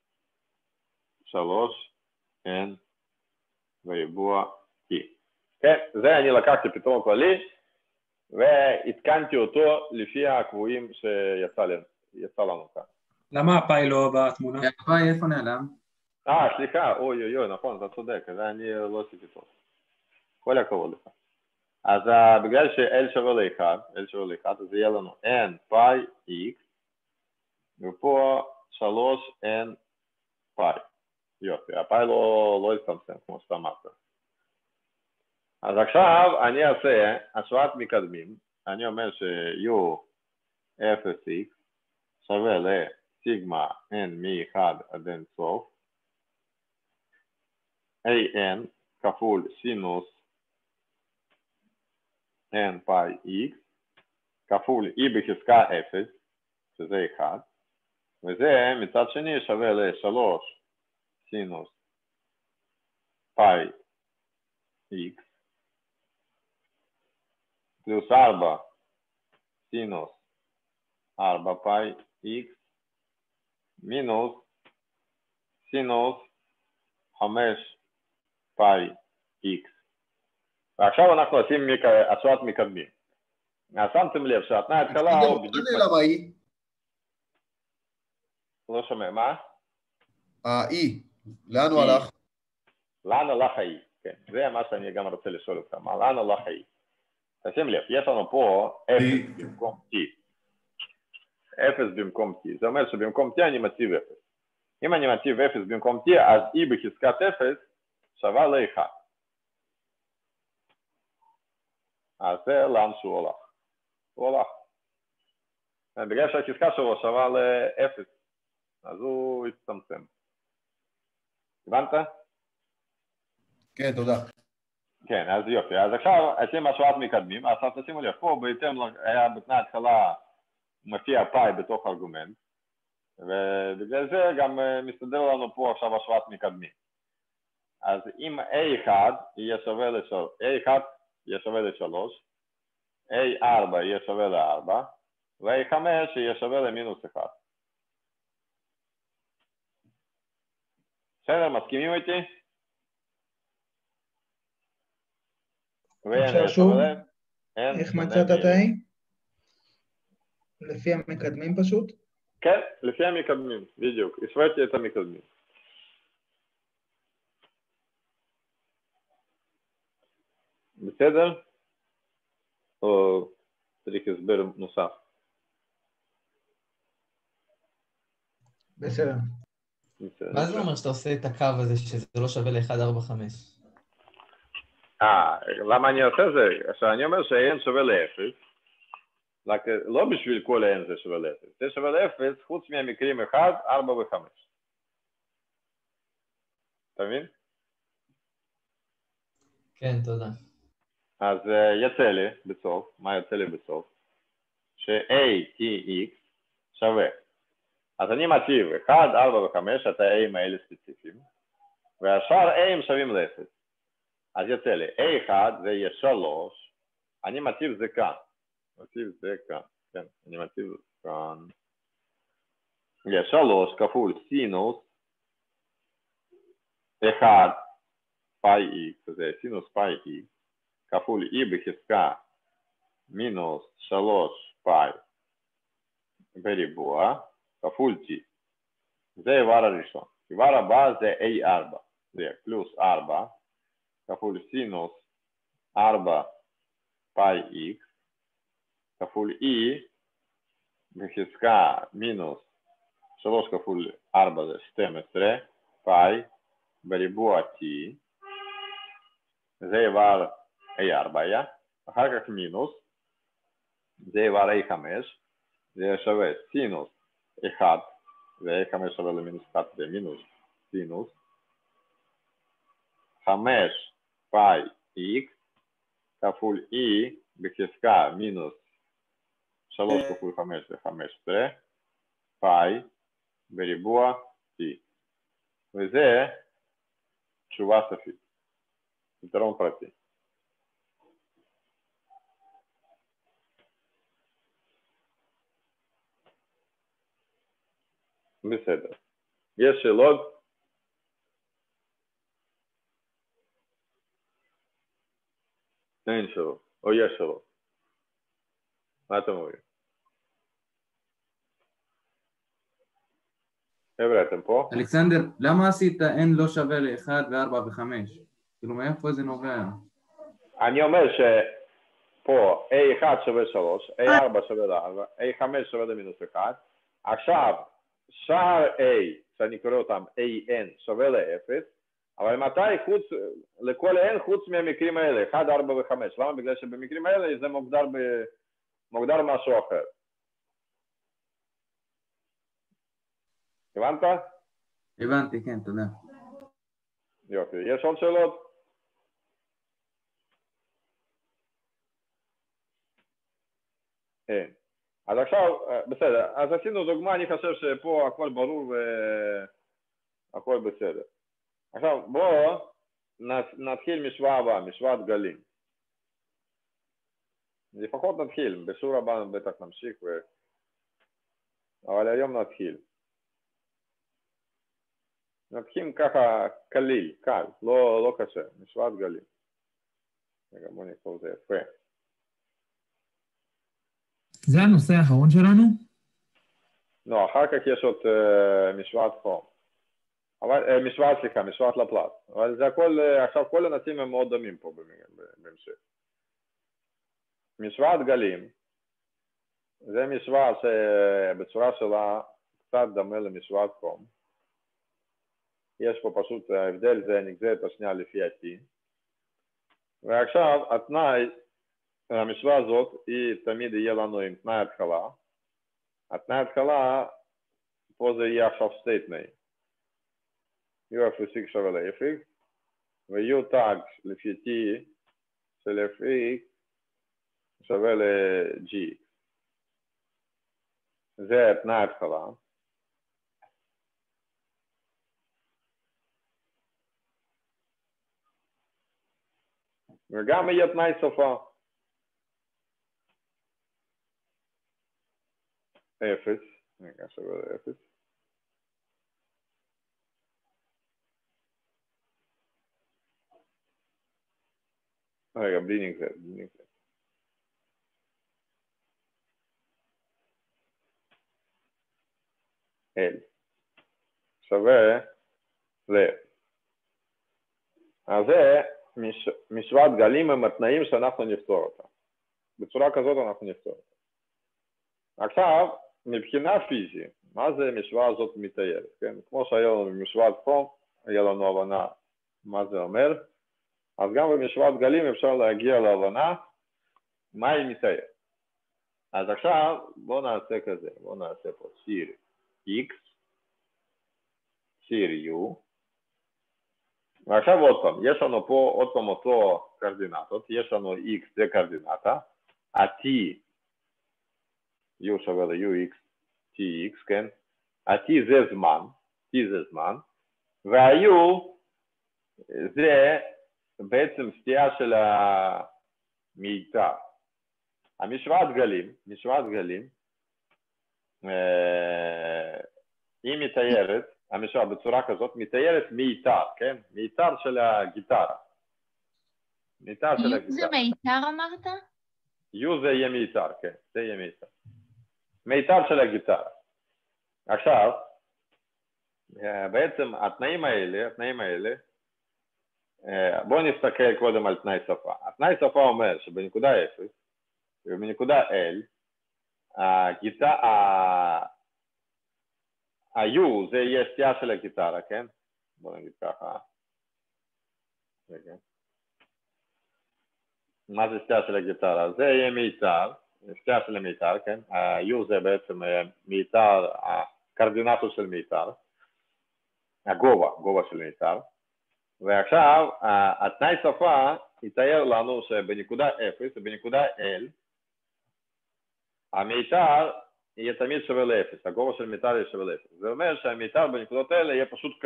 3n בריבוע t. כן, זה אני לקחתי פתרון כללי והתקנתי אותו לפי הקבועים שיצא לנו כאן. למה הפאי לא בתמונה? הפאי איפה נעלם? סליחה, אוי, נכון, אתה צודק, זה אני לא עשיתי טוב. כל הכבוד לך. אז בגלל ש-L שווה ל-1, אז יהיה לנו n פאי x, ופה 3n פאי. יופי, הפאי לא יצטמצם כמו שאתה אמרת. אז עכשיו אני אעשה השוואת מקדמים. אני אומר ש-u 0x שווה לסיגמה n מ-1 עד אין סוף, an כפול סינוס n פאי x כפול e בחזקה 0, שזה 1, וזה מצד שני שווה ל-3 סינוס פאי x פלוס 4 סינוס 4 פאי x מינוס סינוס 5 פאי x. ועכשיו אנחנו עושים השוואת מקדמים. אז שמתם לב שהתנאי ההתחלה הוא בדיוק... למה היא? לא שומע, מה? האי, לאן הוא הלך? לאן הלך האי? כן, זה מה שאני גם רוצה לשאול אותך, לאן הלך האי? תשים לב, יש לנו פה 0 במקום t. 0 במקום t, זה אומר שבמקום t אני מציב 0. אם אני מציב 0 במקום t, אז e בחזקת 0 שווה ל-1. אז זה לאן שהוא הולך. הוא הולך. בגלל שהחזקה שלו שווה ל-0, אז הוא יצטמצם. הבנת? כן, תודה. כן, אז יופי. אז עכשיו עושים השוואת מקדמים. אז תשימו לב, פה בהתאם היה בתנאי ההתחלה מופיע פאי בתוך ארגומנט, ובגלל זה גם מסתדר לנו פה עכשיו השוואת מקדמים. אז אם A1 יהיה שווה ל-3, A4 יהיה שווה ל-4, ו-A5 יהיה שווה למינוס 1. בסדר, מסכימים איתי? אפשר שוב? איך מצאת את ה-A? לפי המקדמים פשוט? כן, לפי המקדמים, בדיוק. השוויתי את המקדמים. בסדר? או צריך הסבר נוסף? בסדר. מה זה אומר שאתה עושה את הקו הזה שזה לא שווה ל-1.45? למה אני עושה זה? שאני אומר ש-n שווה ל-0, לא בשביל כל n זה שווה ל-0, זה שווה ל-0 חוץ מהמקרים 1, 4 ו-5. אתה מבין? כן, תודה. אז יצא לי בסוף, מה יצא לי בסוף? ש-a,tx שווה. אז אני מציב 1, 4 ו-5, את ה-a'ים האלה ספציפיים, והשאר a'ים שווים ל-0. אז יצא לי, a1 זה יהיה 3, אני מציב זה כאן. כן, אני מציב כאן. יהיה 3 כפול סינוס 1 פאי x, זה סינוס פאי x, כפול e בחזקה מינוס 3 פאי בריבוע, כפול t. זה איבר הראשון. איבר הבא זה a4, זה פלוס 4, כפול סינוס 4 פאי x, כפול e בחזקה מינוס 3 כפול 4 זה 12 פאי בריבוע t. זה איבר a4 היה, אחר כך מינוס, זה איבר a5, זה שווה סינוס 1, ו-a5 שווה למינוס 1 במינוס סינוס 5 פאי x כפול e בחזקה מינוס 3 כפול 5 זה 15 פאי בריבוע t. וזה תשובה סופית, פתרון פרטי. בסדר. יש שאלות? אין שאלות, או יש שאלות. מה אתם אומרים? חבר'ה, אתם פה? אלכסנדר, למה עשית n לא שווה ל-1 ו-4 ו-5? כאילו, מאיפה זה נובע? אני אומר פה A1 שווה 3, A4 שווה ל-4, A5 שווה למינוס 1. עכשיו, שער A, שאני קורא אותם AN, שווה ל-0, אבל מתי לכל N חוץ מהמקרים האלה, 1, 4 ו-5? למה? בגלל שבמקרים האלה זה מוגדר משהו אחר. הבנת? הבנתי, כן, תודה. יופי, יש עוד שאלות? אין. אז עכשיו, בסדר, אז עשינו דוגמה, אני חושב שפה הכל ברור והכל בסדר. עכשיו בואו נתחיל משוואה הבאה, משוואת גלים. לפחות נתחיל, בשיעור הבא בטח נמשיך, אבל היום נתחיל. נתחיל ככה קליל, קל, לא קשה, משוואת גלים. רגע, בואו נכתוב זה יפה. זה הנושא האחרון שלנו? לא, אחר כך יש עוד משוואת חום. אבל, משוואת לפלט. אבל זה הכל, עכשיו כל הנושאים הם מאוד דומים פה בהמשך. משוואת גלים, זה משוואה שבצורה שלה קצת דומה למשוואת חום. יש פה פשוט ההבדל זה נגזרת השנייה לפי ה-T. ועכשיו התנאי, המשוואה הזאת היא תמיד יהיה לנו עם תנאי התחלה. התנאי התחלה, פה זה יהיה עכשיו שתי תנאים. U אפס שווה ל-Fx, ו-U תג לפי T של Fx שווה ל-G. זה תנאי התחלה. וגם יהיה תנאי סופה. אפס, רגע שווה ל-0. רגע, בלי נגזרת. L שווה ל. אז זה משוואת גלים עם התנאים שאנחנו נפתור אותה. בצורה כזאת אנחנו נפתור אותה. עכשיו, מבחינה פיזית, מה זה המשוואה הזאת מתארת? כן? כמו שהיה לנו במשוואת חום, היה לנו הבנה מה זה אומר, אז גם במשוואת גלים אפשר להגיע להבנה מה היא מתארת. אז עכשיו בואו נעשה כזה, בואו נעשה פה ציר X, ציר U, ועכשיו עוד פעם, יש לנו פה עוד פעם אותו קרדינטות, יש לנו X זה קרדינטה, ה-T, U שווה ל-UX, TX, כן? ה-T זה זמן, וה-U זה בעצם סטייה של המיתר. המשוואת גלים, היא מתארת, המשוואה בצורה כזאת, מתארת מיתר, כן? מיתר של הגיטרה. U זה מיתר אמרת? U זה יהיה מיתר, כן, זה יהיה מיתר. מיתר של הגיטרה. עכשיו, בעצם התנאים האלה, בואו נסתכל קודם על תנאי שפה. התנאי שפה אומר שבנקודה 0 ובנקודה L, ה-U זה יהיה סטייה של הגיטרה, כן? בואו נגיד ככה. רגע. מה זה סטייה של הגיטרה? זה יהיה מיתר, סטייה של המיתר, כן? ה-U זה בעצם מיתר, הקרדינטות של מיתר, הגובה של מיתר. ועכשיו, התנאי שפה יתאר לנו שבנקודה 0 ובנקודה L, המיתר יהיה תמיד שווה ל-0, הגובה של מיתר יהיה שווה ל-0. זה אומר שהמיתר בנקודות האלה יהיה פשוט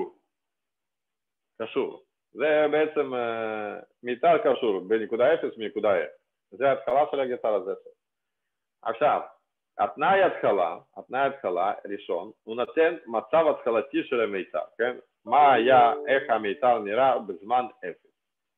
קשור. זה בעצם מיתר קשור בנקודה 0 ומנקודה L. זה ההתחלה של הגיטרה, זה סוף. עכשיו, התנאי התחלה ראשון, הוא נותן מצב התחלתי של המיתר, כן? מה היה, איך המיתר נראה בזמן 0.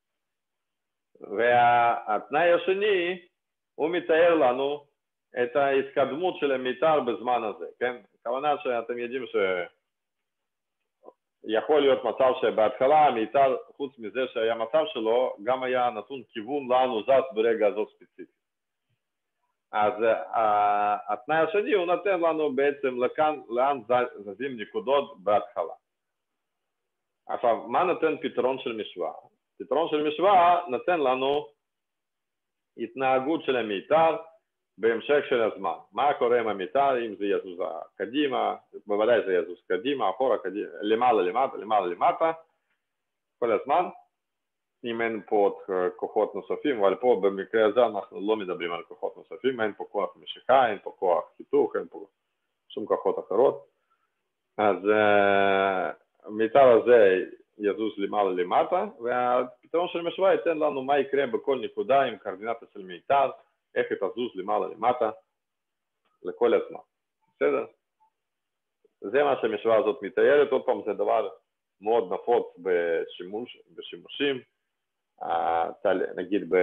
והתנאי השני, הוא מתאר לנו את ההתקדמות של המיתר בזמן הזה, כן? הכוונה שאתם יודעים יכול להיות מצב שבהתחלה המיתר, חוץ מזה שהיה מצב שלו, גם היה נתון כיוון לאן הוא זז ברגע הזאת ספציפי. אז התנאי השני הוא נותן לנו בעצם לאן זזים נקודות בהתחלה. עכשיו, מה נותן פתרון של משוואה? פתרון של משוואה נותן לנו התנהגות של המיתר בהמשך של הזמן. מה קורה עם המיתר, אם זה יזוז קדימה, בוודאי זה יזוז קדימה, אחורה, קדימה, למעלה, למטה, למעלה, למטה, כל הזמן. אם אין פה עוד כוחות נוספים, אבל פה במקרה הזה אנחנו לא מדברים על כוחות נוספים, אין פה כוח משיכה, אין פה כוח חיתוך, אין פה שום כוחות אחרות. אז המיתר הזה יזוז למעלה למטה, והפתרון של משוואה ייתן לנו מה יקרה בכל נקודה עם קורדינטה של מיתר, איך היא תזוז למעלה למטה לכל הזמן. בסדר? זה מה שהמשוואה הזאת מתארת. עוד פעם, זה דבר מאוד נפוץ בשימושים. נגיד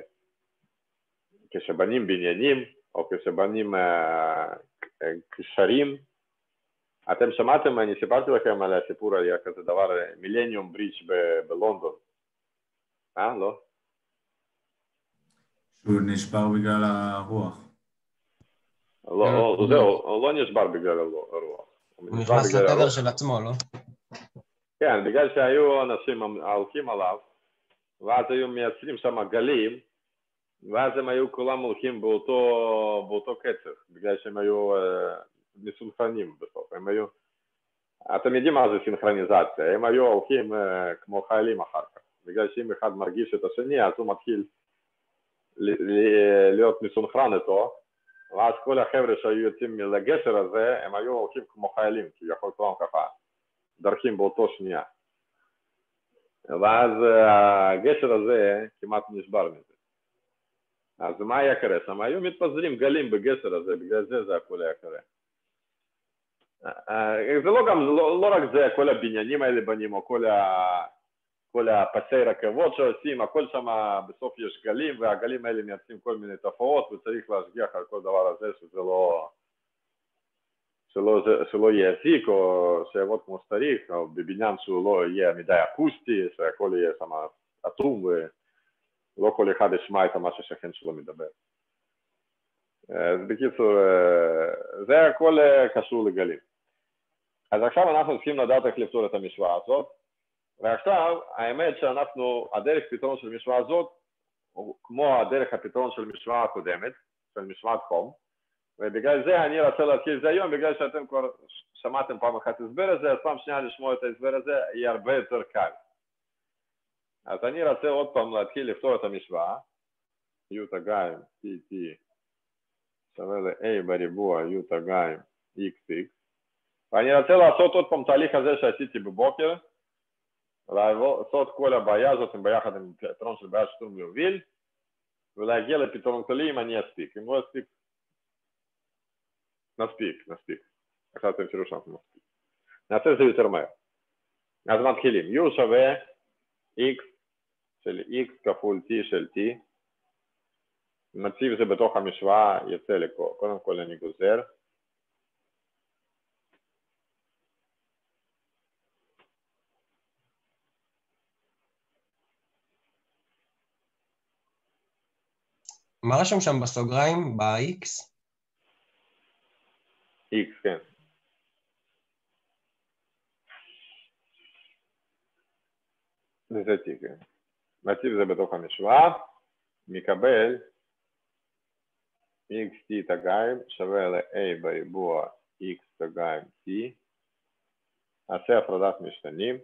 כשבנים בניינים או כשבנים קשרים. אתם שמעתם, אני סיפרתי לכם על הסיפור, היה כזה דבר, מילניום ברידג' בלונדון. לא? שהוא נשבר בגלל הרוח. לא, זהו, הוא לא נשבר בגלל הרוח. הוא נכנס לתדר של עצמו, לא? כן, בגלל שהיו אנשים הולכים עליו, ואז היו מייצרים שם גלים, ואז הם היו כולם הולכים באותו קצב, בגלל שהם היו מסונכרנים בסוף. הם היו, אתם יודעים מה זה סינכרניזציה, הם היו הולכים כמו חיילים אחר כך, בגלל שאם אחד מרגיש את השני, אז הוא מתחיל להיות מסונכרן איתו, ואז כל החבר'ה שהיו יוצאים לגשר הזה, הם היו הולכים כמו חיילים, כי יכול כולם ככה דרכים באותו שנייה. ואז הגשר הזה כמעט נשבר מזה. אז מה היה קרה שם? היו מתפזרים גלים בגשר הזה, בגלל זה הכל היה קרה. זה לא רק זה, כל הבניינים האלה בנים, או כל הפסי רכבות שעושים, הכל שם בסוף יש גלים, והגלים האלה מייצרים כל מיני תופעות, וצריך להשגיח על כל דבר הזה, שזה שלא יזיק, או שיעבוד כמו שצריך, או בבניין שהוא לא יהיה מדי אקוסטי, שהכל יהיה שם אטום, ולא כל אחד ישמע את מה שהשכן שלו מדבר. אז בקיצור, זה הכל קשור לגלים. אז עכשיו אנחנו צריכים לדעת איך לפתור את המשוואה הזאת, ועכשיו האמת הדרך פתרון של המשוואה הזאת, הוא כמו הדרך הפתרון של המשוואה הקודמת, של משוואת חום, ובגלל זה אני רוצה להתחיל את זה היום, בגלל שאתם כבר שמעתם פעם אחת הסבר הזה, אז פעם שנייה לשמוע את ההסבר הזה יהיה הרבה יותר קל. אז אני רוצה עוד פעם להתחיל לפתור את המשוואה, יוטה גיים TT שווה ל-A בריבוע יוטה גיים XX, ואני רוצה לעשות עוד פעם תהליך הזה שעשיתי בבוקר, לעשות כל הבעיה הזאת ביחד עם פתרון של בעיה שטרום להוביל, ולהגיע לפתרון כללי אם אני אספיק. אם לא אספיק, נספיק. עכשיו אתם תראו שאנחנו נספיק. נעשה את זה יותר מהר. אז מתחילים. U שווה X של X כפול T של T. נציב זה בתוך המשוואה, יצא לפה. קודם כל אני גוזר. מה רשום שם בסוגריים, ב-X? X, כן. זה T, כן. נציב זה בתוך המשוואה, מקבל XT תגיים שווה ל-A בריבוע X תגיים T, נעשה הפרדת משתנים,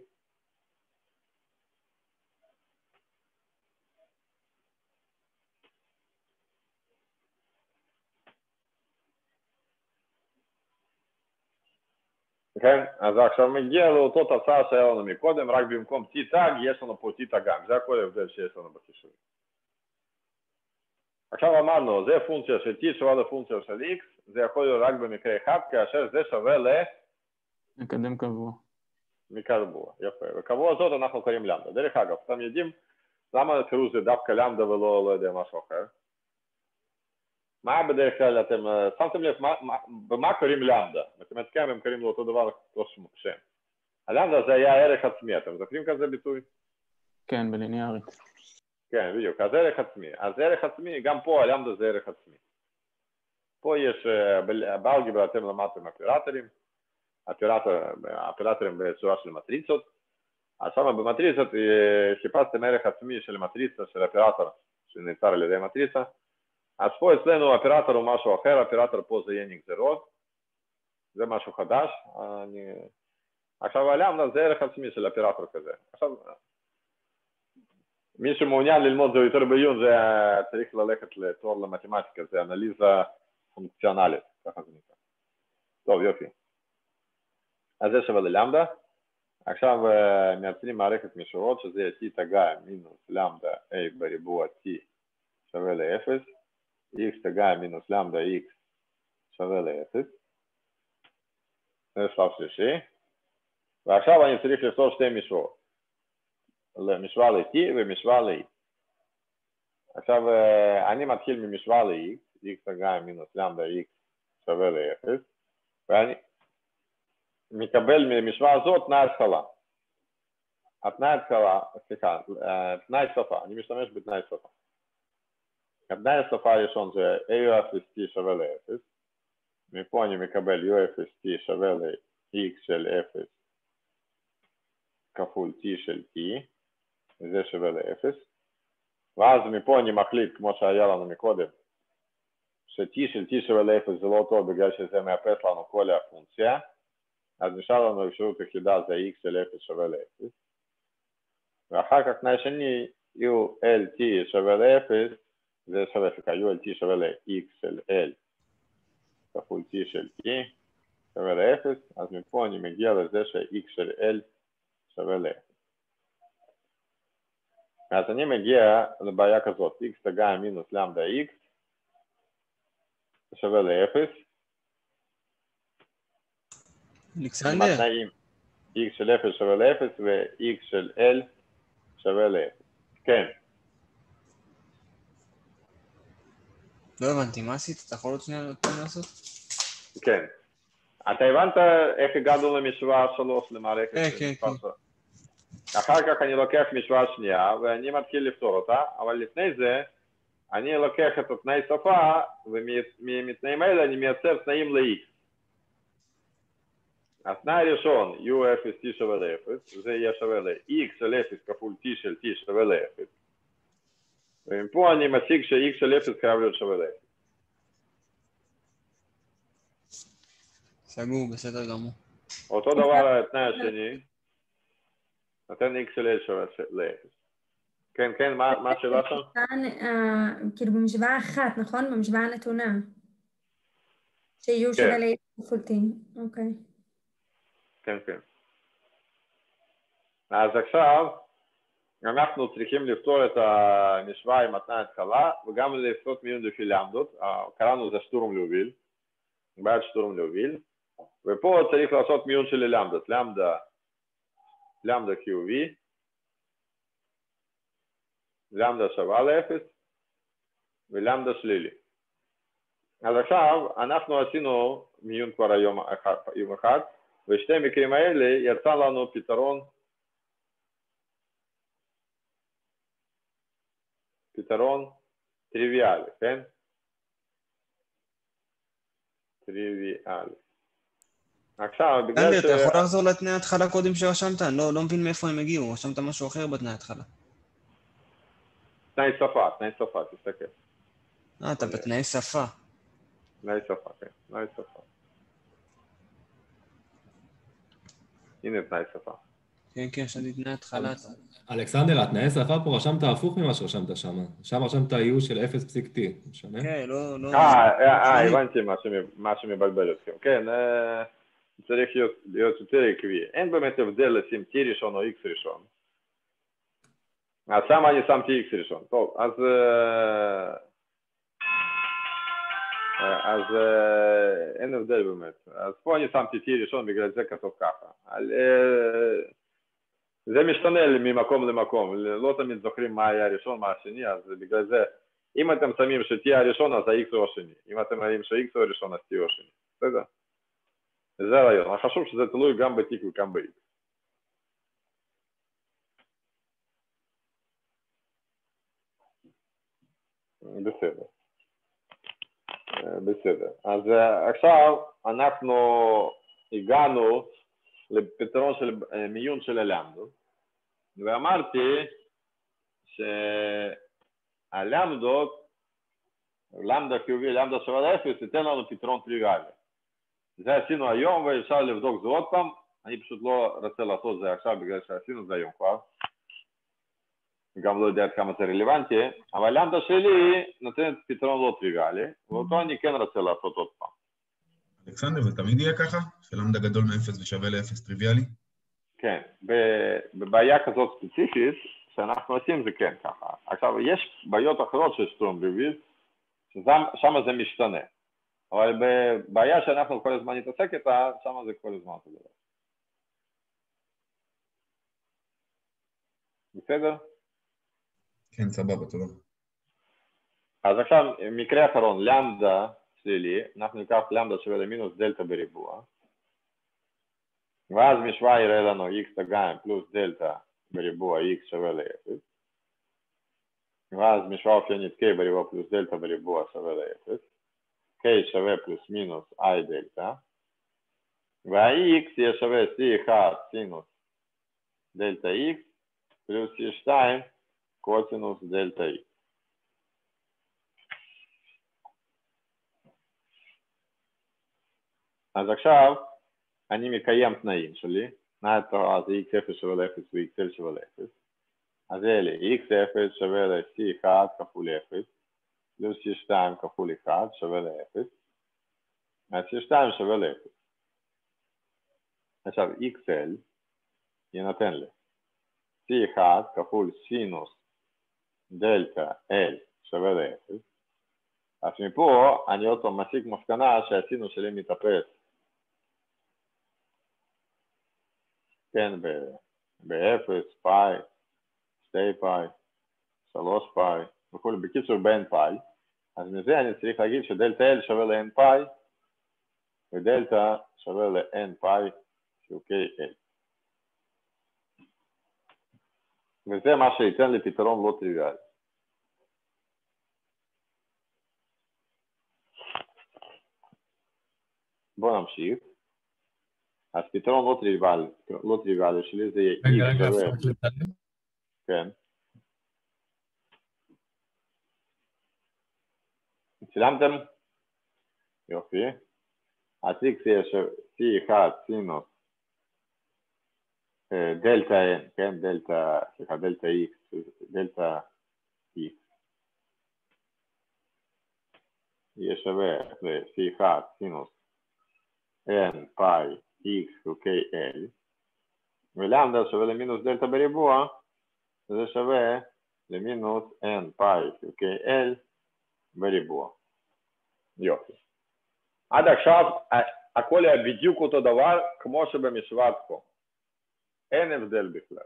כן, אז עכשיו מגיע לאותו תוצאה שהיה לנו מקודם, רק במקום T תג יש לנו פה T תגם, זה הכל הבדל שיש לנו בחישוב. עכשיו אמרנו, זה פונקציה של T שווה לפונקציה של X, זה יכול להיות רק במקרה אחד, כאשר זה שווה מקדם קבוע. מקבוע, יפה. וקבוע הזאת אנחנו קוראים למדה. דרך אגב, אתם יודעים למה קראו זה דווקא למדה ולא לא יודע משהו אחר? מה בדרך כלל אתם שמתם לב, במה קוראים למדה? מתמטיקאים הם קוראים לו אותו דבר כמו שם. הלמדה זה היה ערך עצמי, אתם זוכרים כזה ביטוי? כן, בליניארית. כן, בדיוק, אז ערך עצמי. אז ערך עצמי, גם פה הלמדה זה ערך עצמי. פה יש, באלגברה אתם למדתם אופרטורים בצורה של מטריצות, אז שם במטריצות חיפשתם ערך עצמי של מטריצה, של אופרטור שנוצר על ידי מטריצה, אז פה אצלנו אופרטור הוא משהו אחר, אופרטור פה זה יהיה נגזרות, זה משהו חדש. עכשיו הלמדה זה ערך עצמי של אופרטור כזה. עכשיו, מי שמעוניין ללמוד זה יותר בעיון, זה צריך ללכת לתואר למתמטיקה, זה אנליזה פונקציונלית, ככה זה נקרא. טוב, יופי. אז זה שווה ללמדה. עכשיו מייצרים מערכת מישורות, שזה t תגע מינוס למדה a בריבוע t שווה ל-0, x תגע מינוס למדה x שווה ל-0. זה שלב שלישי. ועכשיו אני צריך לפתור שתי משוואות. משוואה ל-t ומשוואה ל-x. עכשיו אני מתחיל ממשוואה ל-x, x תגע מינוס למדה x שווה ל-0, ואני מקבל ממשוואה הזאת תנאי התחלה. התנאי התחלה, סליחה, תנאי שפה, אני משתמש בתנאי שפה. התנאי השפה הראשון זה u0t שווה ל-0, מפה אני מקבל u0t שווה ל-x של 0 כפול t של t, וזה שווה ל-0, ואז מפה אני מחליט, כמו שהיה לנו מקודם, ש-t של t שווה ל-0 זה לא טוב בגלל שזה מאפס לנו כל הפונקציה, אז נשאר לנו אפשרות יחידה זה x של 0 שווה ל-0, ואחר כך תנאי שני, ULT שווה ל-0, זה שווה ULT שווה ל-x של L כפול t של t שווה ל-0, אז מפה אני מגיע לזה ש-x של L שווה ל-0. אז אני מגיע לבעיה כזאת, x תגע מינוס למדה x שווה ל-0, אלכסנדר? x של 0 שווה ל-0 ו-x של L שווה ל-0. כן. לא הבנתי, מה עשית? אתה יכול עוד שנייה לעשות? כן. אתה הבנת איך הגענו למשוואה 3 למערכת? כן. אחר כך אני לוקח משוואה שנייה ואני מתחיל לפתור אותה, אבל לפני זה אני לוקח את התנאי שפה ומתנאים האלה אני מייצר תנאים ל-x. התנאי הראשון, u0t שווה ל-0, זה יהיה שווה ל-x של 0 כפול t של t שווה ל-0. ומפה אני מציג ש-x של 0 חייב להיות שווה ל-0. סגור, בסדר גמור. אותו דבר התנאי השני, נותן x של l שווה ל-0. כן, מה השאלה שם? כאילו במשוואה אחת, נכון? במשוואה הנתונה. ש-u שווה ל-x כפול t, אוקיי. כן. אז עכשיו אנחנו צריכים לפתור את המשוואה עם התנאי התחלה וגם לפתור מיון לפי למדות, קראנו זה שטורם להוביל, בעיית שטורם להוביל, ופה צריך לעשות מיון של למדות, למדה חיובי, למדה שווה ל-0 ולמדה שלילי. אז עכשיו אנחנו עשינו מיון כבר יום אחד, ושתי מקרים האלה יצא לנו פתרון טריוויאלי, כן? טריוויאלי. עכשיו, בגלל אתה יכול לחזור לתנאי ההתחלה קודם שרשמת? אני לא מבין מאיפה הם הגיעו, רשמת משהו אחר בתנאי ההתחלה. תנאי שפה, תסתכל. אתה בתנאי שפה. תנאי שפה, כן, תנאי שפה. הנה תנאי שפה. כן, שתי תנאי התחלה. אלכסנדר, התנאי שפה פה רשמת הפוך ממה שרשמת שם. שם רשמת U של 0.t, משנה? כן, לא... הבנתי מה שמבלבל אתכם. כן, צריך להיות יותר עקבי. אין באמת הבדל לשים t ראשון או x ראשון. אז שם אני שמתי x ראשון. טוב, אז אין הבדל באמת. אז פה אני שמתי t ראשון, בגלל זה כתוב ככה. זה משתנה ממקום למקום, לא תמיד זוכרים מה היה הראשון, מה השני, אז בגלל זה, אם אתם שמים ש-t הראשון, אז ה-x הוא השני. אם אתם רואים ש-x הוא הראשון, אז t הוא השני. בסדר? זה הרעיון. חשוב שזה תלוי גם ב-t וגם ב-x. בסדר. בסדר. אז עכשיו אנחנו הגענו לפתרון של מיון של הלמדות, ואמרתי שהלמדות, למדה חיובי, למדה שווה לאפס, ייתן לנו פתרון טריוויאלי. זה עשינו היום ואפשר לבדוק זה עוד פעם, אני פשוט לא רוצה לעשות זה עכשיו בגלל שעשינו זה היום כבר. גם לא יודע כמה זה רלוונטי, אבל למדה שלי נותנת פתרון לא טריוויאלי, ואותו אני כן רוצה לעשות עוד פעם. אלכסנדר, זה תמיד יהיה ככה? שלמדה גדול מ-0 ושווה ל-0 טריוויאלי? כן, בבעיה כזאת ספציפית, שאנחנו עושים זה כן ככה. עכשיו, יש בעיות אחרות של שטרום לויט, ששם זה משתנה. אבל בבעיה שאנחנו כל הזמן נתעסק איתה, שם זה כל הזמן זה דבר. בסדר? כן, סבבה, תודה. אז עכשיו, מקרה אחרון, למדה שלילי, אנחנו ניקח למדה שווה למינוס דלטה בריבוע, ואז משוואה יראה לנו x תגיים פלוס דלטה בריבוע x שווה ל-0, ואז משוואה אופיינית k בריבוע פלוס דלטה בריבוע שווה ל-0, k שווה פלוס מינוס i דלטה, וה-x יהיה שווה c1 סינוס דלטה x פלוס c2 קוסינוס דלטה x. אז עכשיו אני מקיים תנאים שלי, תנאי התורה זה x0 שווה ל-0 ו-xl שווה ל-0, אז אלה x0 שווה ל-c1 כפול 0 פלוס c2 כפול 1 שווה ל-0, אז c2 שווה ל-0. עכשיו xl ינתן לי c1 כפול סינוס דלטה l שווה ל-0, אז מפה אני עוד פעם מסיק מסקנה שהסינוס שלי מתאפס, כן, ב-0, פאי, 2 פאי, 3 פאי, וכולי, בקיצור בין פאי, אז מזה אני צריך להגיד שדלטה L שווה ל-n פאי, ודלטה שווה ל-n פאי חלקי L. וזה מה שייתן לי פתרון לא טריוויאלי. בואו נמשיך. אז פתרון לא טריוויאלי שלי זה יהיה x שווה. כן. צילמתם? יופי. אז x יהיה c1 סינוס דלטה n, כן? דלטה x, דלטה x. יהיה שווה ל-c1 סינוס n פאי x חלקי l, ולמדה שווה למינוס דלטה בריבוע, זה שווה למינוס n פאי חלקי l בריבוע. יופי. עד עכשיו הכל היה בדיוק אותו דבר כמו שבמשוואת פה. אין הבדל בכלל.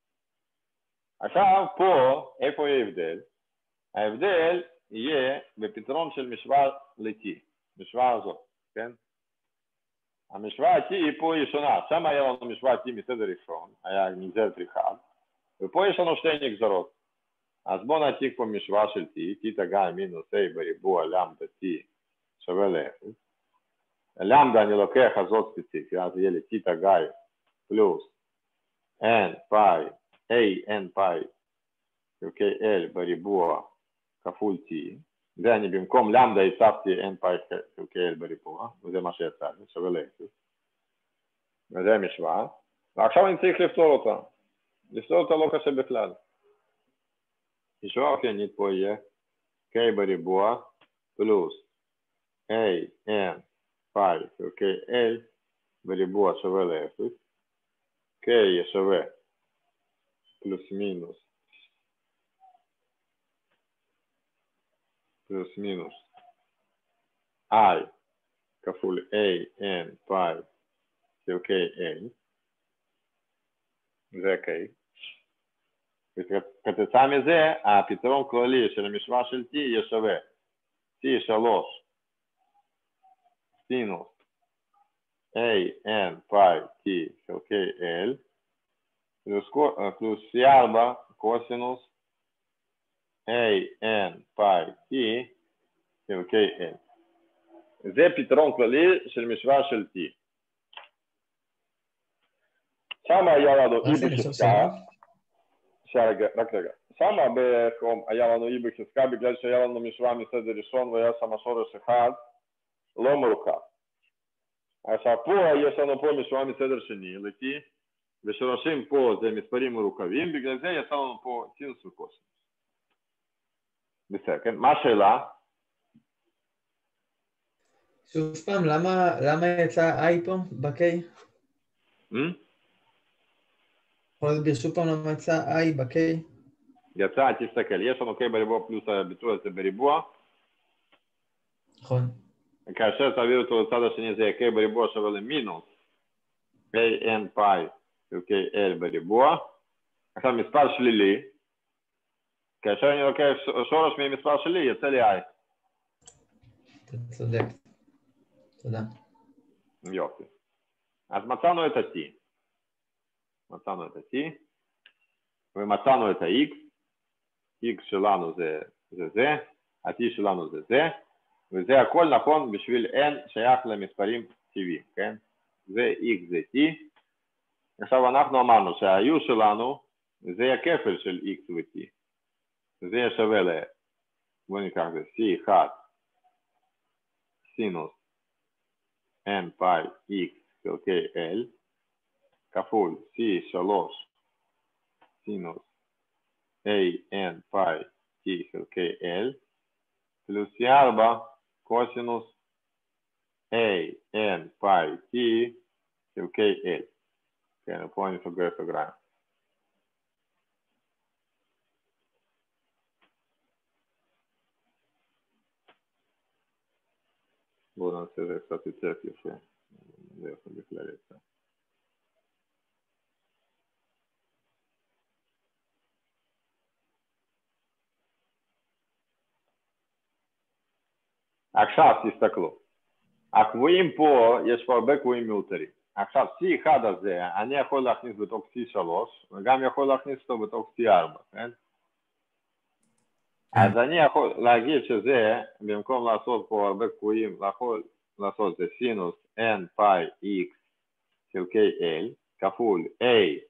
עכשיו פה, איפה יהיה הבדל? ההבדל יהיה בפתרון של משוואה ל-t, משוואה הזאת, כן? המשוואה t פה היא שונה, שם היה לנו משוואה t מסדר ראשון, היה נגזרת אחד, ופה יש לנו שתי נגזרות. אז בואו נעתיק פה משוואה של t, t תגיים מינוס a בריבוע למדה t שווה ל-0. למדה אני לוקח הזאת ספציפית, אז יהיה לי t תגיים פלוס n פאי, a n פאי חלקי l בריבוע כפול t. זה אני במקום למדה הצבתי n פאי חלקי l בריבוע, וזה מה שיצא לי, שווה ל-0. וזה המשוואה. ועכשיו אני צריך לפתור אותה. לפתור אותה לא קשה בכלל. משוואה אופיינית פה יהיה k בריבוע פלוס a n פאי חלקי l בריבוע שווה ל-0. k יהיה שווה פלוס מינוס i כפול a n פאי חלקי n, זה k. וכתוצאה מזה הפתרון כללי של המשוואה של t יהיה שווה c3 סינוס a n פאי t חלקי l פלוס c4 קוסינוס n pi t חלקי n. זה פתרון כללי של משוואה של t. שם היה לנו e בחזקה, רק רגע, שם היה לנו e בחזקה בגלל שהיה לנו משוואה מסדר ראשון והיה שם שורש אחד לא מורכב. עכשיו פה יש לנו פה משוואה מסדר שני ל-t, ושורשים פה זה מספרים מורכבים, בגלל זה יצא לנו פה סינוס וקוסינוס. בסדר, כן? מה השאלה? שוב פעם, למה יצא i פה ב-k? יכול להסביר שוב פעם למה יצא i ב-k? יצא, תסתכל, יש לנו k בריבוע פלוס הביטוי הזה בריבוע. נכון. כאשר תעביר אותו לצד השני זה k בריבוע שווה למינוס n pi חלקי l בריבוע. עכשיו מספר שלילי, כאשר אני לוקח שורש ממספר שלי יצא לי i. אתה צודק. תודה. יופי. אז מצאנו את ה-t. מצאנו את ה-t, ומצאנו את ה-x. x שלנו זה זה, ה-t שלנו זה זה, וזה הכל נכון בשביל n שייך למספרים טבעיים, כן? זה x זה t. עכשיו אנחנו אמרנו שה-u שלנו זה הכפל של x ו-t. זה יהיה שווה ל... בואו ניקח את זה, c1 סינוס n pi x חלקי l כפול c3 סינוס an pi t חלקי l פלוס c4 קוסינוס an pi t חלקי l. כן, פה אני סוגר סוגריים. בואו נעשה זה קצת יותר יפה. זה יכול בכלל יצא. עכשיו תסתכלו. הקבועים פה, יש פה הרבה קבועים מיותרים. עכשיו C1 הזה, אני יכול להכניס בתוך C3, וגם יכול להכניס אותו בתוך C4, כן? אז אני יכול להגיד שזה, במקום לעשות פה הרבה קבועים, יכול לעשות זה סינוס n pi x חלקי l, כפול a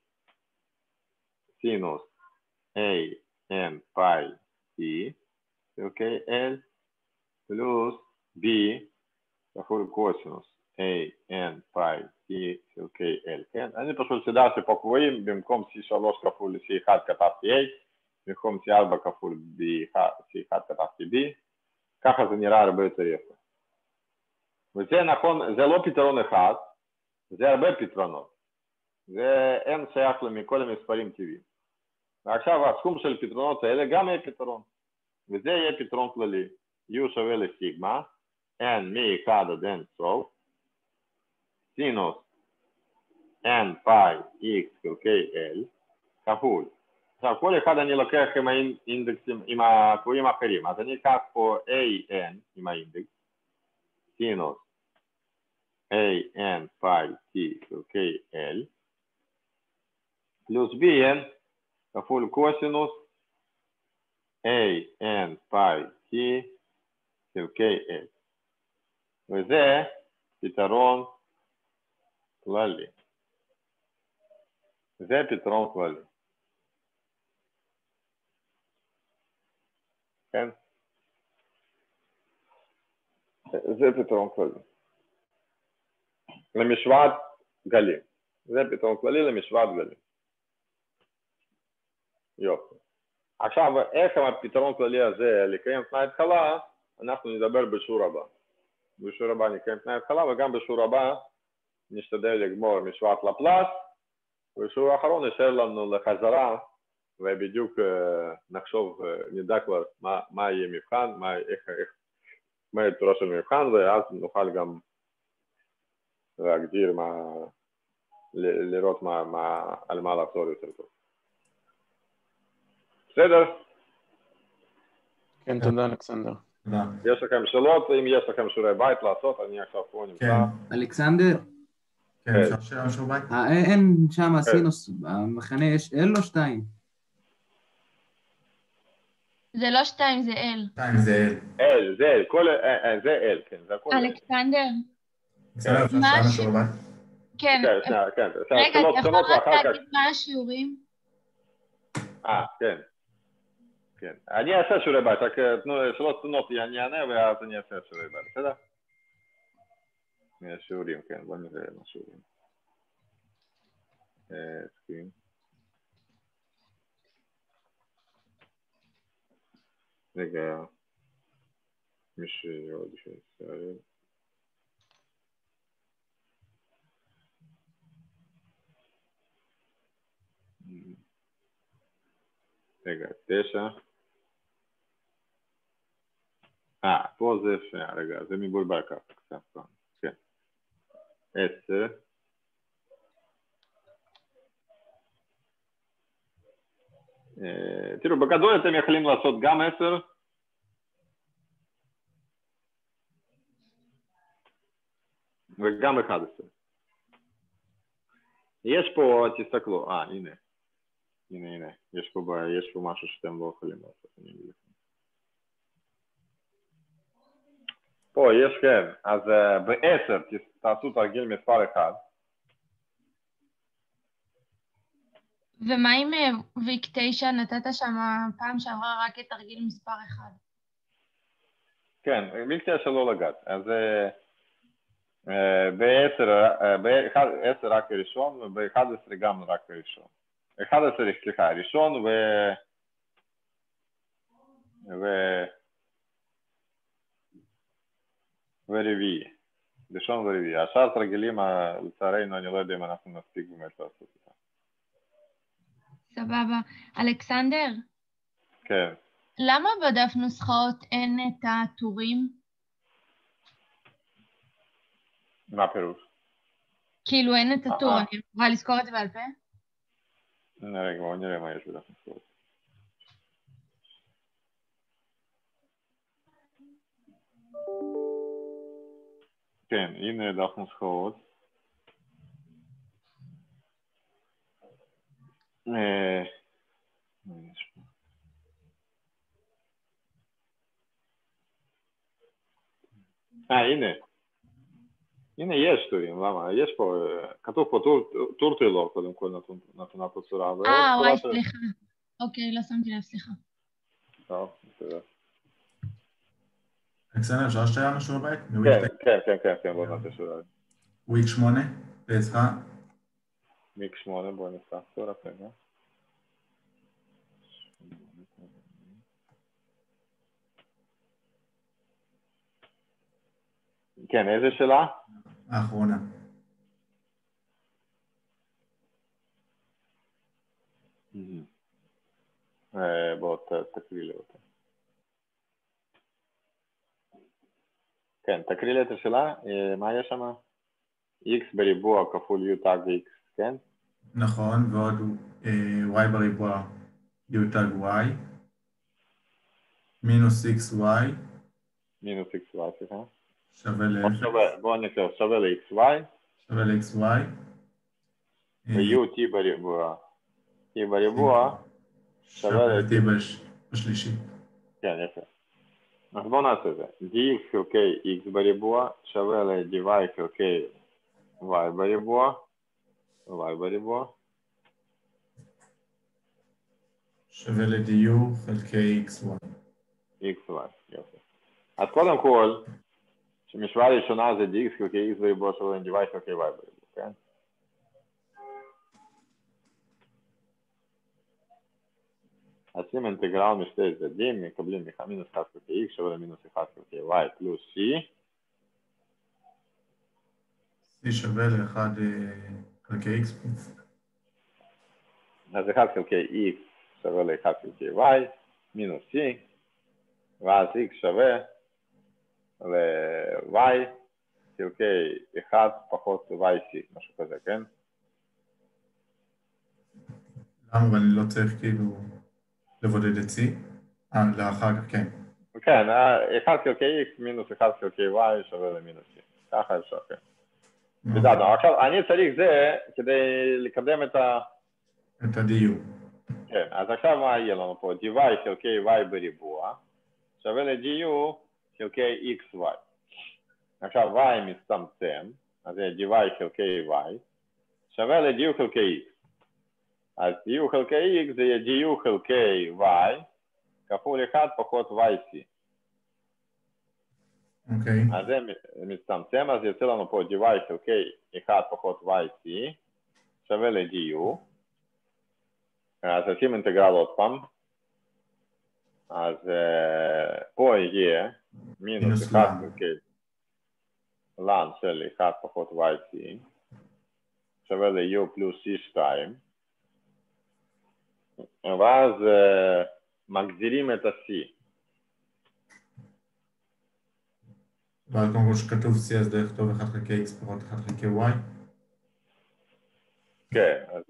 סינוס a n pi t חלקי l, פלוס b כפול קוסינוס a n pi t חלקי l, כן? אני פשוט סידרתי פה קבועים, במקום c3 כפול c1 כתבתי a, במקום c4 כפול c1 כתבתי b, ככה זה נראה הרבה יותר יפה. וזה נכון, זה לא פתרון אחד, זה הרבה פתרונות. זה n שייך מכל המספרים טבעיים. ועכשיו הסכום של פתרונות האלה גם יהיה פתרון. וזה יהיה פתרון כללי. u שווה לסיגמה, n מ-1 עד n סוף, סינוס n pi x חלקי l, כפול. עכשיו, כל אחד אני לוקח עם האינדקסים, עם הקבועים האחרים. אז אני אקח פה an עם האינדקס, סינוס an pi t חלקי l, פלוס bn כפול קוסינוס an pi t חלקי l. וזה פתרון כללי. זה פתרון כללי. כן? זה פתרון כללי. למשוואת גלים. זה פתרון כללי למשוואת גלים. יופי. עכשיו, איך הפתרון כללי הזה לקיים תנאי התחלה, אנחנו נדבר בשיעור הבא. בשיעור הבא נקיים תנאי התחלה, וגם בשיעור הבא נשתדל לגמור משוואת לפלס, ובשיעור האחרון נשאר לנו לחזרה, ובדיוק נחשוב, נדע כבר מה יהיה מבחן, מה יהיה תורה של מבחן, ואז נוכל גם להגדיר לראות על מה לחזור יותר טוב. בסדר? כן, תודה אלכסנדר. יש לכם שאלות, אם יש לכם שיעורי בית לעשות, אני עכשיו פה נמצא. אלכסנדר? כן, אפשר שיעורי בית? אין שם סינוס, במחנה יש L או 2? זה לא 2, זה L. 2 זה L. L, זה L, זה L, כן, זה הכל L. אלכסנדר. בסדר, אפשר שאלה משהו בבית? כן. כן. רגע, אתה יכול רק להגיד מה השיעורים? כן. כן. אני אעשה שיעורי בית, רק שלוש תנות אני אענה ואז אני אעשה שיעורי בית, בסדר? שיעורים, כן, בוא נראה מה שיעורים. סכים. רגע, מישהו עוד שישראל. רגע, 9. פה זה שנייה, רגע, זה מבולבל ככה, קצת פעם, כן. 10. תראו, בגדול אתם יכולים לעשות גם 10. וגם 11. יש פה, תסתכלו, הנה. הנה, יש פה משהו שאתם לא יכולים לעשות, אני אגיד לכם. פה יש, כן, אז ב-10 תעשו תרגיל מספר 1. ומה עם ויק 9? נתת שם פעם שעברה רק את תרגיל מספר 1. כן, ויק 9 לא לגעת, אז ב-10 רק הראשון וב-11 גם רק הראשון. 11, סליחה, ראשון ורביעי. ראשון ורביעי. השאר תרגילים, לצערנו, אני לא יודע אם אנחנו נספיק באמת לעשות אותם. סבבה. אלכסנדר? כן. למה בדף נוסחאות אין את הטורים? מה פירוש? כאילו אין את הטור, אני יכולה לזכור את זה בעל פה? רגע, בואו נראה מה יש בדף נוסחאות. כן, הנה דף נוסחאות. הנה. הנה יש טורים, למה? יש פה, כתוב פה טור טרילור, קודם כל נתונה פה צורה. וואי, סליחה. אוקיי, לא שמתי לב, סליחה. טוב, תודה. אלכסנדר, אפשר שתהיה משהו בבית? כן, בוא נעשה שיעורי בית. וויק 8, בעזרה. וויק 8, בוא נפתח פה רק רגע. כן, איזה שאלה? האחרונה. בוא תקריא לי אותה. כן, תקריא לי את השאלה, מה יש שם? x בריבוע כפול u תג x, כן? נכון, ועוד y בריבוע u תג y, מינוס xy. מינוס xy, סליחה. שווה ל... בואו נקרא, שווה ל-xy. שווה ל-xy. ו-u t בריבוע. t בריבוע שווה ל-t בשלישי. כן, יפה. אז בואו נעשה את זה. dx חלקי x בריבוע שווה ל-dy חלקי y בריבוע. y בריבוע. שווה ל-du חלקי xy. xy, יפה. אז קודם כל, שמשוואה ראשונה זה dx חלקי x בריבוע שווה ל-dy חלקי y בריבוע, כן? עושים אינטגרל משתי צדדים, מקבלים מינוס 1 חלקי x שווה למינוס 1 חלקי y פלוס c. c שווה ל-1 חלקי x. אז 1 חלקי x שווה ל-1 חלקי y מינוס c, ואז x שווה ל-y חלקי 1 פחות yc, משהו כזה, כן? למה? אבל אני לא צריך כאילו לבודד את c? לאחר כך, כן. כן, 1 חלקי x מינוס 1 חלקי y שווה למינוס c. ככה אפשר, כן. בסדר, עכשיו אני צריך זה כדי לקדם את ה... את ה-du. כן, אז עכשיו מה יהיה לנו פה? dy חלקי y בריבוע שווה ל-du חלקי xy. עכשיו y מצטמצם, אז זה dy חלקי y שווה ל-du חלקי x. אז du חלקי x זה יהיה du חלקי y כפול 1 פחות yc. אוקיי. אז זה מצטמצם, אז יוצא לנו פה dy חלקי 1 פחות yc שווה ל-du. אז עושים אינטגרל עוד פעם. אז פה יהיה מינוס 1 חלקי ln של 1 פחות yc שווה ל-u פלוס c2. ואז מגדירים את ה-c. ואז קודם כל שכתוב c אז דרך לכתוב 1 חלקי x פחות 1 חלקי y. כן, אז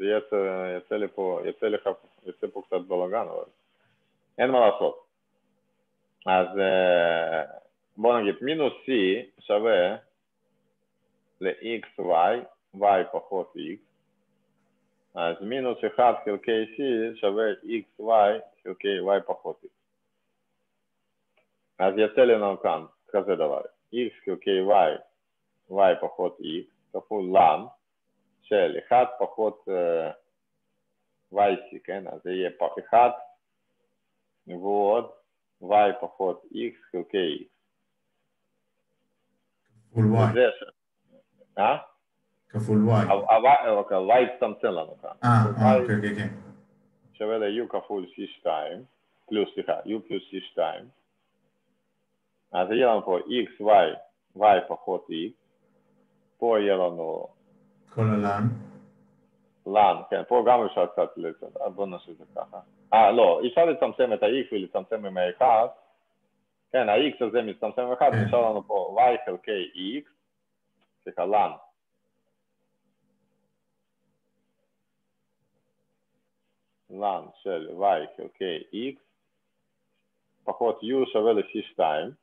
יצא פה קצת בלגן, אבל אין מה לעשות. אז בוא נגיד, מינוס c שווה ל-xy, y פחות x, אז מינוס 1 חלקי c שווה xy חלקי y פחות x. אז יצא לנו כאן כזה דבר, x חלקי y פחות x כפול ln של 1 פחות yc, כן? אז זה יהיה 1 ועוד y פחות x חלקי x. כפול y. כפול y. y הצטמצם לנו כאן. אוקיי. שווה ל-u כפול c2, פלוס, סליחה, u פלוס c2. אז יהיה לנו פה x, y פחות x. פה יהיה לנו כל הלן. לן, כן, פה גם אפשר קצת לצאת, אז בוא נעשה את זה ככה. לא, אפשר לצמצם את ה-x ולצמצם עם ה-1. כן, ה-x הזה מצטמצם עם 1, נשאר לנו פה y חלקי x, סליחה, לן. לן של y חלקי x, פחות u שווה ל-c2.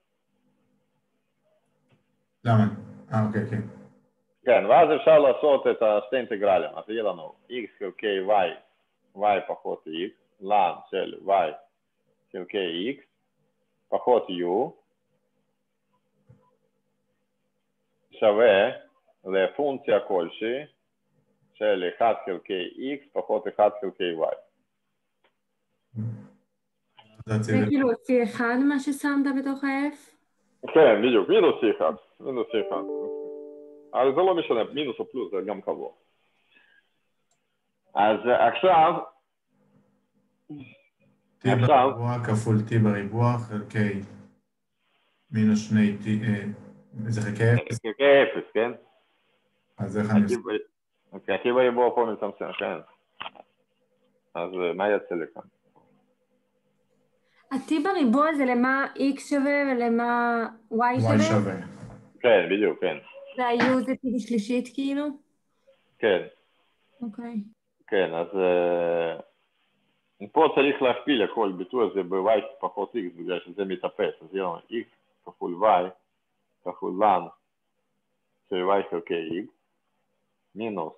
למה? אוקיי. כן, ואז אפשר לעשות את השתי אינטגרלים. אז יהיה לנו x חלקי y פחות x, ln של y חלקי x, פחות u, שווה לפונקציה כלשהי של 1 חלקי x פחות 1 חלקי y. זה כאילו C1 מה ששמת בתוך ה-F? כן, בדיוק, מינוס C1. אבל זה לא משנה, מינוס או פלוס, זה גם קבוע. אז עכשיו... t בריבוע כפול t בריבוע חלקי מינוס 2t, זה חלקי 0? חלקי 0, כן? אז איך אני עושה? אוקיי, t בריבוע פה מצמצם, כן. אז מה יצא לכאן? ה-t בריבוע זה למה x שווה ולמה y שווה? כן, בדיוק, כן. והיו זה t בשלישית כאילו? כן. אוקיי. כן, אז פה צריך להכפיל הכל ביטוי הזה ב-y פחות x בגלל שזה מתאפס. אז יהיה לנו x כפול y כפול ln של y חלקי x מינוס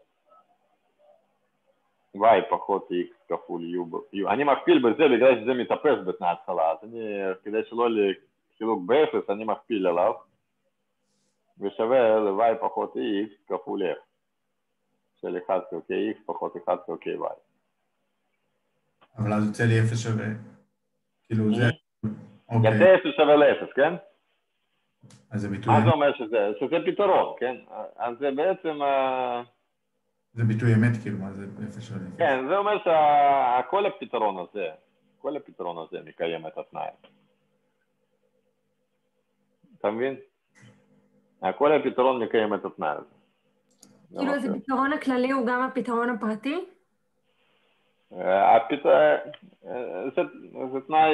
y פחות x כפול u. אני מכפיל בזה בגלל שזה מתאפס בתנאי התחלה. אז כדי שלא לחילוק ב-0 אני מכפיל עליו. ושווה ל-y פחות x כפול f של 1 חלקי x פחות 1 חלקי y. אבל אז יוצא לי 0 שווה. כאילו זה... יוצא 0 שווה ל-0, כן? אז זה ביטוי... מה זה אומר שזה פתרון, כן? אז זה בעצם... זה ביטוי אמת, כאילו, מה זה 0 שווה ל-0? כן, זה אומר שכל הפתרון הזה מקיים את התנאי. אתה מבין? כל הפתרון מקיים את התנאי הזה. כאילו, אז הפתרון הכללי הוא גם הפתרון הפרטי? זה תנאי...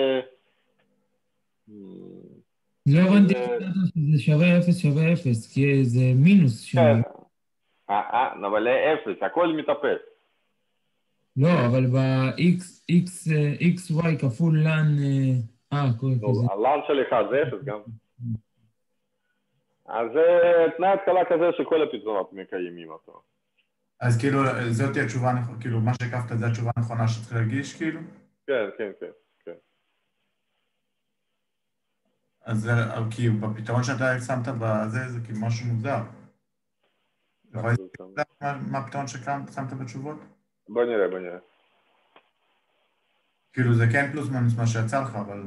לא הבנתי שזה שווה 0 שווה 0, כי זה מינוס שם. אבל ל-0, הכל מתאפס. לא, אבל ב-xy כפול ln... הלן של 1 זה 0 גם. אז זה תנאי התחלה כזה שכל הפתרונות מקיימים אותו. אז כאילו, זאת התשובה, כאילו, מה שהקפת זה התשובה הנכונה שצריך להגיש, כאילו? כן. אז כי בפתרון שאתה שמת בזה, זה כאילו משהו מוזר. אתה יכול להסתכל מה הפתרון ששמת בתשובות? בוא נראה. כאילו זה כן פלוס מינוס מה שיצא לך, אבל...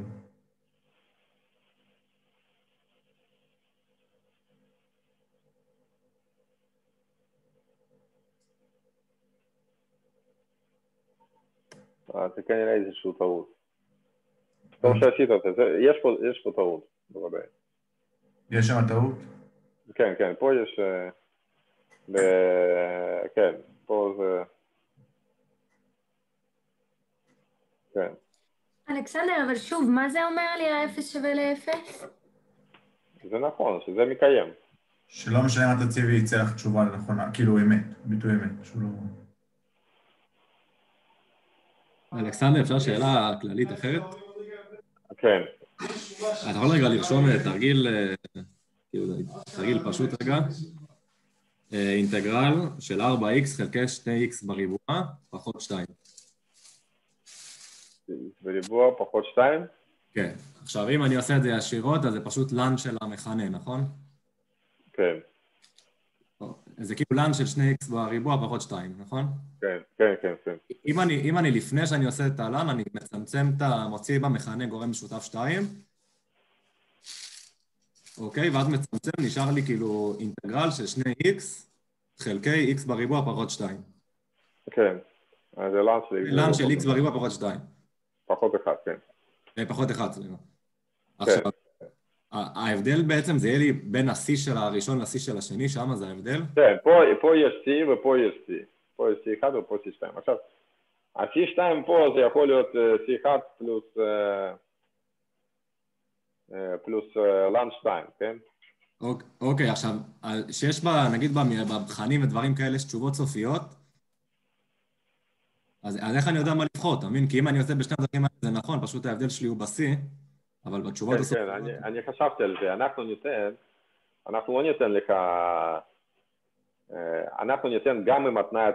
זה כנראה איזשהו טעות. טוב שעשית את זה, יש פה טעות, בוודאי. יש שם טעות? כן, פה יש... כן, פה זה... כן. אלכסנדר, אבל שוב, מה זה אומר לי ה-0 שווה ל-0? זה נכון, שזה מקיים. שלא משנה מה תציב ויצא לך תשובה נכונה, כאילו אמת, ביטוי אמת, שהוא לא... אלכסנדר, אפשר שאלה כללית אחרת? כן. אתה יכול רגע לרשום תרגיל פשוט רגע. אינטגרל של 4x חלקי 2x בריבוע פחות 2. בריבוע פחות 2? כן. עכשיו, אם אני עושה את זה ישירות, אז זה פשוט לן של המכנה, נכון? כן. זה כאילו לן של 2x בריבוע פחות 2, נכון? כן. אם אני לפני שאני עושה את הלן, אני מצמצם מוציא במכנה גורם משותף 2, אוקיי, ואז מצמצם, נשאר לי כאילו אינטגרל של 2x חלקי x בריבוע פחות 2. כן, אז זה לן של x בריבוע פחות 2. פחות 1, כן. פחות 1, סליחה. עכשיו, ההבדל בעצם זה יהיה לי בין ה-C של הראשון ל-C של השני, שמה זה ההבדל? כן, פה יש C ופה יש C. פה יש C1 ופה C2. עכשיו, ה-C2 פה זה יכול להיות C1 פלוס לן 2, כן? אוקיי, עכשיו, שיש בה, נגיד בבחנים ודברים כאלה, יש תשובות סופיות, אז איך אני יודע מה לבחור, אתה מבין? כי אם אני עושה בשני הדברים האלה, זה נכון, פשוט ההבדל שלי הוא ב-C, אבל בתשובות הסופיות... כן, אני חשבתי על זה, אנחנו לא ניתן לך, אנחנו ניתן גם עם התנאי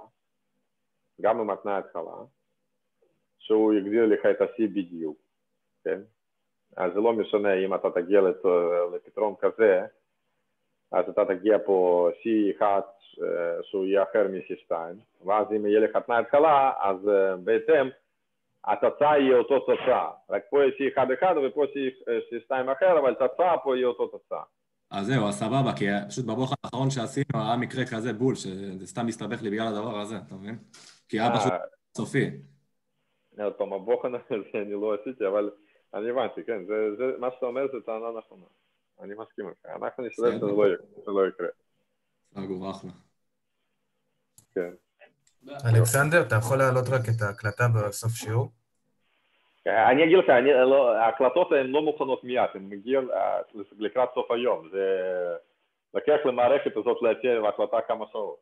התחלה, שהוא יגדיר לך את ה-C בדיוק, כן? אז זה לא משנה אם אתה תגיע לפתרון כזה, אז אתה תגיע פה C1 שהוא יהיה אחר מ-C2, ואז אם יהיה לך תנאי התחלה, אז בעצם התוצאה יהיה אותו תוצאה. רק פה יש C1 ופה C2 אחר, אבל תוצאה פה יהיה אותו תוצאה. אז זהו, אז סבבה, כי פשוט בבוחן האחרון שעשינו היה מקרה כזה בול, שזה סתם מסתבך לי בגלל הדבר הזה, אתה מבין? כי היה פשוט סופי. עוד פעם, הבוחן הזה אני לא עשיתי, אבל אני הבנתי, כן, מה שאתה אומר זה טענה נכונה. אני מסכים לך, אנחנו נשתדל שזה לא יקרה. סגור, אחלה. כן. אלכסנדר, אתה יכול להעלות רק את ההקלטה בסוף שיעור? אני אגיד לך, ההקלטות הן לא מוכנות מיד, הן מגיעות לקראת סוף היום. זה לקח למערכת הזאת להציע בהקלטה כמה שעות.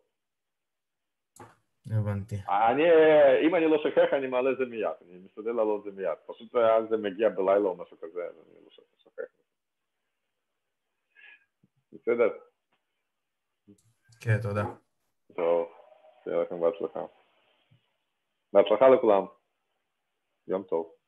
הבנתי. אם אני לא שכח, אני מעלה זה מיד, אני משתדל לעלות זה מיד. פשוט אז זה מגיע בלילה או משהו כזה, אז אני לא שכח. בסדר? כן, תודה. טוב, שיהיה לכם בהצלחה. בהצלחה לכולם. יום טוב.